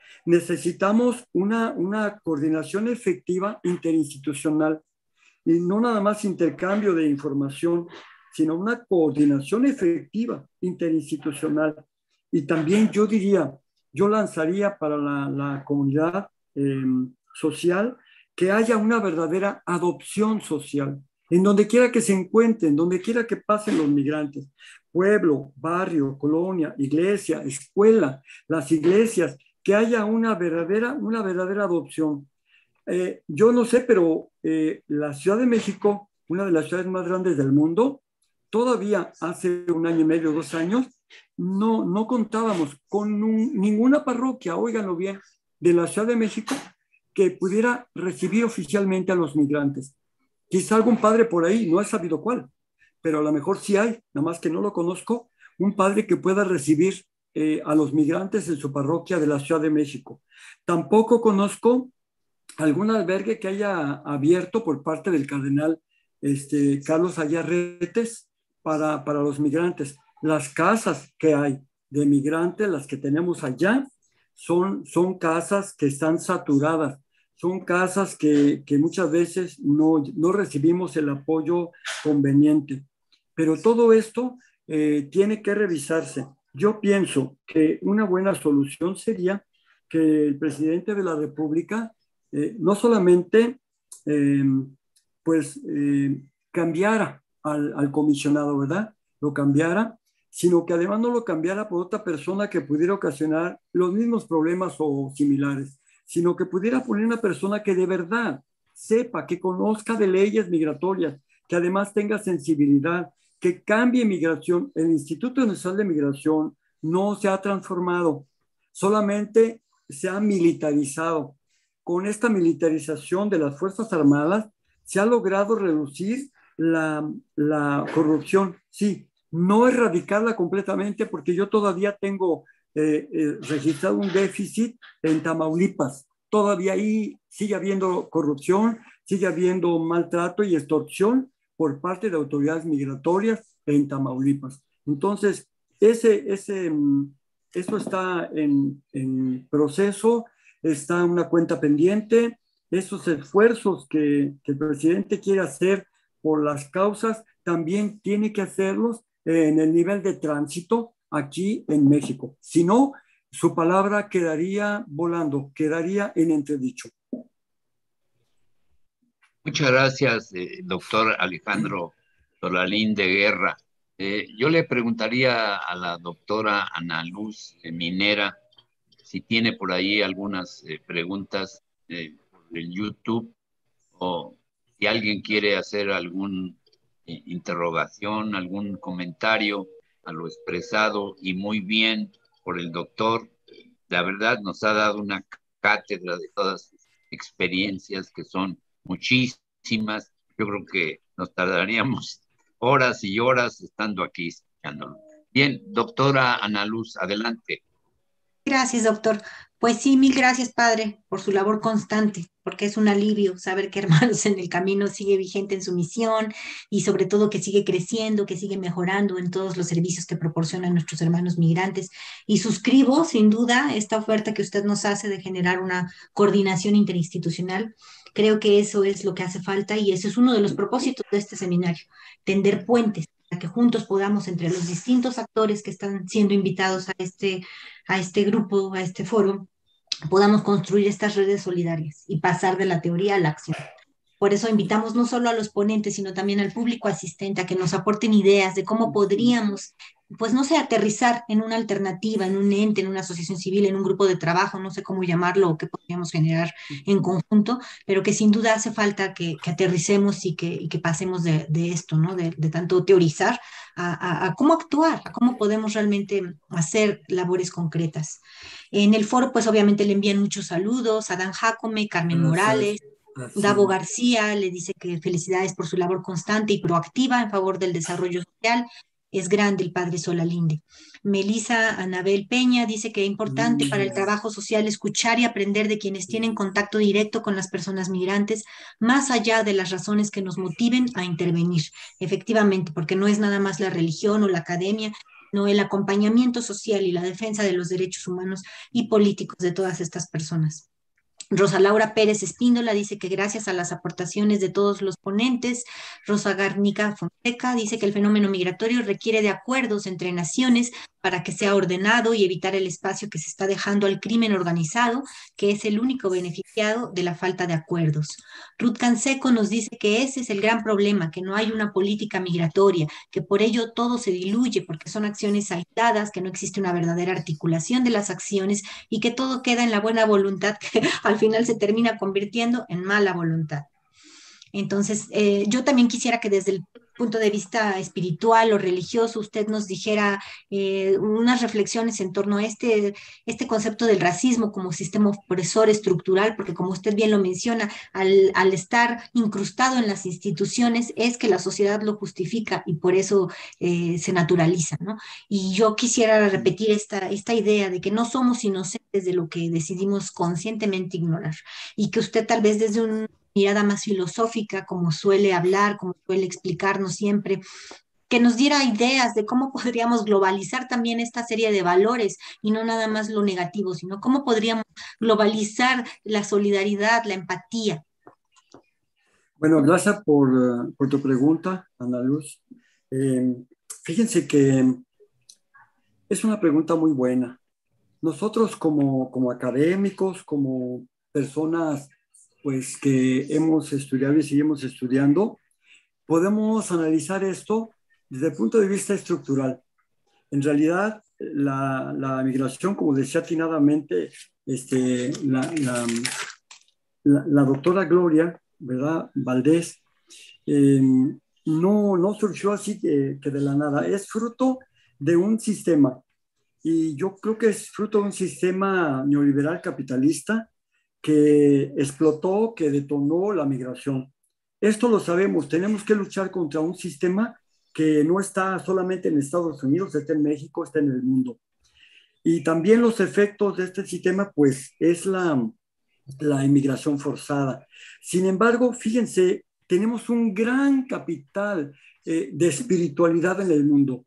F: Necesitamos una, una coordinación efectiva interinstitucional y no nada más intercambio de información, sino una coordinación efectiva interinstitucional. Y también yo diría, yo lanzaría para la, la comunidad eh, social que haya una verdadera adopción social, en donde quiera que se encuentren, donde quiera que pasen los migrantes, pueblo, barrio, colonia, iglesia, escuela, las iglesias, que haya una verdadera, una verdadera adopción. Eh, yo no sé, pero eh, la Ciudad de México, una de las ciudades más grandes del mundo, todavía hace un año y medio, dos años, no, no contábamos con un, ninguna parroquia, óiganlo bien, de la Ciudad de México que pudiera recibir oficialmente a los migrantes. Quizá algún padre por ahí, no he sabido cuál, pero a lo mejor sí hay, nada más que no lo conozco, un padre que pueda recibir eh, a los migrantes en su parroquia de la Ciudad de México. Tampoco conozco algún albergue que haya abierto por parte del cardenal este, Carlos Ayarretes para, para los migrantes. Las casas que hay de migrantes, las que tenemos allá, son, son casas que están saturadas, son casas que, que muchas veces no, no recibimos el apoyo conveniente. Pero todo esto eh, tiene que revisarse. Yo pienso que una buena solución sería que el presidente de la República eh, no solamente eh, pues, eh, cambiara al, al comisionado, ¿verdad? Lo cambiara, sino que además no lo cambiara por otra persona que pudiera ocasionar los mismos problemas o similares, sino que pudiera poner una persona que de verdad sepa, que conozca de leyes migratorias, que además tenga sensibilidad, que cambie migración. El Instituto Nacional de Migración no se ha transformado, solamente se ha militarizado. Con esta militarización de las Fuerzas Armadas se ha logrado reducir la, la corrupción, sí, no erradicarla completamente, porque yo todavía tengo eh, eh, registrado un déficit en Tamaulipas. Todavía ahí sigue habiendo corrupción, sigue habiendo maltrato y extorsión por parte de autoridades migratorias en Tamaulipas. Entonces, ese, ese, eso está en, en proceso, está una cuenta pendiente. Esos esfuerzos que, que el presidente quiere hacer por las causas, también tiene que hacerlos en el nivel de tránsito aquí en México. Si no, su palabra quedaría volando, quedaría en entredicho.
B: Muchas gracias, eh, doctor Alejandro Solalín de Guerra. Eh, yo le preguntaría a la doctora Ana Luz eh, Minera si tiene por ahí algunas eh, preguntas eh, por el YouTube, o si alguien quiere hacer alguna eh, interrogación, algún comentario a lo expresado y muy bien por el doctor. La verdad nos ha dado una cátedra de todas sus experiencias, que son muchísimas. Yo creo que nos tardaríamos horas y horas estando aquí escuchándolo. Bien, doctora Ana Luz, adelante.
D: Gracias, doctor. Pues sí, mil gracias, padre, por su labor constante, porque es un alivio saber que Hermanos en el Camino sigue vigente en su misión y sobre todo que sigue creciendo, que sigue mejorando en todos los servicios que proporcionan nuestros hermanos migrantes. Y suscribo, sin duda, esta oferta que usted nos hace de generar una coordinación interinstitucional. Creo que eso es lo que hace falta y ese es uno de los propósitos de este seminario, tender puentes, para que juntos podamos, entre los distintos actores que están siendo invitados a este, a este grupo, a este foro, podamos construir estas redes solidarias y pasar de la teoría a la acción. Por eso invitamos no solo a los ponentes, sino también al público asistente a que nos aporten ideas de cómo podríamos pues no sé, aterrizar en una alternativa, en un ente, en una asociación civil, en un grupo de trabajo, no sé cómo llamarlo o qué podríamos generar en conjunto, pero que sin duda hace falta que, que aterricemos y que, y que pasemos de, de esto, ¿no? De, de tanto teorizar a, a, a cómo actuar, a cómo podemos realmente hacer labores concretas. En el foro, pues obviamente le envían muchos saludos a Dan Jacome, Carmen Morales, Davo García le dice que felicidades por su labor constante y proactiva en favor del desarrollo social. Es grande el padre Solalinde. Melisa Anabel Peña dice que es importante para el trabajo social escuchar y aprender de quienes tienen contacto directo con las personas migrantes, más allá de las razones que nos motiven a intervenir. Efectivamente, porque no es nada más la religión o la academia, sino el acompañamiento social y la defensa de los derechos humanos y políticos de todas estas personas. Rosa Laura Pérez Espíndola dice que gracias a las aportaciones de todos los ponentes, Rosa Garnica Fonseca dice que el fenómeno migratorio requiere de acuerdos entre naciones para que sea ordenado y evitar el espacio que se está dejando al crimen organizado, que es el único beneficiado de la falta de acuerdos. Ruth Canseco nos dice que ese es el gran problema, que no hay una política migratoria, que por ello todo se diluye porque son acciones aisladas, que no existe una verdadera articulación de las acciones y que todo queda en la buena voluntad que al final se termina convirtiendo en mala voluntad. Entonces, eh, yo también quisiera que desde el punto de vista espiritual o religioso usted nos dijera eh, unas reflexiones en torno a este, este concepto del racismo como sistema opresor estructural, porque como usted bien lo menciona, al, al estar incrustado en las instituciones es que la sociedad lo justifica y por eso eh, se naturaliza, ¿no? Y yo quisiera repetir esta, esta idea de que no somos inocentes de lo que decidimos conscientemente ignorar y que usted tal vez desde un mirada más filosófica, como suele hablar, como suele explicarnos siempre, que nos diera ideas de cómo podríamos globalizar también esta serie de valores y no nada más lo negativo, sino cómo podríamos globalizar la solidaridad, la empatía.
F: Bueno, gracias por, uh, por tu pregunta, Ana Luz. Eh, fíjense que es una pregunta muy buena. Nosotros como, como académicos, como personas pues que hemos estudiado y seguimos estudiando, podemos analizar esto desde el punto de vista estructural. En realidad, la, la migración, como decía atinadamente este, la, la, la, la doctora Gloria, ¿verdad? Valdés, eh, no, no surgió así que, que de la nada, es fruto de un sistema, y yo creo que es fruto de un sistema neoliberal capitalista que explotó, que detonó la migración. Esto lo sabemos, tenemos que luchar contra un sistema que no está solamente en Estados Unidos, está en México, está en el mundo. Y también los efectos de este sistema, pues, es la, la inmigración forzada. Sin embargo, fíjense, tenemos un gran capital eh, de espiritualidad en el mundo.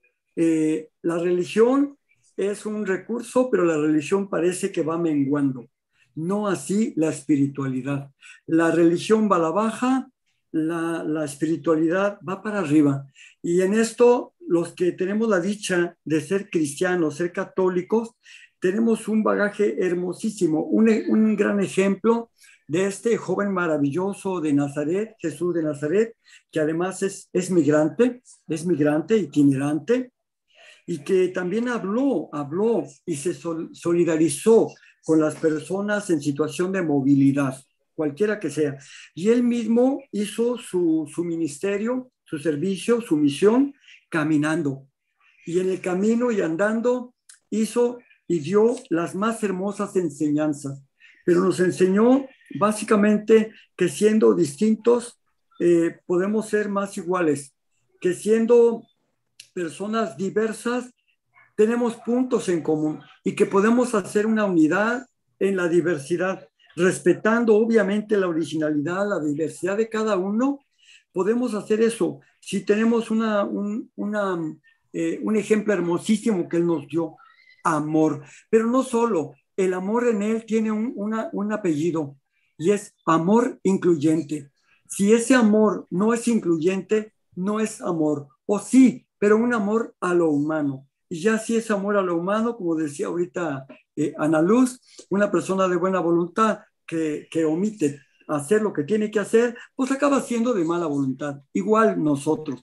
F: Eh, la religión es un recurso, pero la religión parece que va menguando. No así la espiritualidad. La religión va a la baja, la, la espiritualidad va para arriba. Y en esto, los que tenemos la dicha de ser cristianos, ser católicos, tenemos un bagaje hermosísimo, un, un gran ejemplo de este joven maravilloso de Nazaret, Jesús de Nazaret, que además es, es migrante, es migrante itinerante, y que también habló, habló y se sol, solidarizó con las personas en situación de movilidad, cualquiera que sea. Y él mismo hizo su, su ministerio, su servicio, su misión, caminando. Y en el camino y andando hizo y dio las más hermosas enseñanzas. Pero nos enseñó básicamente que siendo distintos eh, podemos ser más iguales, que siendo personas diversas tenemos puntos en común y que podemos hacer una unidad en la diversidad, respetando obviamente la originalidad, la diversidad de cada uno. Podemos hacer eso si tenemos una, un, una, eh, un ejemplo hermosísimo que él nos dio, amor. Pero no solo, el amor en él tiene un, una, un apellido y es amor incluyente. Si ese amor no es incluyente, no es amor. O sí, pero un amor a lo humano. Y ya si es amor a lo humano, como decía ahorita eh, Ana Luz, una persona de buena voluntad que, que omite hacer lo que tiene que hacer, pues acaba siendo de mala voluntad. Igual nosotros.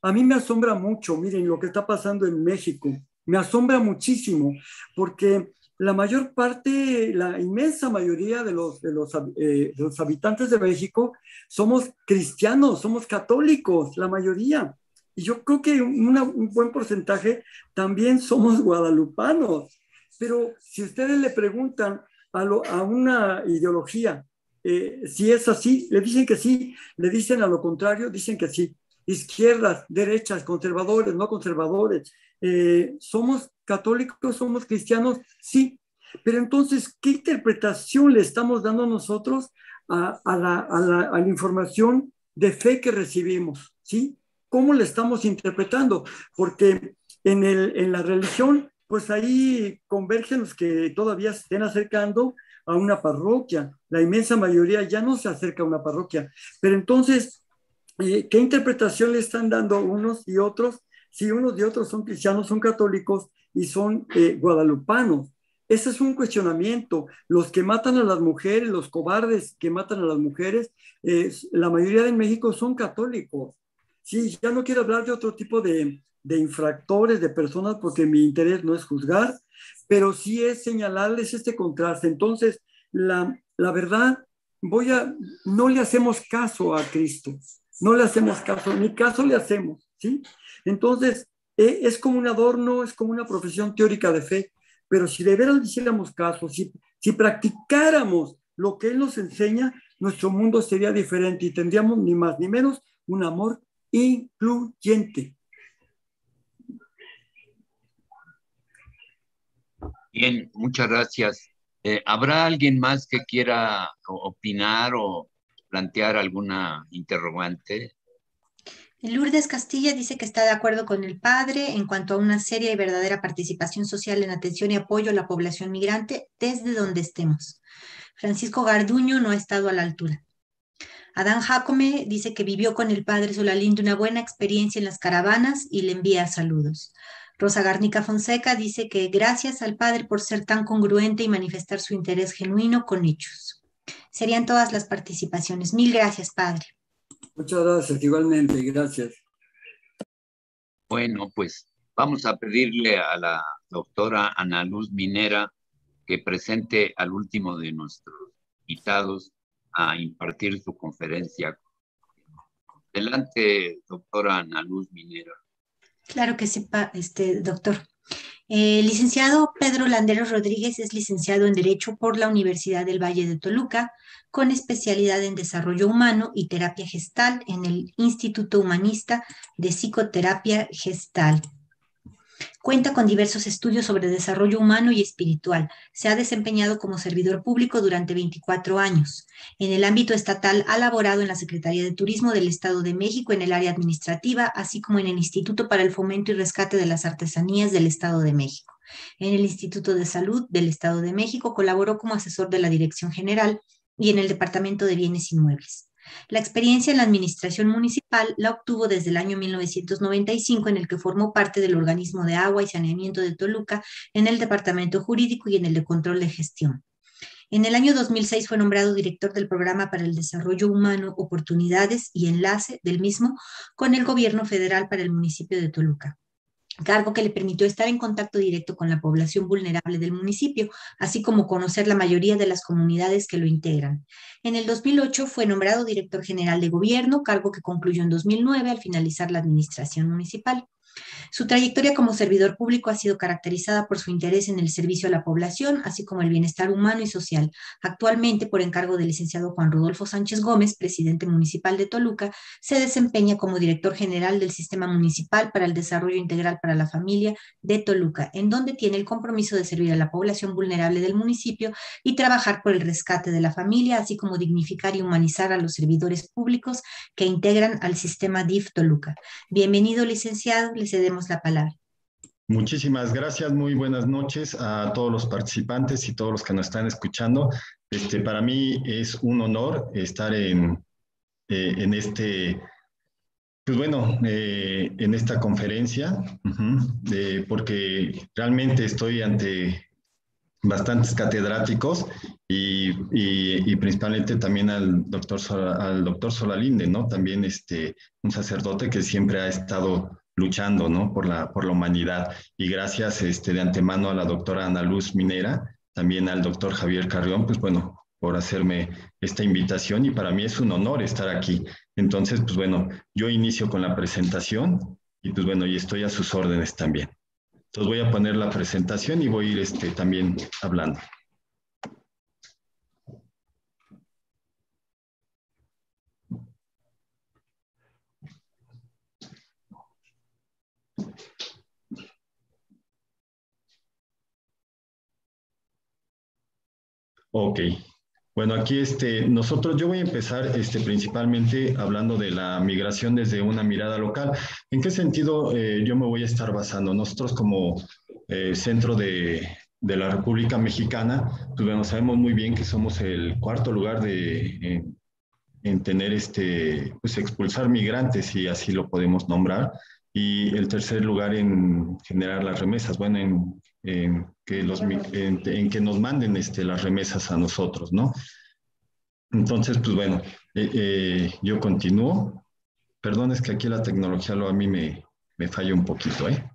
F: a mí me asombra mucho, miren, lo que está pasando en México. Me asombra muchísimo, porque la mayor parte, la inmensa mayoría de los, de los, eh, de los habitantes de México somos cristianos, somos católicos, la mayoría. Y yo creo que una, un buen porcentaje también somos guadalupanos. Pero si ustedes le preguntan a, lo, a una ideología eh, si es así, le dicen que sí, le dicen a lo contrario, dicen que sí. Izquierdas, derechas, conservadores, no conservadores. Eh, ¿Somos católicos, somos cristianos? Sí. Pero entonces, ¿qué interpretación le estamos dando nosotros a, a, la, a, la, a la información de fe que recibimos? ¿Sí? ¿Cómo le estamos interpretando? Porque en, el, en la religión, pues ahí convergen los que todavía se estén acercando a una parroquia. La inmensa mayoría ya no se acerca a una parroquia. Pero entonces, eh, ¿qué interpretación le están dando unos y otros? Si unos y otros son cristianos, son católicos y son eh, guadalupanos. Ese es un cuestionamiento. Los que matan a las mujeres, los cobardes que matan a las mujeres, eh, la mayoría de México son católicos. Sí, ya no quiero hablar de otro tipo de, de infractores, de personas, porque mi interés no es juzgar, pero sí es señalarles este contraste. Entonces, la, la verdad, voy a, no le hacemos caso a Cristo, no le hacemos caso, ni caso le hacemos, ¿sí? Entonces, eh, es como un adorno, es como una profesión teórica de fe, pero si de veras le hiciéramos caso, si, si practicáramos lo que Él nos enseña, nuestro mundo sería diferente y tendríamos ni más ni menos un amor incluyente.
B: Bien, muchas gracias. Eh, ¿Habrá alguien más que quiera opinar o plantear alguna interrogante?
D: Lourdes Castilla dice que está de acuerdo con el padre en cuanto a una seria y verdadera participación social en atención y apoyo a la población migrante desde donde estemos. Francisco Garduño no ha estado a la altura. Adán Jacome dice que vivió con el padre Solalinde una buena experiencia en las caravanas y le envía saludos. Rosa Garnica Fonseca dice que gracias al padre por ser tan congruente y manifestar su interés genuino con hechos. Serían todas las participaciones. Mil gracias, padre.
F: Muchas gracias, igualmente, gracias.
B: Bueno, pues vamos a pedirle a la doctora Ana Luz Minera que presente al último de nuestros invitados a impartir su conferencia. Adelante, doctora Ana Luz Minera.
D: Claro que sí, este, doctor. El eh, licenciado Pedro Landeros Rodríguez es licenciado en Derecho por la Universidad del Valle de Toluca, con especialidad en Desarrollo Humano y Terapia Gestal en el Instituto Humanista de Psicoterapia Gestal. Cuenta con diversos estudios sobre desarrollo humano y espiritual. Se ha desempeñado como servidor público durante veinticuatro años. En el ámbito estatal ha laborado en la Secretaría de Turismo del Estado de México en el área administrativa, así como en el Instituto para el Fomento y Rescate de las Artesanías del Estado de México. En el Instituto de Salud del Estado de México colaboró como asesor de la Dirección General y en el Departamento de Bienes Inmuebles. La experiencia en la administración municipal la obtuvo desde el año mil novecientos noventa y cinco, en el que formó parte del Organismo de Agua y Saneamiento de Toluca, en el Departamento Jurídico y en el de Control de Gestión. En el año dos mil seis fue nombrado director del Programa para el Desarrollo Humano, Oportunidades y Enlace del mismo con el Gobierno Federal para el municipio de Toluca, cargo que le permitió estar en contacto directo con la población vulnerable del municipio, así como conocer la mayoría de las comunidades que lo integran. En el dos mil ocho fue nombrado director general de gobierno, cargo que concluyó en dos mil nueve al finalizar la administración municipal. Su trayectoria como servidor público ha sido caracterizada por su interés en el servicio a la población, así como el bienestar humano y social. Actualmente, por encargo del licenciado Juan Rodolfo Sánchez Gómez, presidente municipal de Toluca, se desempeña como director general del Sistema Municipal para el Desarrollo Integral para la Familia de Toluca, en donde tiene el compromiso de servir a la población vulnerable del municipio y trabajar por el rescate de la familia, así como dignificar y humanizar a los servidores públicos que integran al sistema D I F Toluca. Bienvenido, licenciado. Le cedemos la palabra.
G: Muchísimas gracias, muy buenas noches a todos los participantes y todos los que nos están escuchando. Este, para mí es un honor estar en, eh, en este, pues bueno, eh, en esta conferencia, uh-huh, de, porque realmente estoy ante bastantes catedráticos y, y, y principalmente también al doctor, al doctor Solalinde, ¿no? También este, un sacerdote que siempre ha estado luchando, ¿no? Por la, por la humanidad. Y gracias este, de antemano a la doctora Ana Luz Minera, también al doctor Javier Carrión, pues bueno, por hacerme esta invitación y para mí es un honor estar aquí. Entonces, pues bueno, yo inicio con la presentación y pues bueno, y estoy a sus órdenes también. Entonces voy a poner la presentación y voy a ir este, también hablando. Ok. Bueno, aquí este, nosotros, yo voy a empezar este, principalmente hablando de la migración desde una mirada local. ¿En qué sentido eh, yo me voy a estar basando? Nosotros como eh, centro de, de la República Mexicana, pues bueno, sabemos muy bien que somos el cuarto lugar de, en, en tener este, pues expulsar migrantes, si así lo podemos nombrar, y el tercer lugar en generar las remesas, bueno, en, en que, los, en, en que nos manden este, las remesas a nosotros, ¿no? Entonces, pues bueno, eh, eh, yo continúo. Perdón, es que aquí la tecnología lo, a mí me, me falla un poquito, ¿eh?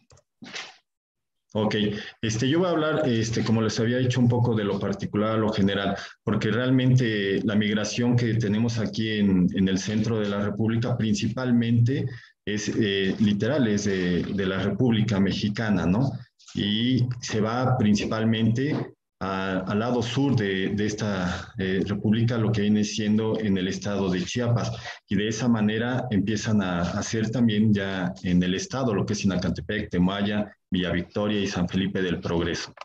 G: Ok, este, yo voy a hablar, este, como les había dicho, un poco de lo particular a lo general, porque realmente la migración que tenemos aquí en, en el centro de la República principalmente es eh, literal, es de, de la República Mexicana, ¿no? Y se va principalmente a, al lado sur de, de esta eh, república, lo que viene siendo en el estado de Chiapas, y de esa manera empiezan a hacer también ya en el estado, lo que es Sinacantepec, Temaya, Villa Victoria y San Felipe del Progreso.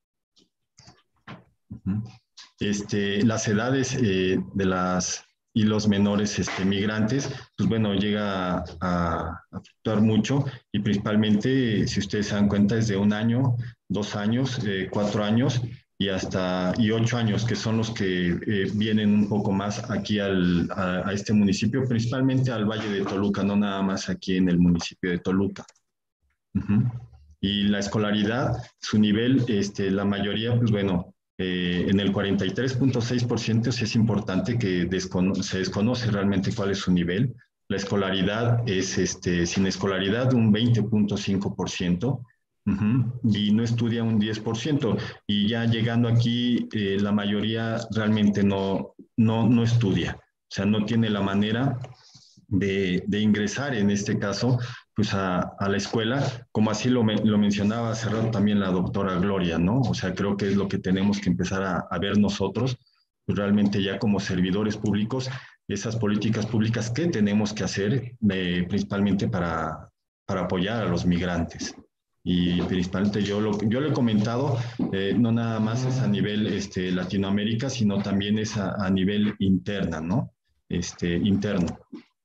G: Este, las edades eh, de las y los menores este, migrantes, pues bueno, llega a, a, a fluctuar mucho y principalmente, si ustedes se dan cuenta, es de un año, dos años, eh, cuatro años y hasta y ocho años, que son los que eh, vienen un poco más aquí al, a, a este municipio, principalmente al Valle de Toluca, no nada más aquí en el municipio de Toluca. Uh-huh. Y la escolaridad, su nivel, este, la mayoría, pues bueno, eh, en el cuarenta y tres punto seis por ciento sí es importante que descono se desconoce realmente cuál es su nivel. La escolaridad es, este, sin escolaridad, un veinte punto cinco por ciento. Uh-huh. Y no estudia un diez por ciento. Y ya llegando aquí, eh, la mayoría realmente no, no, no estudia. O sea, no tiene la manera de, de ingresar, en este caso, pues a, a la escuela, como así lo, lo mencionaba hace rato también la doctora Gloria, ¿no? O sea, creo que es lo que tenemos que empezar a, a ver nosotros, pues realmente ya como servidores públicos, esas políticas públicas que tenemos que hacer, eh, principalmente para, para apoyar a los migrantes. Y principalmente yo lo, yo lo he comentado, eh, no nada más es a nivel este, Latinoamérica, sino también es a, a nivel interna, ¿no? Este, interno.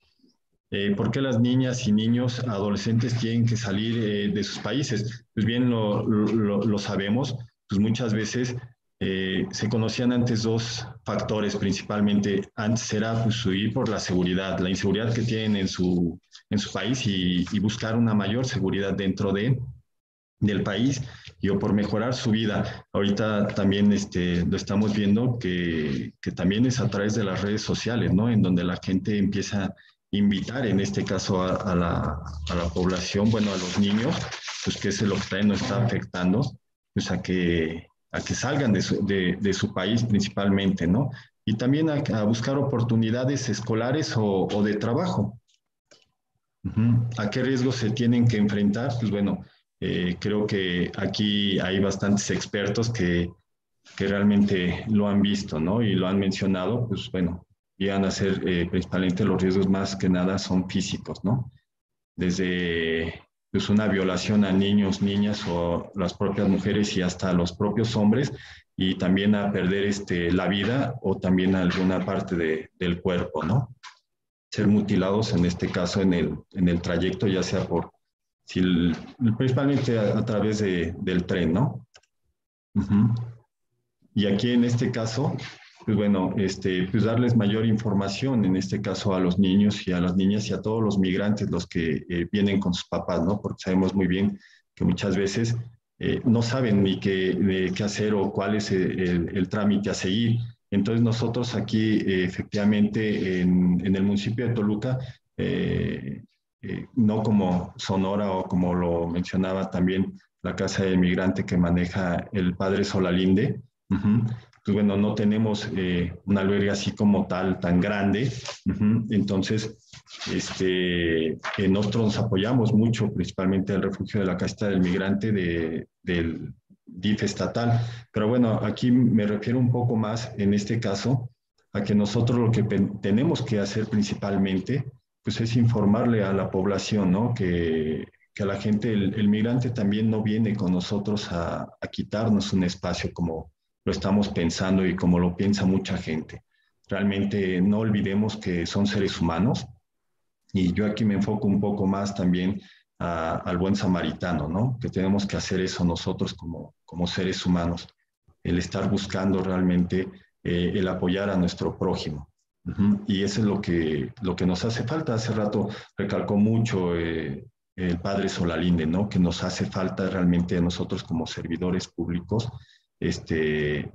G: Eh, ¿Por qué las niñas y niños adolescentes tienen que salir eh, de sus países? Pues bien lo, lo, lo sabemos, pues muchas veces eh, se conocían antes dos factores principalmente. Antes era pues, huir por la seguridad, la inseguridad que tienen en su, en su país y, y buscar una mayor seguridad dentro de, del país y o por mejorar su vida. Ahorita también este, lo estamos viendo que, que también es a través de las redes sociales, ¿no? En donde la gente empieza a invitar, en este caso, a, a, la, a la población, bueno, a los niños, pues que es lo que también nos está afectando, pues a que, a que salgan de su, de, de su país principalmente, ¿no? Y también a, a buscar oportunidades escolares o, o de trabajo. Uh-huh. ¿A qué riesgos se tienen que enfrentar? Pues bueno, eh, creo que aquí hay bastantes expertos que, que realmente lo han visto, ¿no? Y lo han mencionado, pues bueno, llegan a ser eh, principalmente los riesgos más que nada son físicos, ¿no? Desde pues, una violación a niños, niñas o las propias mujeres y hasta los propios hombres y también a perder este, la vida o también alguna parte de, del cuerpo, ¿no? Ser mutilados en este caso en el, en el trayecto, ya sea por, si el, principalmente a, a través de, del tren, ¿no? Uh-huh. Y aquí en este caso, pues bueno, este, pues darles mayor información, en este caso a los niños y a las niñas y a todos los migrantes, los que eh, vienen con sus papás, ¿no? Porque sabemos muy bien que muchas veces eh, no saben ni qué, ni qué hacer o cuál es el, el, el trámite a seguir. Entonces nosotros aquí eh, efectivamente en, en el municipio de Toluca, eh, eh, no como Sonora o como lo mencionaba también la Casa del Migrante que maneja el padre Solalinde, uh-huh. Pues bueno, no tenemos eh, un albergue así como tal, tan grande. Uh-huh. Entonces, este, eh, nosotros nos apoyamos mucho, principalmente el refugio de la Casa del Migrante de, del D I F estatal. Pero bueno, aquí me refiero un poco más, en este caso, a que nosotros lo que tenemos que hacer principalmente, pues es informarle a la población, ¿no? Que, que a la gente, el, el migrante también no viene con nosotros a, a quitarnos un espacio como lo estamos pensando y como lo piensa mucha gente. Realmente no olvidemos que son seres humanos y yo aquí me enfoco un poco más también a, al buen samaritano, ¿no? Que tenemos que hacer eso nosotros como, como seres humanos, el estar buscando realmente eh, el apoyar a nuestro prójimo. Uh-huh. Y eso es lo que, lo que nos hace falta. Hace rato recalcó mucho eh, el padre Solalinde, ¿no? Que nos hace falta realmente a nosotros como servidores públicos, este,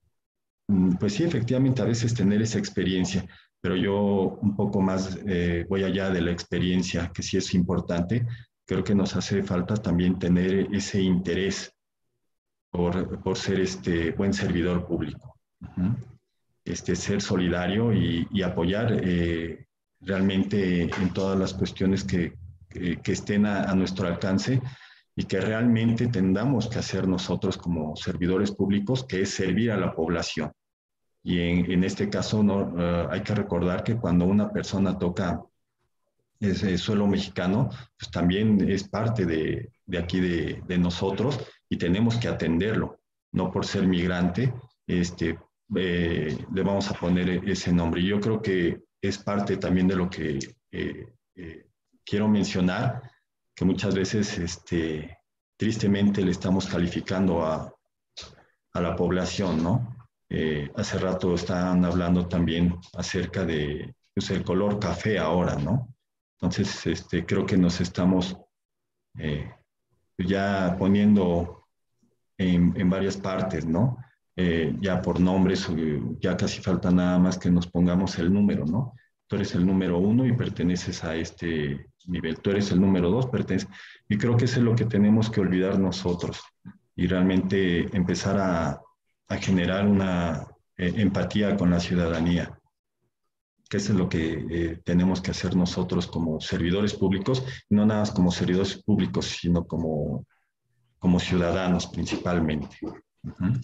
G: pues sí, efectivamente a veces tener esa experiencia, pero yo un poco más eh, voy allá de la experiencia, que sí es importante. Creo que nos hace falta también tener ese interés por, por ser este buen servidor público. Uh-huh. Este, ser solidario y, y apoyar eh, realmente en todas las cuestiones que, que, que estén a, a nuestro alcance y que realmente tendamos que hacer nosotros como servidores públicos, que es servir a la población. Y en, en este caso no, uh, hay que recordar que cuando una persona toca ese suelo mexicano, pues también es parte de, de aquí de, de nosotros y tenemos que atenderlo, no por ser migrante, este, eh, le vamos a poner ese nombre. Y yo creo que es parte también de lo que eh, eh, quiero mencionar, que muchas veces este, tristemente le estamos calificando a, a la población, ¿no? Eh, hace rato estaban hablando también acerca de pues, el color café ahora, ¿no? Entonces, este, creo que nos estamos eh, ya poniendo en, en varias partes, ¿no? Eh, ya por nombres, ya casi falta nada más que nos pongamos el número, ¿no? Tú eres el número uno y perteneces a este nivel, tú eres el número dos, perteneces. Y creo que eso es lo que tenemos que olvidar nosotros y realmente empezar a, a generar una eh, empatía con la ciudadanía, que eso es lo que eh, tenemos que hacer nosotros como servidores públicos, no nada más como servidores públicos, sino como, como ciudadanos principalmente. Uh-huh.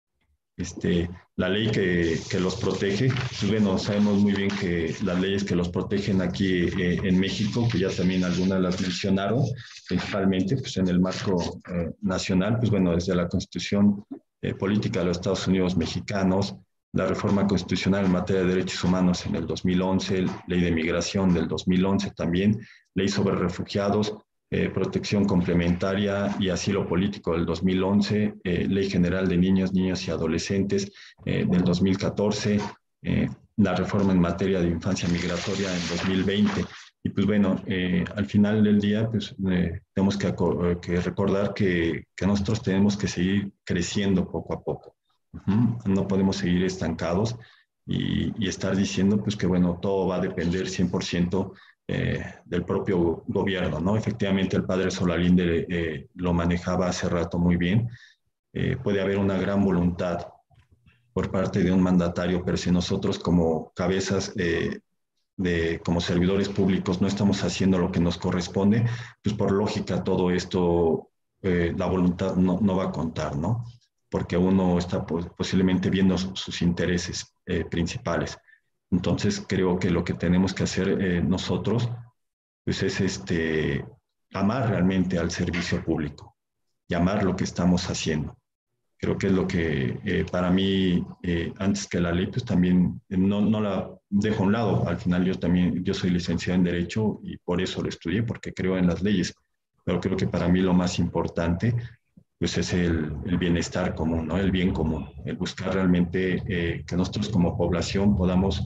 G: Este, la ley que, que los protege, pues bueno, sabemos muy bien que las leyes que los protegen aquí eh, en México, que ya también algunas las mencionaron, principalmente pues en el marco eh, nacional, pues bueno, desde la Constitución eh, Política de los Estados Unidos Mexicanos, la reforma constitucional en materia de derechos humanos en el dos mil once, ley de migración del dos mil once también, ley sobre refugiados, Eh, protección complementaria y asilo político del dos mil once, eh, Ley General de Niños, Niñas y Adolescentes eh, del dos mil catorce, eh, la reforma en materia de infancia migratoria en dos mil veinte. Y pues bueno, eh, al final del día pues, eh, tenemos que, que recordar que, que nosotros tenemos que seguir creciendo poco a poco. Uh-huh. No podemos seguir estancados y, y estar diciendo pues, que bueno, todo va a depender cien por ciento Eh, del propio gobierno, ¿no? Efectivamente, el padre Solalinde eh, lo manejaba hace rato muy bien. Eh, puede haber una gran voluntad por parte de un mandatario, pero si nosotros como cabezas, eh, de, como servidores públicos, no estamos haciendo lo que nos corresponde, pues por lógica todo esto, eh, la voluntad no, no va a contar, ¿no? Porque uno está pues, posiblemente viendo sus intereses eh, principales. Entonces creo que lo que tenemos que hacer eh, nosotros pues es este, amar realmente al servicio público y amar lo que estamos haciendo. Creo que es lo que eh, para mí, eh, antes que la ley, pues también eh, no, no la dejo a un lado. Al final yo también, yo soy licenciado en Derecho y por eso lo estudié, porque creo en las leyes. Pero creo que para mí lo más importante pues es el, el bienestar común, ¿no? El bien común, el buscar realmente eh, que nosotros como población podamos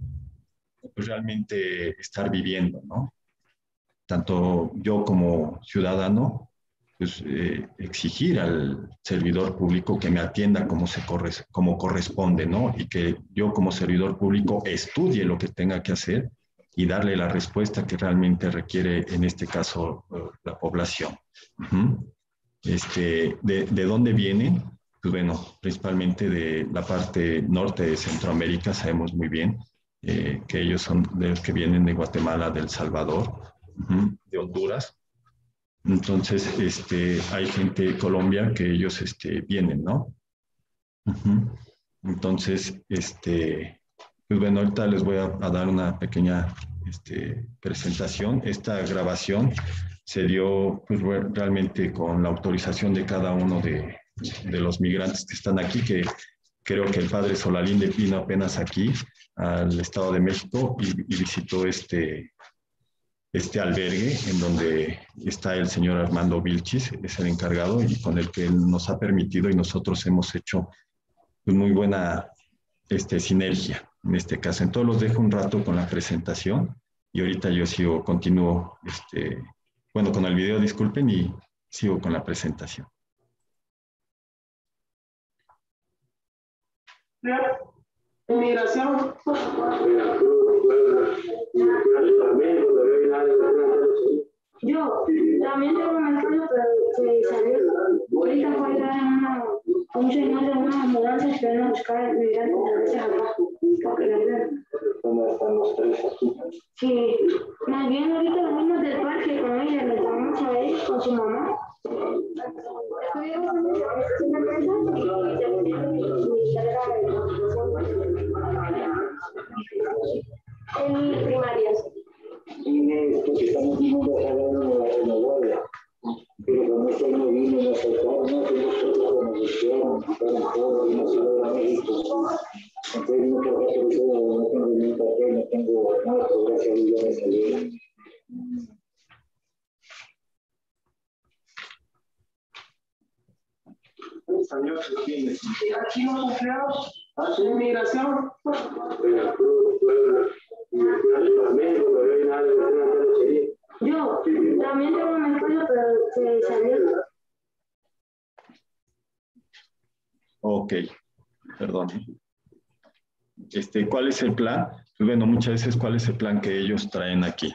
G: pues, realmente estar viviendo, ¿no? Tanto yo como ciudadano, pues, eh, exigir al servidor público que me atienda como, se corre, como corresponde, ¿no? Y que yo como servidor público estudie lo que tenga que hacer y darle la respuesta que realmente requiere, en este caso, uh, la población. Uh-huh. Este, de, ¿De dónde vienen? Pues bueno, principalmente de la parte norte de Centroamérica, sabemos muy bien eh, que ellos son de los que vienen de Guatemala, de El Salvador, uh-huh, de Honduras. Entonces, este, hay gente de Colombia que ellos este, vienen, ¿no? Uh-huh. Entonces, este, pues bueno, ahorita les voy a, a dar una pequeña este, presentación. Esta grabación se dio pues, realmente con la autorización de cada uno de, de los migrantes que están aquí, que creo que el padre Solalinde vino apenas aquí al Estado de México y, y visitó este, este albergue en donde está el señor Armando Vilchis, es el encargado y con el que él nos ha permitido y nosotros hemos hecho pues, muy buena este, sinergia en este caso. Entonces los dejo un rato con la presentación y ahorita yo sigo, continúo, este, bueno, con el video, disculpen, y sigo con la presentación.
A: Inmigración.
H: Yo también tengo una escuela, pero se salió. Ahorita fue a una, a un señor de unas mudanzas que van a buscar migrantes a veces acá, porque la verdad. ¿Cómo están los tres aquí? Sí, más bien ahorita venimos del parque con ella, le llamamos a él con su mamá. Estuvimos en una empresa en primarias. Y esto que estamos viendo es hablando de la renovadora, pero con esto no vino a aceptar, no tenemos que la negociación, estamos todos en la Ciudad de México. Entonces, muchas gracias, yo no tengo ningún papel, no tengo nada, pero gracias a Dios me salió.
A: Aquí los empleados, inmigración.
H: Yo también tengo una escuela, pero se salió.
G: Ok, perdón. Este, ¿cuál es el plan? Pues bueno, muchas veces, ¿cuál es el plan que ellos traen aquí?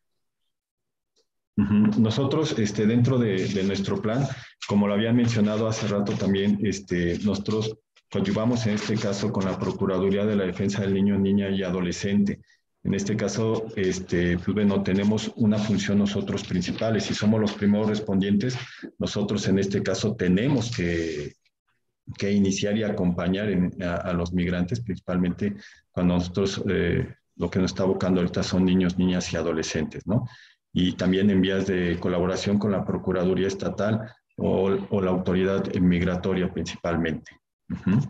G: Uh-huh. Nosotros, este, dentro de, de nuestro plan, como lo habían mencionado hace rato también, este, nosotros coadyuvamos en este caso con la Procuraduría de la Defensa del Niño, Niña y Adolescente. En este caso, este, pues bueno, tenemos una función nosotros principales. Si somos los primeros respondientes, nosotros en este caso tenemos que, que iniciar y acompañar en, a, a los migrantes, principalmente cuando nosotros eh, lo que nos está abocando ahorita son niños, niñas y adolescentes, ¿no? Y también en vías de colaboración con la Procuraduría Estatal o, o la Autoridad Migratoria principalmente. Uh-huh.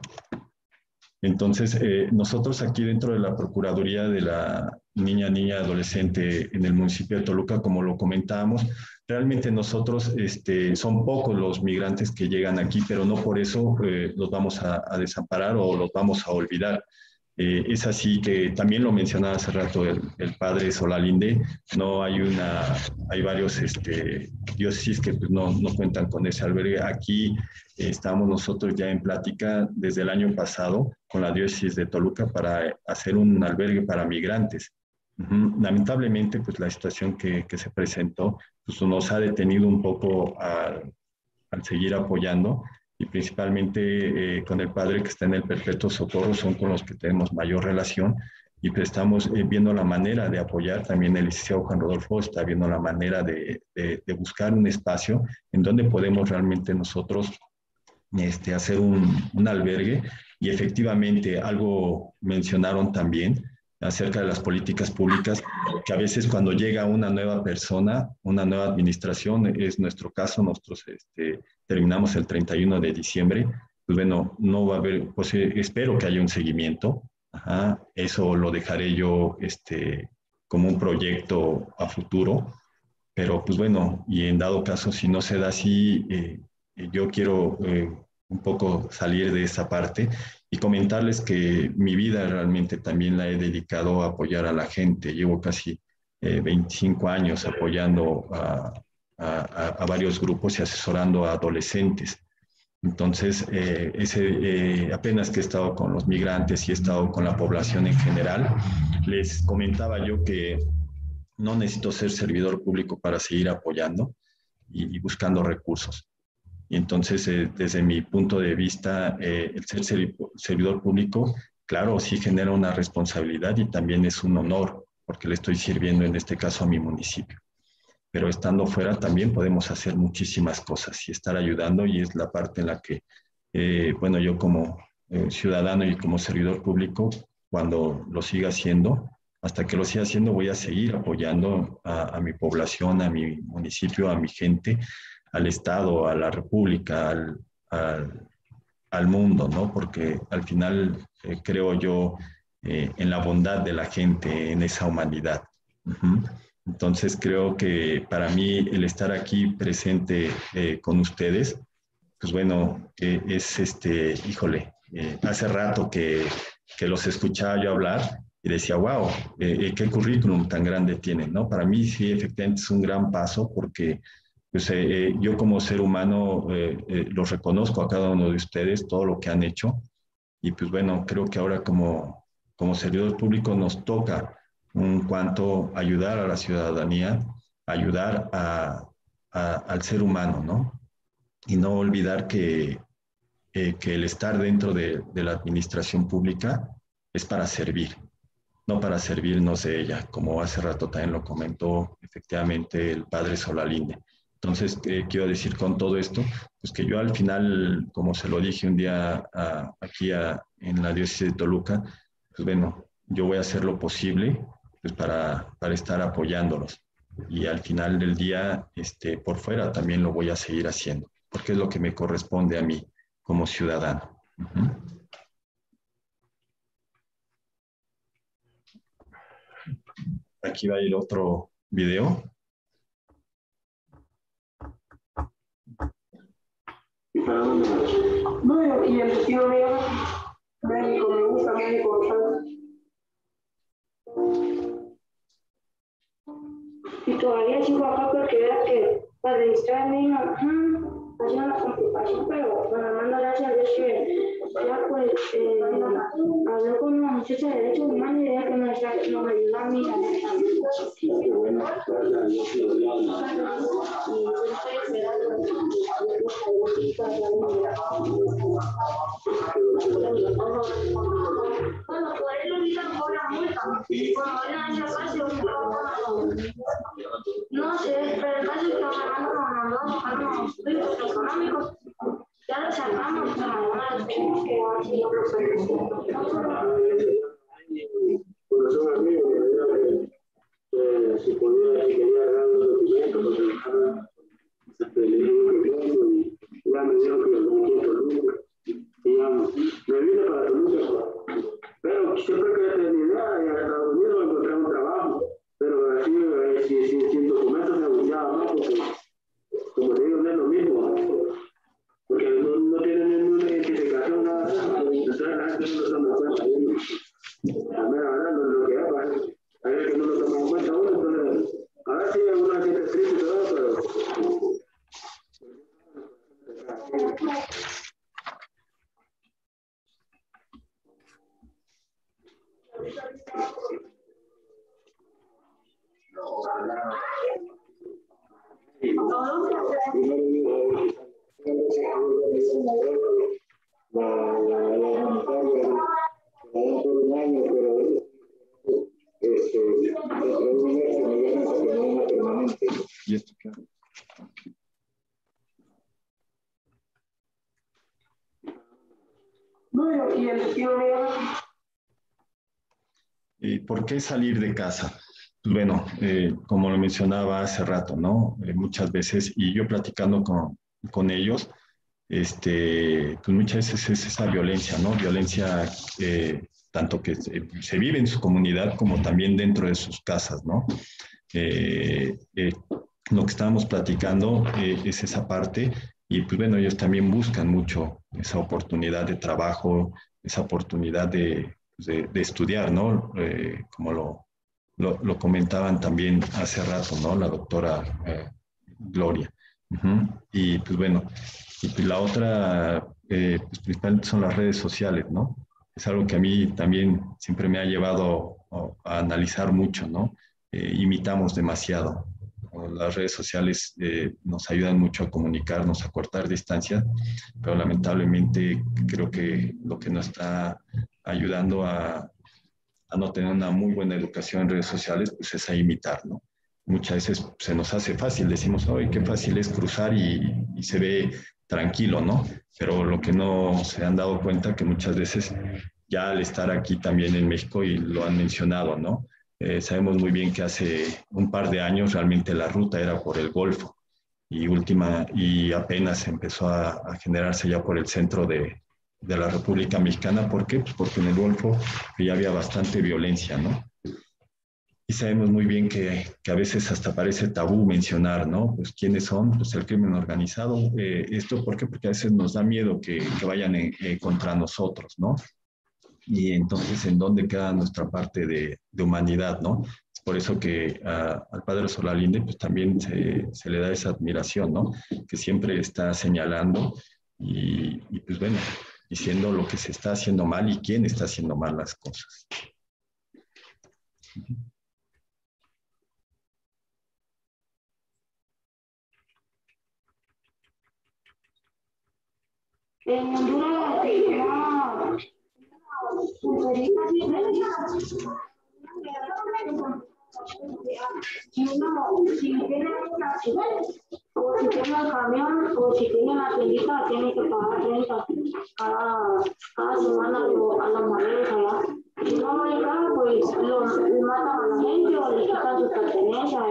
G: Entonces, eh, nosotros aquí dentro de la Procuraduría de la Niña, Niña, Adolescente en el municipio de Toluca, como lo comentábamos, realmente nosotros, este, son pocos los migrantes que llegan aquí, pero no por eso eh, los vamos a, a desamparar o los vamos a olvidar. Eh, es así que también lo mencionaba hace rato el, el padre Solalinde, no hay una, hay varios este, diócesis que pues, no, no cuentan con ese albergue. Aquí eh, estamos nosotros ya en plática desde el año pasado con la diócesis de Toluca para hacer un albergue para migrantes. Uh-huh. Lamentablemente, pues la situación que, que se presentó pues, nos ha detenido un poco al, al seguir apoyando. Y principalmente eh, con el padre que está en el Perpetuo Socorro, son con los que tenemos mayor relación y pues estamos eh, viendo la manera de apoyar. También el licenciado Juan Rodolfo está viendo la manera de, de, de buscar un espacio en donde podemos realmente nosotros este, hacer un, un albergue. Y efectivamente algo mencionaron también acerca de las políticas públicas, que a veces cuando llega una nueva persona, una nueva administración, es nuestro caso, nosotros este, terminamos el treinta y uno de diciembre, pues bueno, no va a haber, pues eh, espero que haya un seguimiento, ajá, eso lo dejaré yo este, como un proyecto a futuro, pero pues bueno, y en dado caso, si no se da así, eh, yo quiero eh, un poco salir de esa parte y comentarles que mi vida realmente también la he dedicado a apoyar a la gente. Llevo casi eh, veinticinco años apoyando a, a, a varios grupos y asesorando a adolescentes. Entonces, eh, ese, eh, apenas que he estado con los migrantes y he estado con la población en general, les comentaba yo que no necesito ser servidor público para seguir apoyando y, y buscando recursos. Y entonces, eh, desde mi punto de vista, eh, el ser servidor público, claro, sí genera una responsabilidad y también es un honor, porque le estoy sirviendo en este caso a mi municipio. Pero estando fuera también podemos hacer muchísimas cosas y estar ayudando, y es la parte en la que, eh, bueno, yo como eh, ciudadano y como servidor público, cuando lo siga haciendo, hasta que lo siga haciendo, voy a seguir apoyando a, a mi población, a mi municipio, a mi gente, al Estado, a la República, al, al, al mundo, ¿no? Porque al final eh, creo yo eh, en la bondad de la gente, en esa humanidad. Uh-huh. Entonces creo que para mí el estar aquí presente eh, con ustedes, pues bueno, eh, es este, híjole, eh, hace rato que, que los escuchaba yo hablar y decía, wow, eh, qué currículum tan grande tienen, ¿no? Para mí sí, efectivamente es un gran paso porque pues, eh, yo como ser humano eh, eh, los reconozco a cada uno de ustedes, todo lo que han hecho, y pues bueno, creo que ahora como, como servidor público nos toca un cuanto ayudar a la ciudadanía, ayudar a, a, al ser humano, ¿no? Y no olvidar que, eh, que el estar dentro de, de la administración pública es para servir, no para servirnos de ella, como hace rato también lo comentó efectivamente el padre Solalinde. Entonces, eh, quiero decir con todo esto, pues que yo al final, como se lo dije un día a, aquí a, en la diócesis de Toluca, pues bueno, yo voy a hacer lo posible pues para, para estar apoyándolos. Y al final del día, este, por fuera también lo voy a seguir haciendo, porque es lo que me corresponde a mí como ciudadano. Uh-huh. Aquí va a ir otro video.
H: Bueno, y el tío mío, médico, me gusta médico, ¿sabes? Y todavía sigo acá porque vea que para registrarme no, uh, ha sido una complicación, pero bueno, mando gracias a Dios que ya pues eh, hablé con una muchacha de derechos humanos y ella que nos, nos ayudó a mí también. Y bueno, bueno, por eso ahorita cobra multa. Bueno, ahorita en ese caso, no sé, pero el caso es que nos mandamos a unos estudios económicos. Ya lo sacamos, pero ahora los tenemos que hacer los profesor amigo, que si podía, si quería dar los documentos, porque le digo que tengo y ya me dijo que no quiero Toluca. Y ya me vine para Toluca. Pero siempre que tenía en Estados Unidos encontré un trabajo. Pero así, si, si, sin documentos me gustaba más, porque como te digo, no es lo mismo. Porque no, no tienen ninguna identificación, nada. Entonces la gente no lo toma en cuenta. La mera verdad, no es lo que hay. Hay que no lo toman en cuenta uno, entonces, a ver si alguna gente es triste y todo, pero...
G: ¿Y esto qué?
H: Bueno, y el tío mío...
G: ¿Y por qué salir de casa? Pues bueno, eh, como lo mencionaba hace rato, ¿no? Eh, muchas veces, y yo platicando con, con ellos, este, pues muchas veces es esa violencia, ¿no? Violencia eh, tanto que se, se vive en su comunidad como también dentro de sus casas, ¿no? Eh, eh, lo que estábamos platicando eh, es esa parte, y pues bueno, ellos también buscan mucho esa oportunidad de trabajo, esa oportunidad de, de, de estudiar, ¿no? Eh, como lo, lo, lo comentaban también hace rato, ¿no? La doctora eh, Gloria. Uh-huh. Y pues bueno, y pues la otra, eh, pues principalmente son las redes sociales, ¿no? Es algo que a mí también siempre me ha llevado a, a analizar mucho, ¿no? Eh, imitamos demasiado. Las redes sociales eh, nos ayudan mucho a comunicarnos, a cortar distancias, pero lamentablemente creo que lo que nos está ayudando a, a no tener una muy buena educación en redes sociales, pues es a imitar, ¿no? Muchas veces se nos hace fácil, decimos, ¡ay, qué fácil es cruzar! Y, y se ve tranquilo, ¿no? Pero lo que no se han dado cuenta que muchas veces ya al estar aquí también en México, y lo han mencionado, ¿no? Eh, sabemos muy bien que hace un par de años realmente la ruta era por el Golfo y, última, y apenas empezó a, a generarse ya por el centro de, de la República Mexicana. ¿Por qué? Pues porque en el Golfo ya había bastante violencia, ¿no? Y sabemos muy bien que, que a veces hasta parece tabú mencionar, ¿no? Pues ¿quiénes son? Pues el crimen organizado. Eh, ¿Esto por qué? Porque a veces nos da miedo que, que vayan en, eh, contra nosotros, ¿no? Y entonces, ¿en dónde queda nuestra parte de, de humanidad, no? Es por eso que uh, al padre Solalinde pues también se, se le da esa admiración, ¿no? Que siempre está señalando y, y pues bueno, diciendo lo que se está haciendo mal y quién está haciendo mal las cosas.
H: En Honduras, no. Si uno, si tiene una o si tiene el camión, o si tiene la tiendita, tiene que pagar renta cada, cada semana a los maderos allá. Si no lo llegan, pues lo, lo matan a la gente o le quitan sus pertenencias.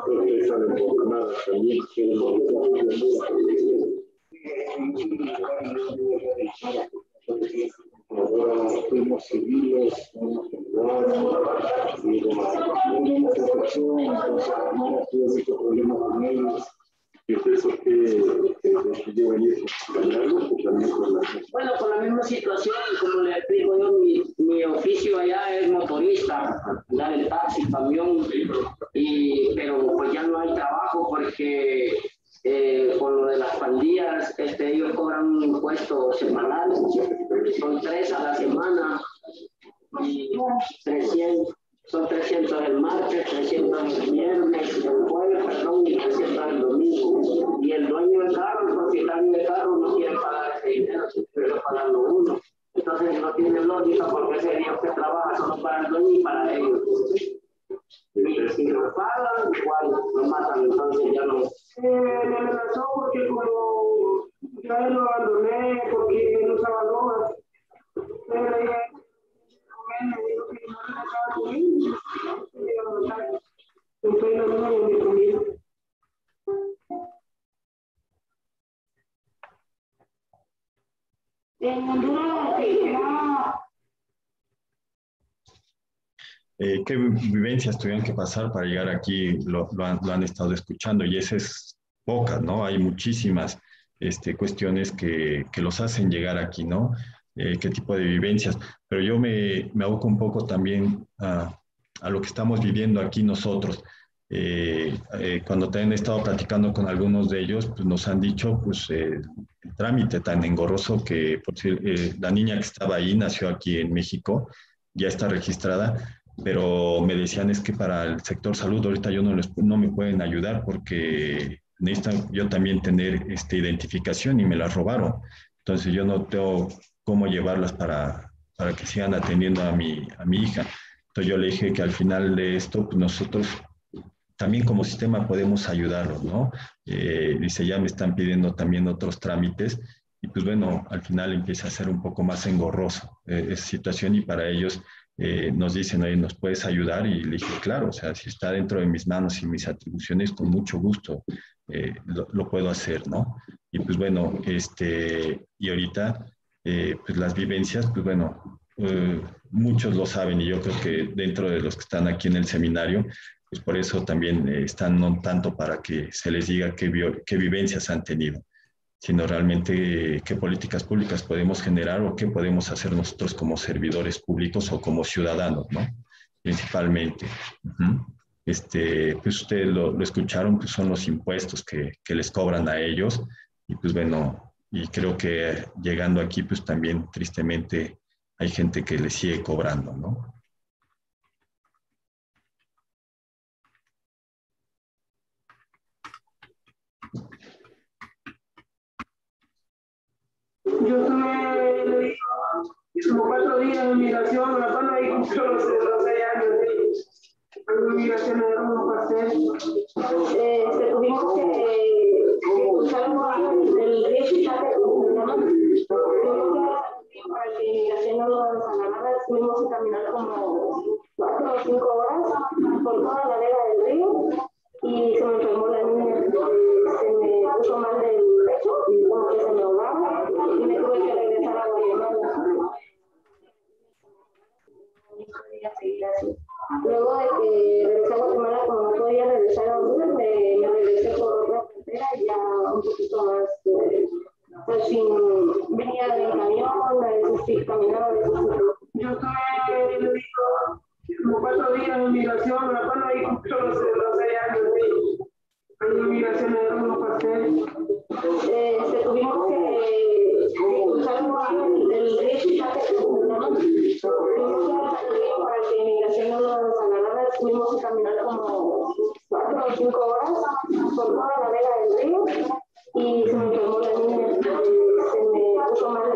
I: Ahora fuimos civiles, fuimos privados, y mucho problema con ellos. ¿Y eso que lleva
J: Bueno, con la misma situación, como le explico yo, mi, mi oficio allá es motorista, dar el taxi, camión, y, pero pues ya no hay trabajo porque Eh, con lo de las pandillas, este, ellos cobran un impuesto semanal, son tres a la semana y trescientos, son trescientos el martes, trescientos el viernes, el jueves, perdón, y trescientos el domingo. Y el dueño del carro, el propietario del carro, no quiere pagar ese dinero, quiere pagarlo uno. Entonces no tiene lógica porque ese día que trabaja solo para el dueño y para ellos. Y si lo pagan, igual lo matan, entonces ya no.
H: Eh, me amenazó porque como ya lo abandoné porque no usaba drogas. Me dije, me dijo que no me dejaba conmigo. Y iba a matar. Entonces lo mismo de mi comida. En Honduras, no.
G: Eh, ¿Qué vivencias tuvieron que pasar para llegar aquí? Lo, lo, han, lo han estado escuchando y esas es pocas, ¿no? Hay muchísimas este, cuestiones que, que los hacen llegar aquí, ¿no? Eh, ¿Qué tipo de vivencias? Pero yo me, me aboco un poco también a, a lo que estamos viviendo aquí nosotros. Eh, eh, cuando también he estado platicando con algunos de ellos, pues nos han dicho, pues, eh, el trámite tan engorroso que, por decir, eh, la niña que estaba ahí nació aquí en México, ya está registrada, pero me decían es que para el sector salud ahorita yo no, les, no me pueden ayudar porque necesitan yo también tener esta identificación y me la robaron. Entonces yo no tengo cómo llevarlas para, para que sigan atendiendo a mi, a mi hija. Entonces yo le dije que al final de esto, pues nosotros también como sistema podemos ayudarlos, ¿no? Eh, dice, ya me están pidiendo también otros trámites y pues bueno, al final empieza a ser un poco más engorroso eh, esa situación y para ellos Eh, nos dicen, oye, ¿nos puedes ayudar? Y le dije, claro, o sea, si está dentro de mis manos y mis atribuciones, con mucho gusto eh, lo, lo puedo hacer, ¿no? Y pues bueno, este, y ahorita, eh, pues las vivencias, pues bueno, eh, muchos lo saben y yo creo que dentro de los que están aquí en el seminario, pues por eso también eh, están no tanto para que se les diga qué, qué vivencias han tenido, sino realmente qué políticas públicas podemos generar o qué podemos hacer nosotros como servidores públicos o como ciudadanos, ¿no? Principalmente. Uh-huh. este, pues ustedes lo, lo escucharon, pues son los impuestos que, que les cobran a ellos. Y pues bueno, y creo que llegando aquí, pues también tristemente hay gente que le sigue cobrando, ¿no?
H: Yo tuve como cuatro días de migración, la cual ahí cumplió los seis años de migración de unos parceros. Eh, tuvimos que usar el riesgo para que migración no lo agarrara, tuvimos que caminar como cuatro o cinco horas por toda la vega del río y se me enfermó la niña, se me puso mal del pecho, como que se me ahogaba y me tuve que regresar a Guatemala. Seguir así. Luego de que regresé a Guatemala, como no podía regresar a Honduras, me, me regresé por otra frontera ya un poquito más, eh, pues sin, venía en camión, a veces sí, caminaba, a veces sí. Yo estuve, le digo, como cuatro días de migración, la cual ahí cumplió los, los seis años de migración de unos parceros. Eh, se tuvimos que usar el, el riesgo para que migración no nos agarrara, tuvimos que caminar como cuatro o cinco horas por toda la vega del río y se me enfermó la niña, se me puso mal.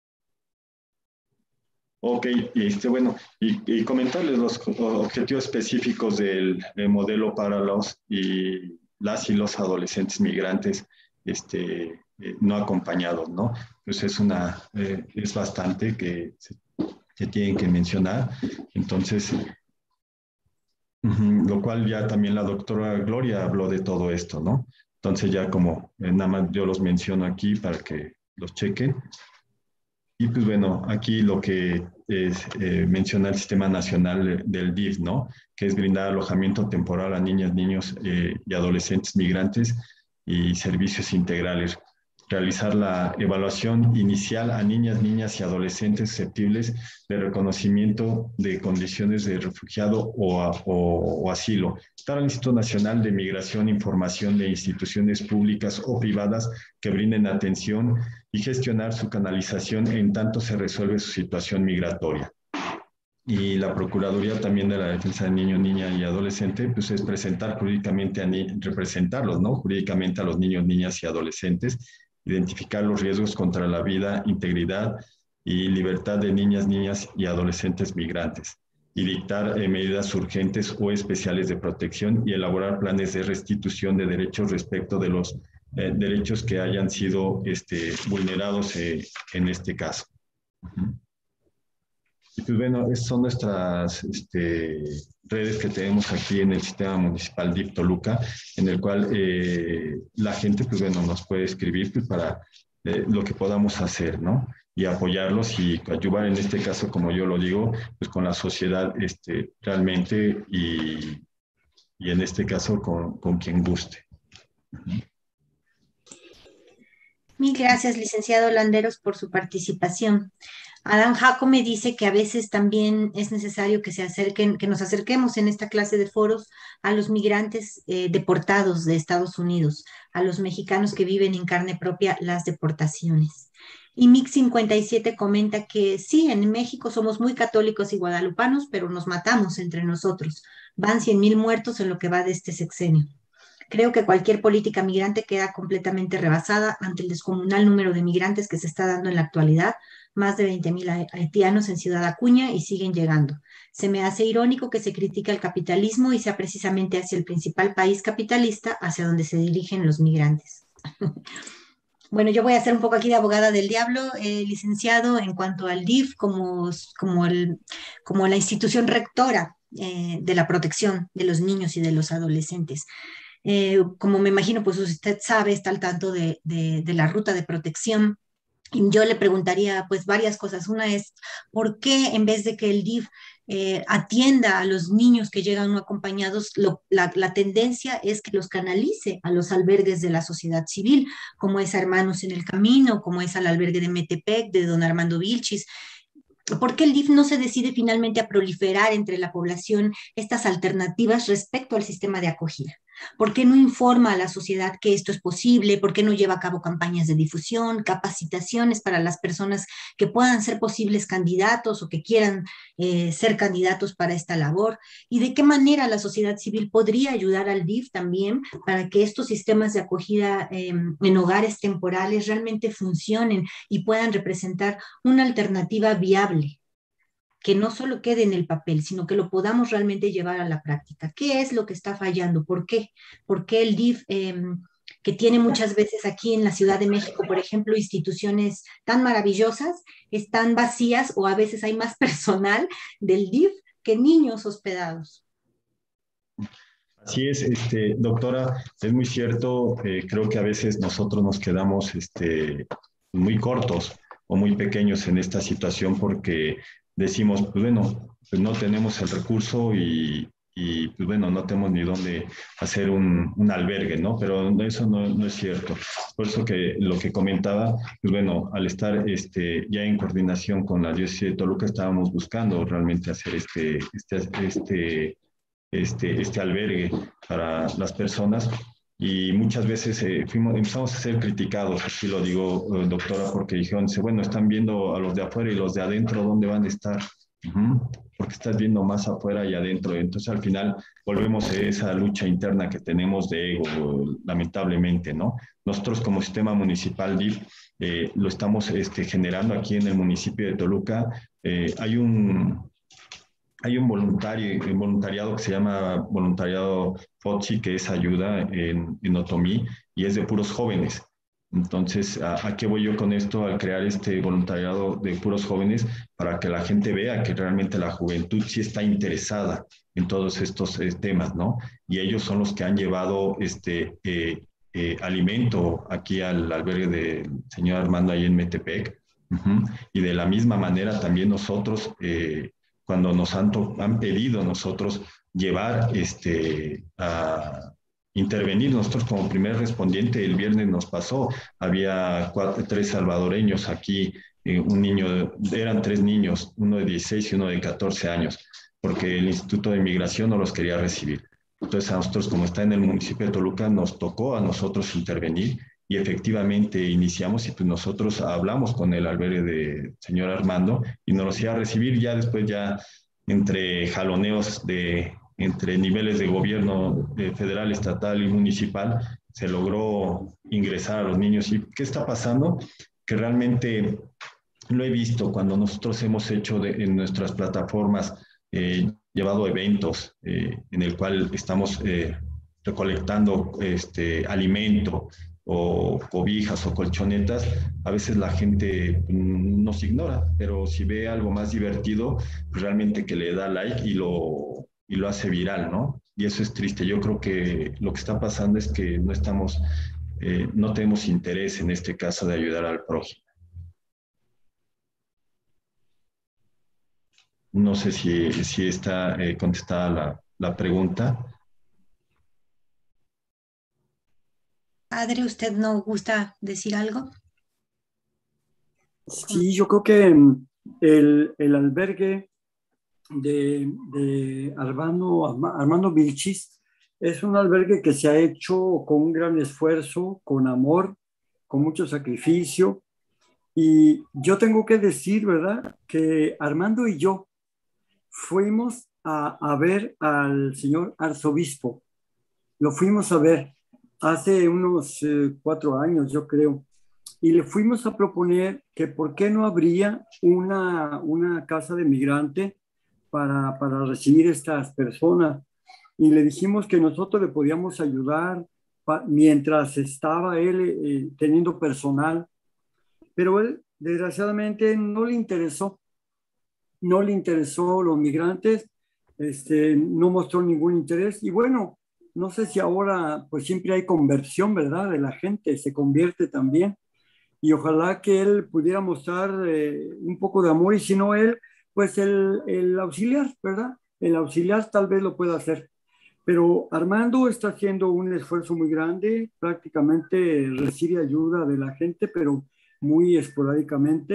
G: Ok, este, bueno, y, y comentarles los objetivos específicos del, del modelo para los y las y los adolescentes migrantes este, eh, no acompañados, ¿no? Pues es una, eh, es bastante que se, se tienen que mencionar. Entonces, uh-huh, lo cual ya también la doctora Gloria habló de todo esto, ¿no? Entonces ya como eh, nada más yo los menciono aquí para que los chequen. Y pues bueno, aquí lo que es, eh, menciona el Sistema Nacional del D I F, ¿no? Que es brindar alojamiento temporal a niñas, niños eh, y adolescentes migrantes y servicios integrales. Realizar la evaluación inicial a niñas, niñas y adolescentes susceptibles de reconocimiento de condiciones de refugiado o, a, o, o asilo. Dar al Instituto Nacional de Migración información de instituciones públicas o privadas que brinden atención y gestionar su canalización en tanto se resuelve su situación migratoria. Y la Procuraduría también de la Defensa del Niño, Niña y Adolescente, pues es presentar jurídicamente, a ni, representarlos, ¿no? Jurídicamente a los niños, niñas y adolescentes, identificar los riesgos contra la vida, integridad y libertad de niñas, niñas y adolescentes migrantes, y dictar eh, medidas urgentes o especiales de protección y elaborar planes de restitución de derechos respecto de los eh, derechos que hayan sido este, vulnerados eh, en este caso. Uh-huh. Y pues bueno, esas son nuestras este, redes que tenemos aquí en el Sistema Municipal D I F Toluca, en el cual eh, la gente, pues bueno, nos puede escribir pues, para eh, lo que podamos hacer, ¿no? Y apoyarlos y ayudar en este caso, como yo lo digo, pues con la sociedad este, realmente y, y en este caso con, con quien guste. Uh-huh.
D: Mil gracias, licenciado Landeros, por su participación. Adán Jaco me dice que a veces también es necesario que se acerquen, que nos acerquemos en esta clase de foros a los migrantes eh, deportados de Estados Unidos, a los mexicanos que viven en carne propia las deportaciones. Y Mix cincuenta y siete comenta que sí, en México somos muy católicos y guadalupanos, pero nos matamos entre nosotros. Van cien mil muertos en lo que va de este sexenio. Creo que cualquier política migrante queda completamente rebasada ante el descomunal número de migrantes que se está dando en la actualidad, más de veinte mil haitianos en Ciudad Acuña y siguen llegando. Se me hace irónico que se critique el capitalismo y sea precisamente hacia el principal país capitalista hacia donde se dirigen los migrantes. Bueno, yo voy a hacer un poco aquí de abogada del diablo, eh, licenciado, en cuanto al D I F como, como, el, como la institución rectora eh, de la protección de los niños y de los adolescentes. Eh, como me imagino, pues usted sabe, está al tanto de, de, de la ruta de protección. Y yo le preguntaría pues varias cosas. Una es, ¿por qué en vez de que el D I F eh, atienda a los niños que llegan no acompañados, lo, la, la tendencia es que los canalice a los albergues de la sociedad civil, como es a Hermanos en el Camino, como es al albergue de Metepec, de don Armando Vilchis? ¿Por qué el D I F no se decide finalmente a proliferar entre la población estas alternativas respecto al sistema de acogida? ¿Por qué no informa a la sociedad que esto es posible? ¿Por qué no lleva a cabo campañas de difusión, capacitaciones para las personas que puedan ser posibles candidatos o que quieran eh, ser candidatos para esta labor? ¿Y de qué manera la sociedad civil podría ayudar al D I F también para que estos sistemas de acogida eh, en hogares temporales realmente funcionen y puedan representar una alternativa viable? Que no solo quede en el papel, sino que lo podamos realmente llevar a la práctica. ¿Qué es lo que está fallando? ¿Por qué? ¿Por qué el D I F, eh, que tiene muchas veces aquí en la Ciudad de México, por ejemplo, instituciones tan maravillosas, están vacías o a veces hay más personal del D I F que niños hospedados?
G: Así es, este, doctora, es muy cierto, eh, creo que a veces nosotros nos quedamos este, muy cortos o muy pequeños en esta situación porque decimos, pues bueno, pues no tenemos el recurso y, y pues bueno, no tenemos ni dónde hacer un, un albergue, ¿no? Pero eso no, no es cierto. Por eso que lo que comentaba, pues bueno, al estar este, ya en coordinación con la diócesis de Toluca, estábamos buscando realmente hacer este, este, este, este, este albergue para las personas. Y muchas veces eh, fuimos, empezamos a ser criticados, así lo digo, eh, doctora, porque dijeron, bueno, están viendo a los de afuera y los de adentro, ¿dónde van a estar? Uh-huh. Porque estás viendo más afuera y adentro. Entonces, al final, volvemos a esa lucha interna que tenemos de ego, lamentablemente, ¿no? Nosotros, como sistema municipal D I F, eh, lo estamos este, generando aquí en el municipio de Toluca. Eh, hay un... Hay un voluntario, un voluntariado que se llama voluntariado F O T S I, que es ayuda en, en Otomí, y es de puros jóvenes. Entonces, ¿a, ¿a qué voy yo con esto? Al crear este voluntariado de puros jóvenes, para que la gente vea que realmente la juventud sí está interesada en todos estos eh, temas, ¿no? Y ellos son los que han llevado este eh, eh, alimento aquí al albergue del señor Armando ahí en Metepec. Uh-huh. Y de la misma manera también nosotros... Eh, cuando nos han, han pedido nosotros llevar, este, a intervenir, nosotros como primer respondiente, el viernes nos pasó, había cuatro, tres salvadoreños aquí, eh, un niño, eran tres niños, uno de dieciséis y uno de catorce años, porque el Instituto de Migración no los quería recibir. Entonces a nosotros, como está en el municipio de Toluca, nos tocó a nosotros intervenir y efectivamente iniciamos y pues nosotros hablamos con el albergue de señor Armando y nos los iba a recibir. Ya después, ya entre jaloneos de entre niveles de gobierno de federal, estatal y municipal, se logró ingresar a los niños. ¿Y qué está pasando? Que realmente lo he visto cuando nosotros hemos hecho de, en nuestras plataformas, eh, llevado eventos eh, en el cual estamos eh, recolectando este, alimento, o cobijas o colchonetas, a veces la gente nos ignora, pero si ve algo más divertido, pues realmente que le da like y lo, y lo hace viral, ¿no? Y eso es triste. Yo creo que lo que está pasando es que no estamos, eh, no tenemos interés en este caso de ayudar al prójimo. No sé si, si está eh, contestada la, la pregunta.
D: Padre, ¿usted no gusta decir algo?
F: Sí, yo creo que el, el albergue de, de Armando, Armando Vilchis es un albergue que se ha hecho con un gran esfuerzo, con amor, con mucho sacrificio. Y yo tengo que decir, ¿verdad?, que Armando y yo fuimos a, a ver al señor arzobispo. Lo fuimos a ver hace unos eh, cuatro años, yo creo, y le fuimos a proponer que por qué no habría una, una casa de migrante para, para recibir estas personas. Y le dijimos que nosotros le podíamos ayudar pa, mientras estaba él eh, teniendo personal, pero él desgraciadamente no le interesó, no le interesó los migrantes, este, no mostró ningún interés, y bueno, no sé si ahora, pues siempre hay conversión, ¿verdad?, de la gente, se convierte también. Y ojalá que él pudiera mostrar eh, un poco de amor, y si no él, pues el, el auxiliar, ¿verdad? El auxiliar tal vez lo pueda hacer. Pero Armando está haciendo un esfuerzo muy grande, prácticamente recibe ayuda de la gente, pero muy esporádicamente.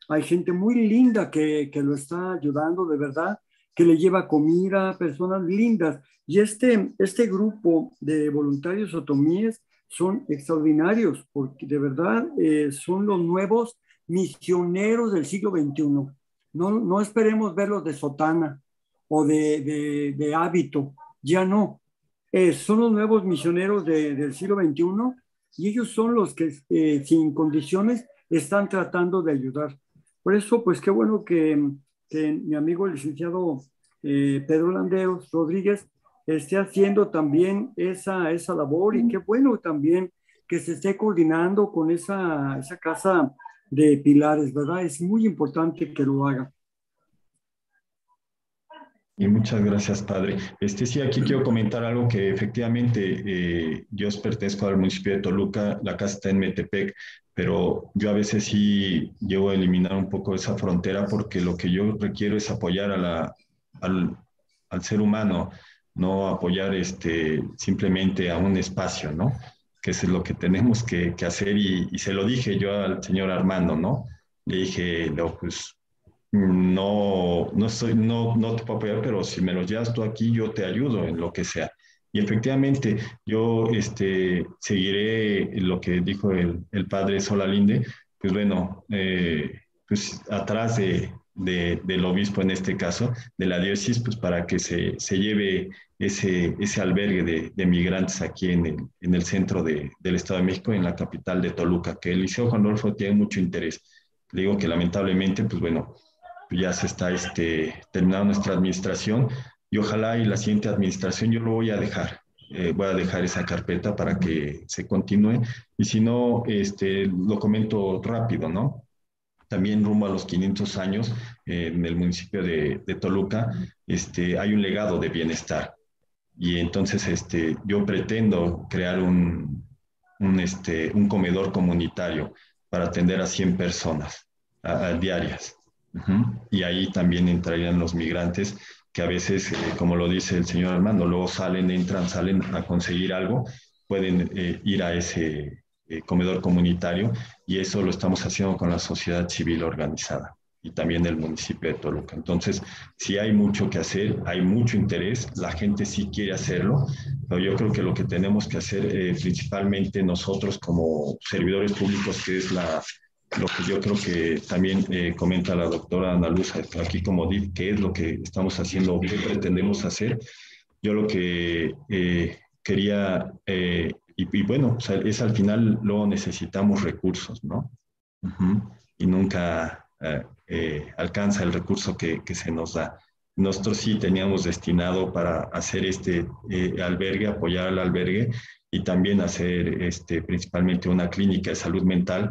F: hay gente muy linda que, que lo está ayudando, de verdad, que le lleva comida, personas lindas. Y este, este grupo de voluntarios otomíes son extraordinarios, porque de verdad eh, son los nuevos misioneros del siglo veintiuno. No, no esperemos verlos de sotana o de, de, de hábito, ya no. Eh, son los nuevos misioneros de, del siglo veintiuno y ellos son los que eh, sin condiciones están tratando de ayudar. Por eso, pues qué bueno que, que mi amigo el licenciado eh, Pedro Landeros Rodríguez esté haciendo también esa, esa labor y qué bueno también que se esté coordinando con esa, esa casa de pilares, ¿verdad? Es muy importante que lo haga.
G: Y muchas gracias, padre. Este sí, aquí quiero comentar algo que efectivamente eh, yo pertenezco al municipio de Toluca, la casa está en Metepec, pero yo a veces sí llevo a eliminar un poco esa frontera porque lo que yo requiero es apoyar a la, al, al ser humano, no apoyar este, simplemente a un espacio, ¿no? Que es lo que tenemos que, que hacer y, y se lo dije yo al señor Armando, ¿no? Le dije, no, pues no, no, soy, no, no te puedo apoyar, pero si me los llevas tú aquí, yo te ayudo en lo que sea. Y efectivamente, yo este, seguiré lo que dijo el, el padre Solalinde, pues bueno, eh, pues atrás de, de, del obispo en este caso, de la diócesis, pues para que se, se lleve ese, ese albergue de, de migrantes aquí en el, en el centro de, del Estado de México, en la capital de Toluca, que el Liceo Juan Rulfo tiene mucho interés. Le digo que lamentablemente, pues bueno, ya se está este, terminando nuestra administración y ojalá y la siguiente administración yo lo voy a dejar, eh, voy a dejar esa carpeta para que se continúe y si no, este, lo comento rápido, ¿no? También rumbo a los quinientos años eh, en el municipio de, de Toluca este, hay un legado de bienestar y entonces este, yo pretendo crear un, un, este, un comedor comunitario para atender a cien personas a, a diarias. Uh-huh. Y ahí también entrarían los migrantes que a veces, eh, como lo dice el señor Armando, luego salen, entran, salen a conseguir algo, pueden eh, ir a ese eh, comedor comunitario y eso lo estamos haciendo con la sociedad civil organizada y también el municipio de Toluca. Entonces, sí hay mucho que hacer, hay mucho interés, la gente sí quiere hacerlo, pero yo creo que lo que tenemos que hacer eh, principalmente nosotros como servidores públicos, que es la... Lo que yo creo que también eh, comenta la doctora Ana Luz aquí como D I F, qué es lo que estamos haciendo, qué pretendemos hacer. Yo lo que eh, quería, eh, y, y bueno, o sea, es al final luego necesitamos recursos, ¿no? Uh-huh. Y nunca eh, eh, alcanza el recurso que, que se nos da. Nosotros sí teníamos destinado para hacer este eh, albergue, apoyar al albergue y también hacer este, principalmente una clínica de salud mental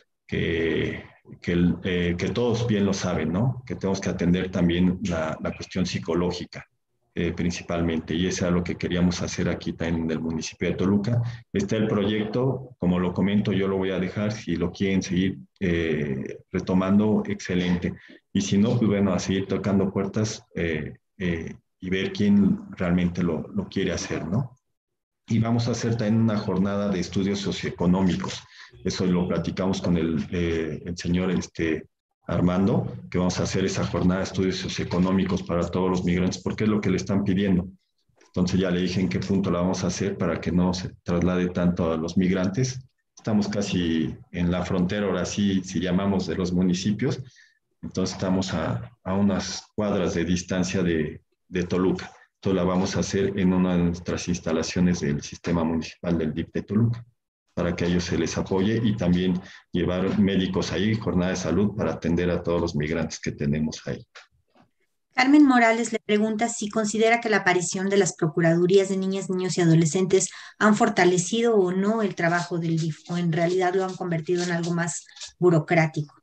G: que, que, eh, que todos bien lo saben, ¿no? Que tenemos que atender también la, la cuestión psicológica, eh, principalmente, y eso es lo que queríamos hacer aquí también en el municipio de Toluca. Está el proyecto, como lo comento, yo lo voy a dejar, si lo quieren seguir eh, retomando, excelente, y si no, pues bueno, a seguir tocando puertas eh, eh, y ver quién realmente lo, lo quiere hacer, ¿no? Y vamos a hacer también una jornada de estudios socioeconómicos. Eso lo platicamos con el, eh, el señor este, Armando, que vamos a hacer esa jornada de estudios socioeconómicos para todos los migrantes, porque es lo que le están pidiendo. Entonces ya le dije en qué punto la vamos a hacer para que no se traslade tanto a los migrantes. Estamos casi en la frontera, ahora sí, si llamamos de los municipios. Entonces estamos a, a unas cuadras de distancia de, de Toluca. Entonces la vamos a hacer en una de nuestras instalaciones del sistema municipal del D I F de Toluca, para que a ellos se les apoye y también llevar médicos ahí, jornada de salud para atender a todos los migrantes que tenemos ahí.
D: Carmen Morales le pregunta si considera que la aparición de las procuradurías de niñas, niños y adolescentes han fortalecido o no el trabajo del D I F o en realidad lo han convertido en algo más burocrático.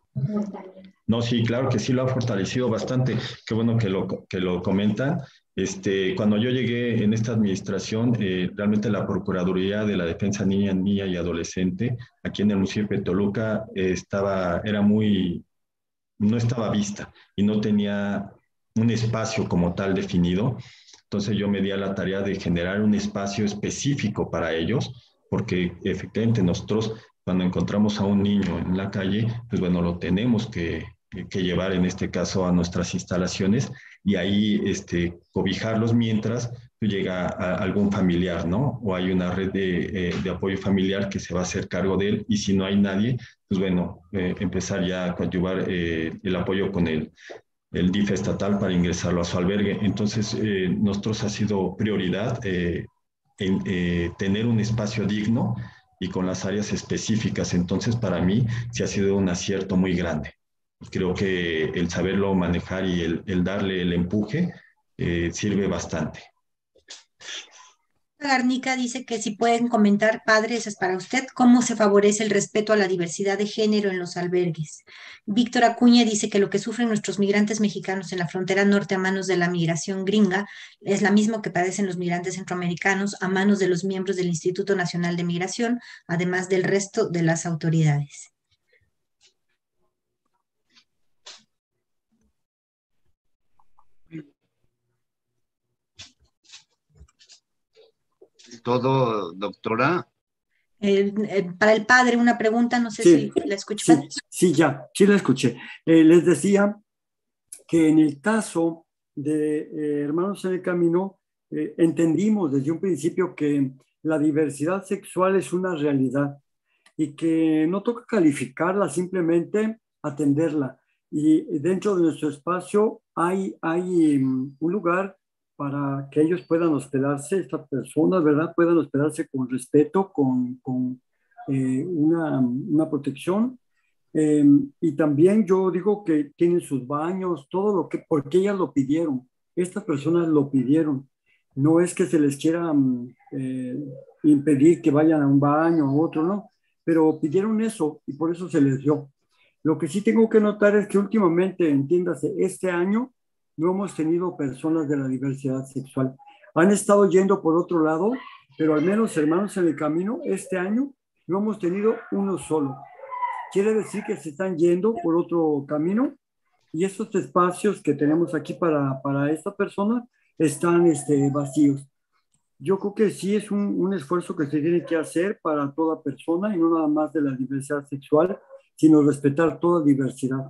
G: No, sí, claro que sí lo ha fortalecido bastante. Qué bueno que lo, que lo comentan. Este, cuando yo llegué en esta administración, eh, realmente la Procuraduría de la Defensa Niña, Niña y Adolescente, aquí en el municipio de Toluca, eh, estaba, era muy, no estaba vista y no tenía un espacio como tal definido. Entonces yo me di a la tarea de generar un espacio específico para ellos, porque efectivamente nosotros cuando encontramos a un niño en la calle, pues bueno, lo tenemos que, que llevar en este caso a nuestras instalaciones y ahí este, cobijarlos mientras llega a algún familiar, ¿no? O hay una red de, eh, de apoyo familiar que se va a hacer cargo de él y si no hay nadie, pues bueno, eh, empezar ya a coadyuvar eh, el apoyo con el, el D I F estatal para ingresarlo a su albergue. Entonces, eh, nosotros ha sido prioridad eh, en, eh, tener un espacio digno y con las áreas específicas. Entonces, para mí, sí ha sido un acierto muy grande. Creo que el saberlo manejar y el, el darle el empuje eh, sirve bastante.
D: Garnica dice que si pueden comentar, padre, eso es para usted, cómo se favorece el respeto a la diversidad de género en los albergues. Víctor Acuña dice que lo que sufren nuestros migrantes mexicanos en la frontera norte a manos de la migración gringa es la misma que padecen los migrantes centroamericanos a manos de los miembros del Instituto Nacional de Migración, además del resto de las autoridades.
B: ¿Todo, doctora?
D: Eh, eh, para el padre, una pregunta, no sé
F: Sí,
D: si la escuché.
F: sí, sí, ya, sí la escuché. Eh, les decía que en el caso de eh, Hermanos en el Camino, eh, entendimos desde un principio que la diversidad sexual es una realidad y que no toca calificarla, simplemente atenderla. Y dentro de nuestro espacio hay, hay um, un lugar para que ellos puedan hospedarse, estas personas, ¿verdad? Puedan hospedarse con respeto, con, con eh, una, una protección. Eh, y también yo digo que tienen sus baños, todo lo que, porque ellas lo pidieron. Estas personas lo pidieron. No es que se les quiera eh, impedir que vayan a un baño o otro, no. Pero pidieron eso y por eso se les dio. Lo que sí tengo que notar es que últimamente, entiéndase, este año no hemos tenido personas de la diversidad sexual. Han estado yendo por otro lado, pero al menos Hermanos en el Camino, este año no hemos tenido uno solo. Quiere decir que se están yendo por otro camino y estos espacios que tenemos aquí para, para esta persona están este, vacíos. Yo creo que sí es un, un esfuerzo que se tiene que hacer para toda persona y no nada más de la diversidad sexual, sino respetar toda diversidad.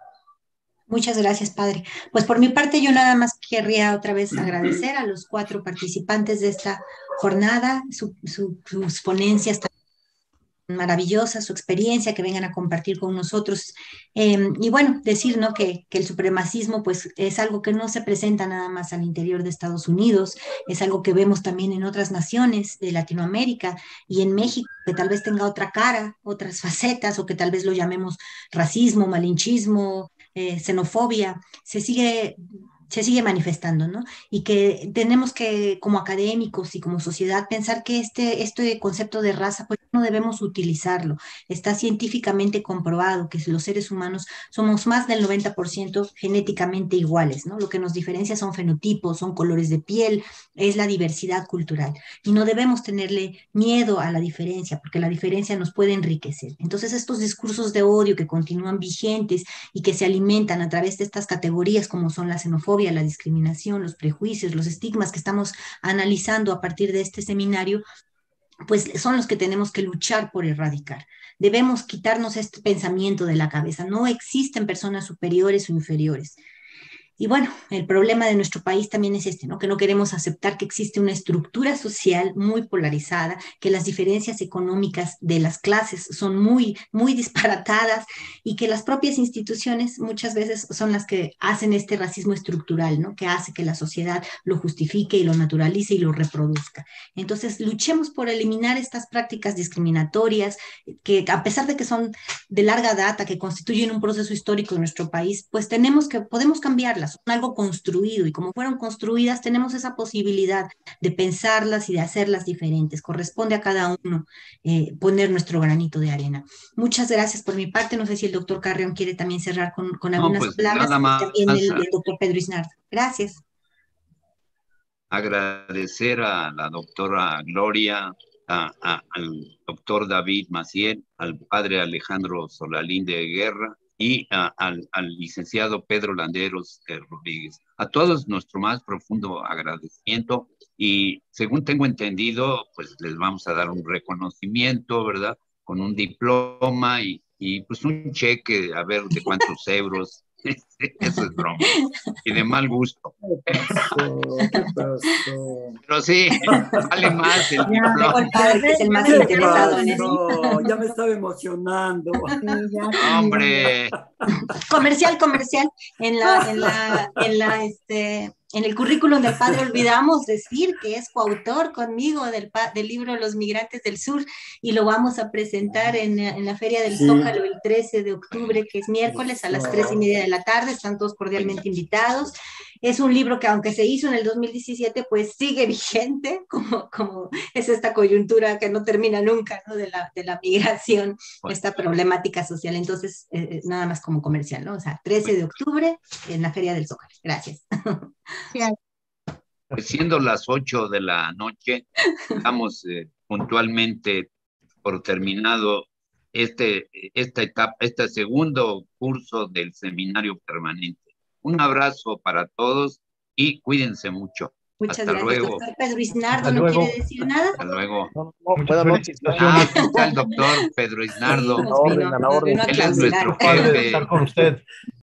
D: Muchas gracias, padre. Pues por mi parte yo nada más querría otra vez agradecer a los cuatro participantes de esta jornada, su, su, sus ponencias tan maravillosas, su experiencia, que vengan a compartir con nosotros. Eh, y bueno, decir, ¿no? que, que el supremacismo pues es algo que no se presenta nada más al interior de Estados Unidos, es algo que vemos también en otras naciones de Latinoamérica y en México, que tal vez tenga otra cara, otras facetas, o que tal vez lo llamemos racismo, malinchismo, eh, xenofobia, se sigue... se sigue manifestando, ¿no? Y que tenemos que, como académicos y como sociedad, pensar que este, este concepto de raza, pues no debemos utilizarlo. Está científicamente comprobado que los seres humanos somos más del noventa por ciento genéticamente iguales, ¿no? Lo que nos diferencia son fenotipos, son colores de piel, es la diversidad cultural. Y no debemos tenerle miedo a la diferencia, porque la diferencia nos puede enriquecer. Entonces, estos discursos de odio que continúan vigentes y que se alimentan a través de estas categorías como son la xenofobia, la discriminación, los prejuicios, los estigmas que estamos analizando a partir de este seminario, pues son los que tenemos que luchar por erradicar. Debemos quitarnos este pensamiento de la cabeza. No existen personas superiores o inferiores. Y bueno, el problema de nuestro país también es este, ¿no? Que no queremos aceptar que existe una estructura social muy polarizada, que las diferencias económicas de las clases son muy, muy disparatadas y que las propias instituciones muchas veces son las que hacen este racismo estructural, ¿no? Que hace que la sociedad lo justifique y lo naturalice y lo reproduzca. Entonces, luchemos por eliminar estas prácticas discriminatorias que, a pesar de que son de larga data, que constituyen un proceso histórico de nuestro país, pues tenemos que, podemos cambiarlas. Son algo construido y como fueron construidas tenemos esa posibilidad de pensarlas y de hacerlas diferentes. Corresponde a cada uno eh, poner nuestro granito de arena. Muchas gracias por mi parte. No sé si el doctor Carrión quiere también cerrar con, con algunas
B: no, pues
D: palabras
B: nada más,
D: y también el, el doctor Pedro Isnardo. Gracias.
B: Agradecer a la doctora Gloria, a, a, al doctor David Maciel, al padre Alejandro Solalín de Guerra, y a, al, al licenciado Pedro Landeros eh, Rodríguez. A todos nuestro más profundo agradecimiento y según tengo entendido, pues les vamos a dar un reconocimiento, ¿verdad? Con un diploma y, y pues un cheque, a ver de cuántos euros. Eso es broma. Y de mal gusto.
F: ¿Qué pasó? ¿Qué pasó?
B: Pero sí, vale más el diploma.
D: El padre que es el más
F: ¿Qué
D: interesado en eso.
F: pasó? Ya me estaba emocionando.
B: Hombre.
D: Comercial, comercial. En la, en la, en la, este, en el currículum del padre olvidamos decir que es coautor conmigo del, del libro Los Migrantes del Sur, y lo vamos a presentar en, en la Feria del
F: Sí.
D: Zócalo el trece de octubre, que es miércoles a las tres y media de la tarde. Están todos cordialmente invitados. Es un libro que, aunque se hizo en el dos mil diecisiete, pues sigue vigente, como, como es esta coyuntura que no termina nunca, ¿no? De la, de la migración, esta problemática social. Entonces, eh, nada más como comercial, ¿no? O sea, trece de octubre en la Feria del Zócalo. Gracias.
B: Pues siendo las ocho de la noche, damos eh, puntualmente por terminado este, esta etapa, este segundo curso del seminario permanente. Un abrazo para todos y cuídense mucho.
D: Muchas
B: Hasta
D: gracias,
B: luego.
D: doctor Pedro Isnardo.
E: Hasta
D: ¿No
E: luego.
D: quiere decir nada?
B: Hasta luego.
E: Muchas felicitaciones.
B: Ah, aquí está el doctor Pedro Isnardo.
D: Sí, nos vino- nos vino a
B: Él es
D: clausurar.
B: nuestro
E: Padre
B: jefe.
E: estar con usted.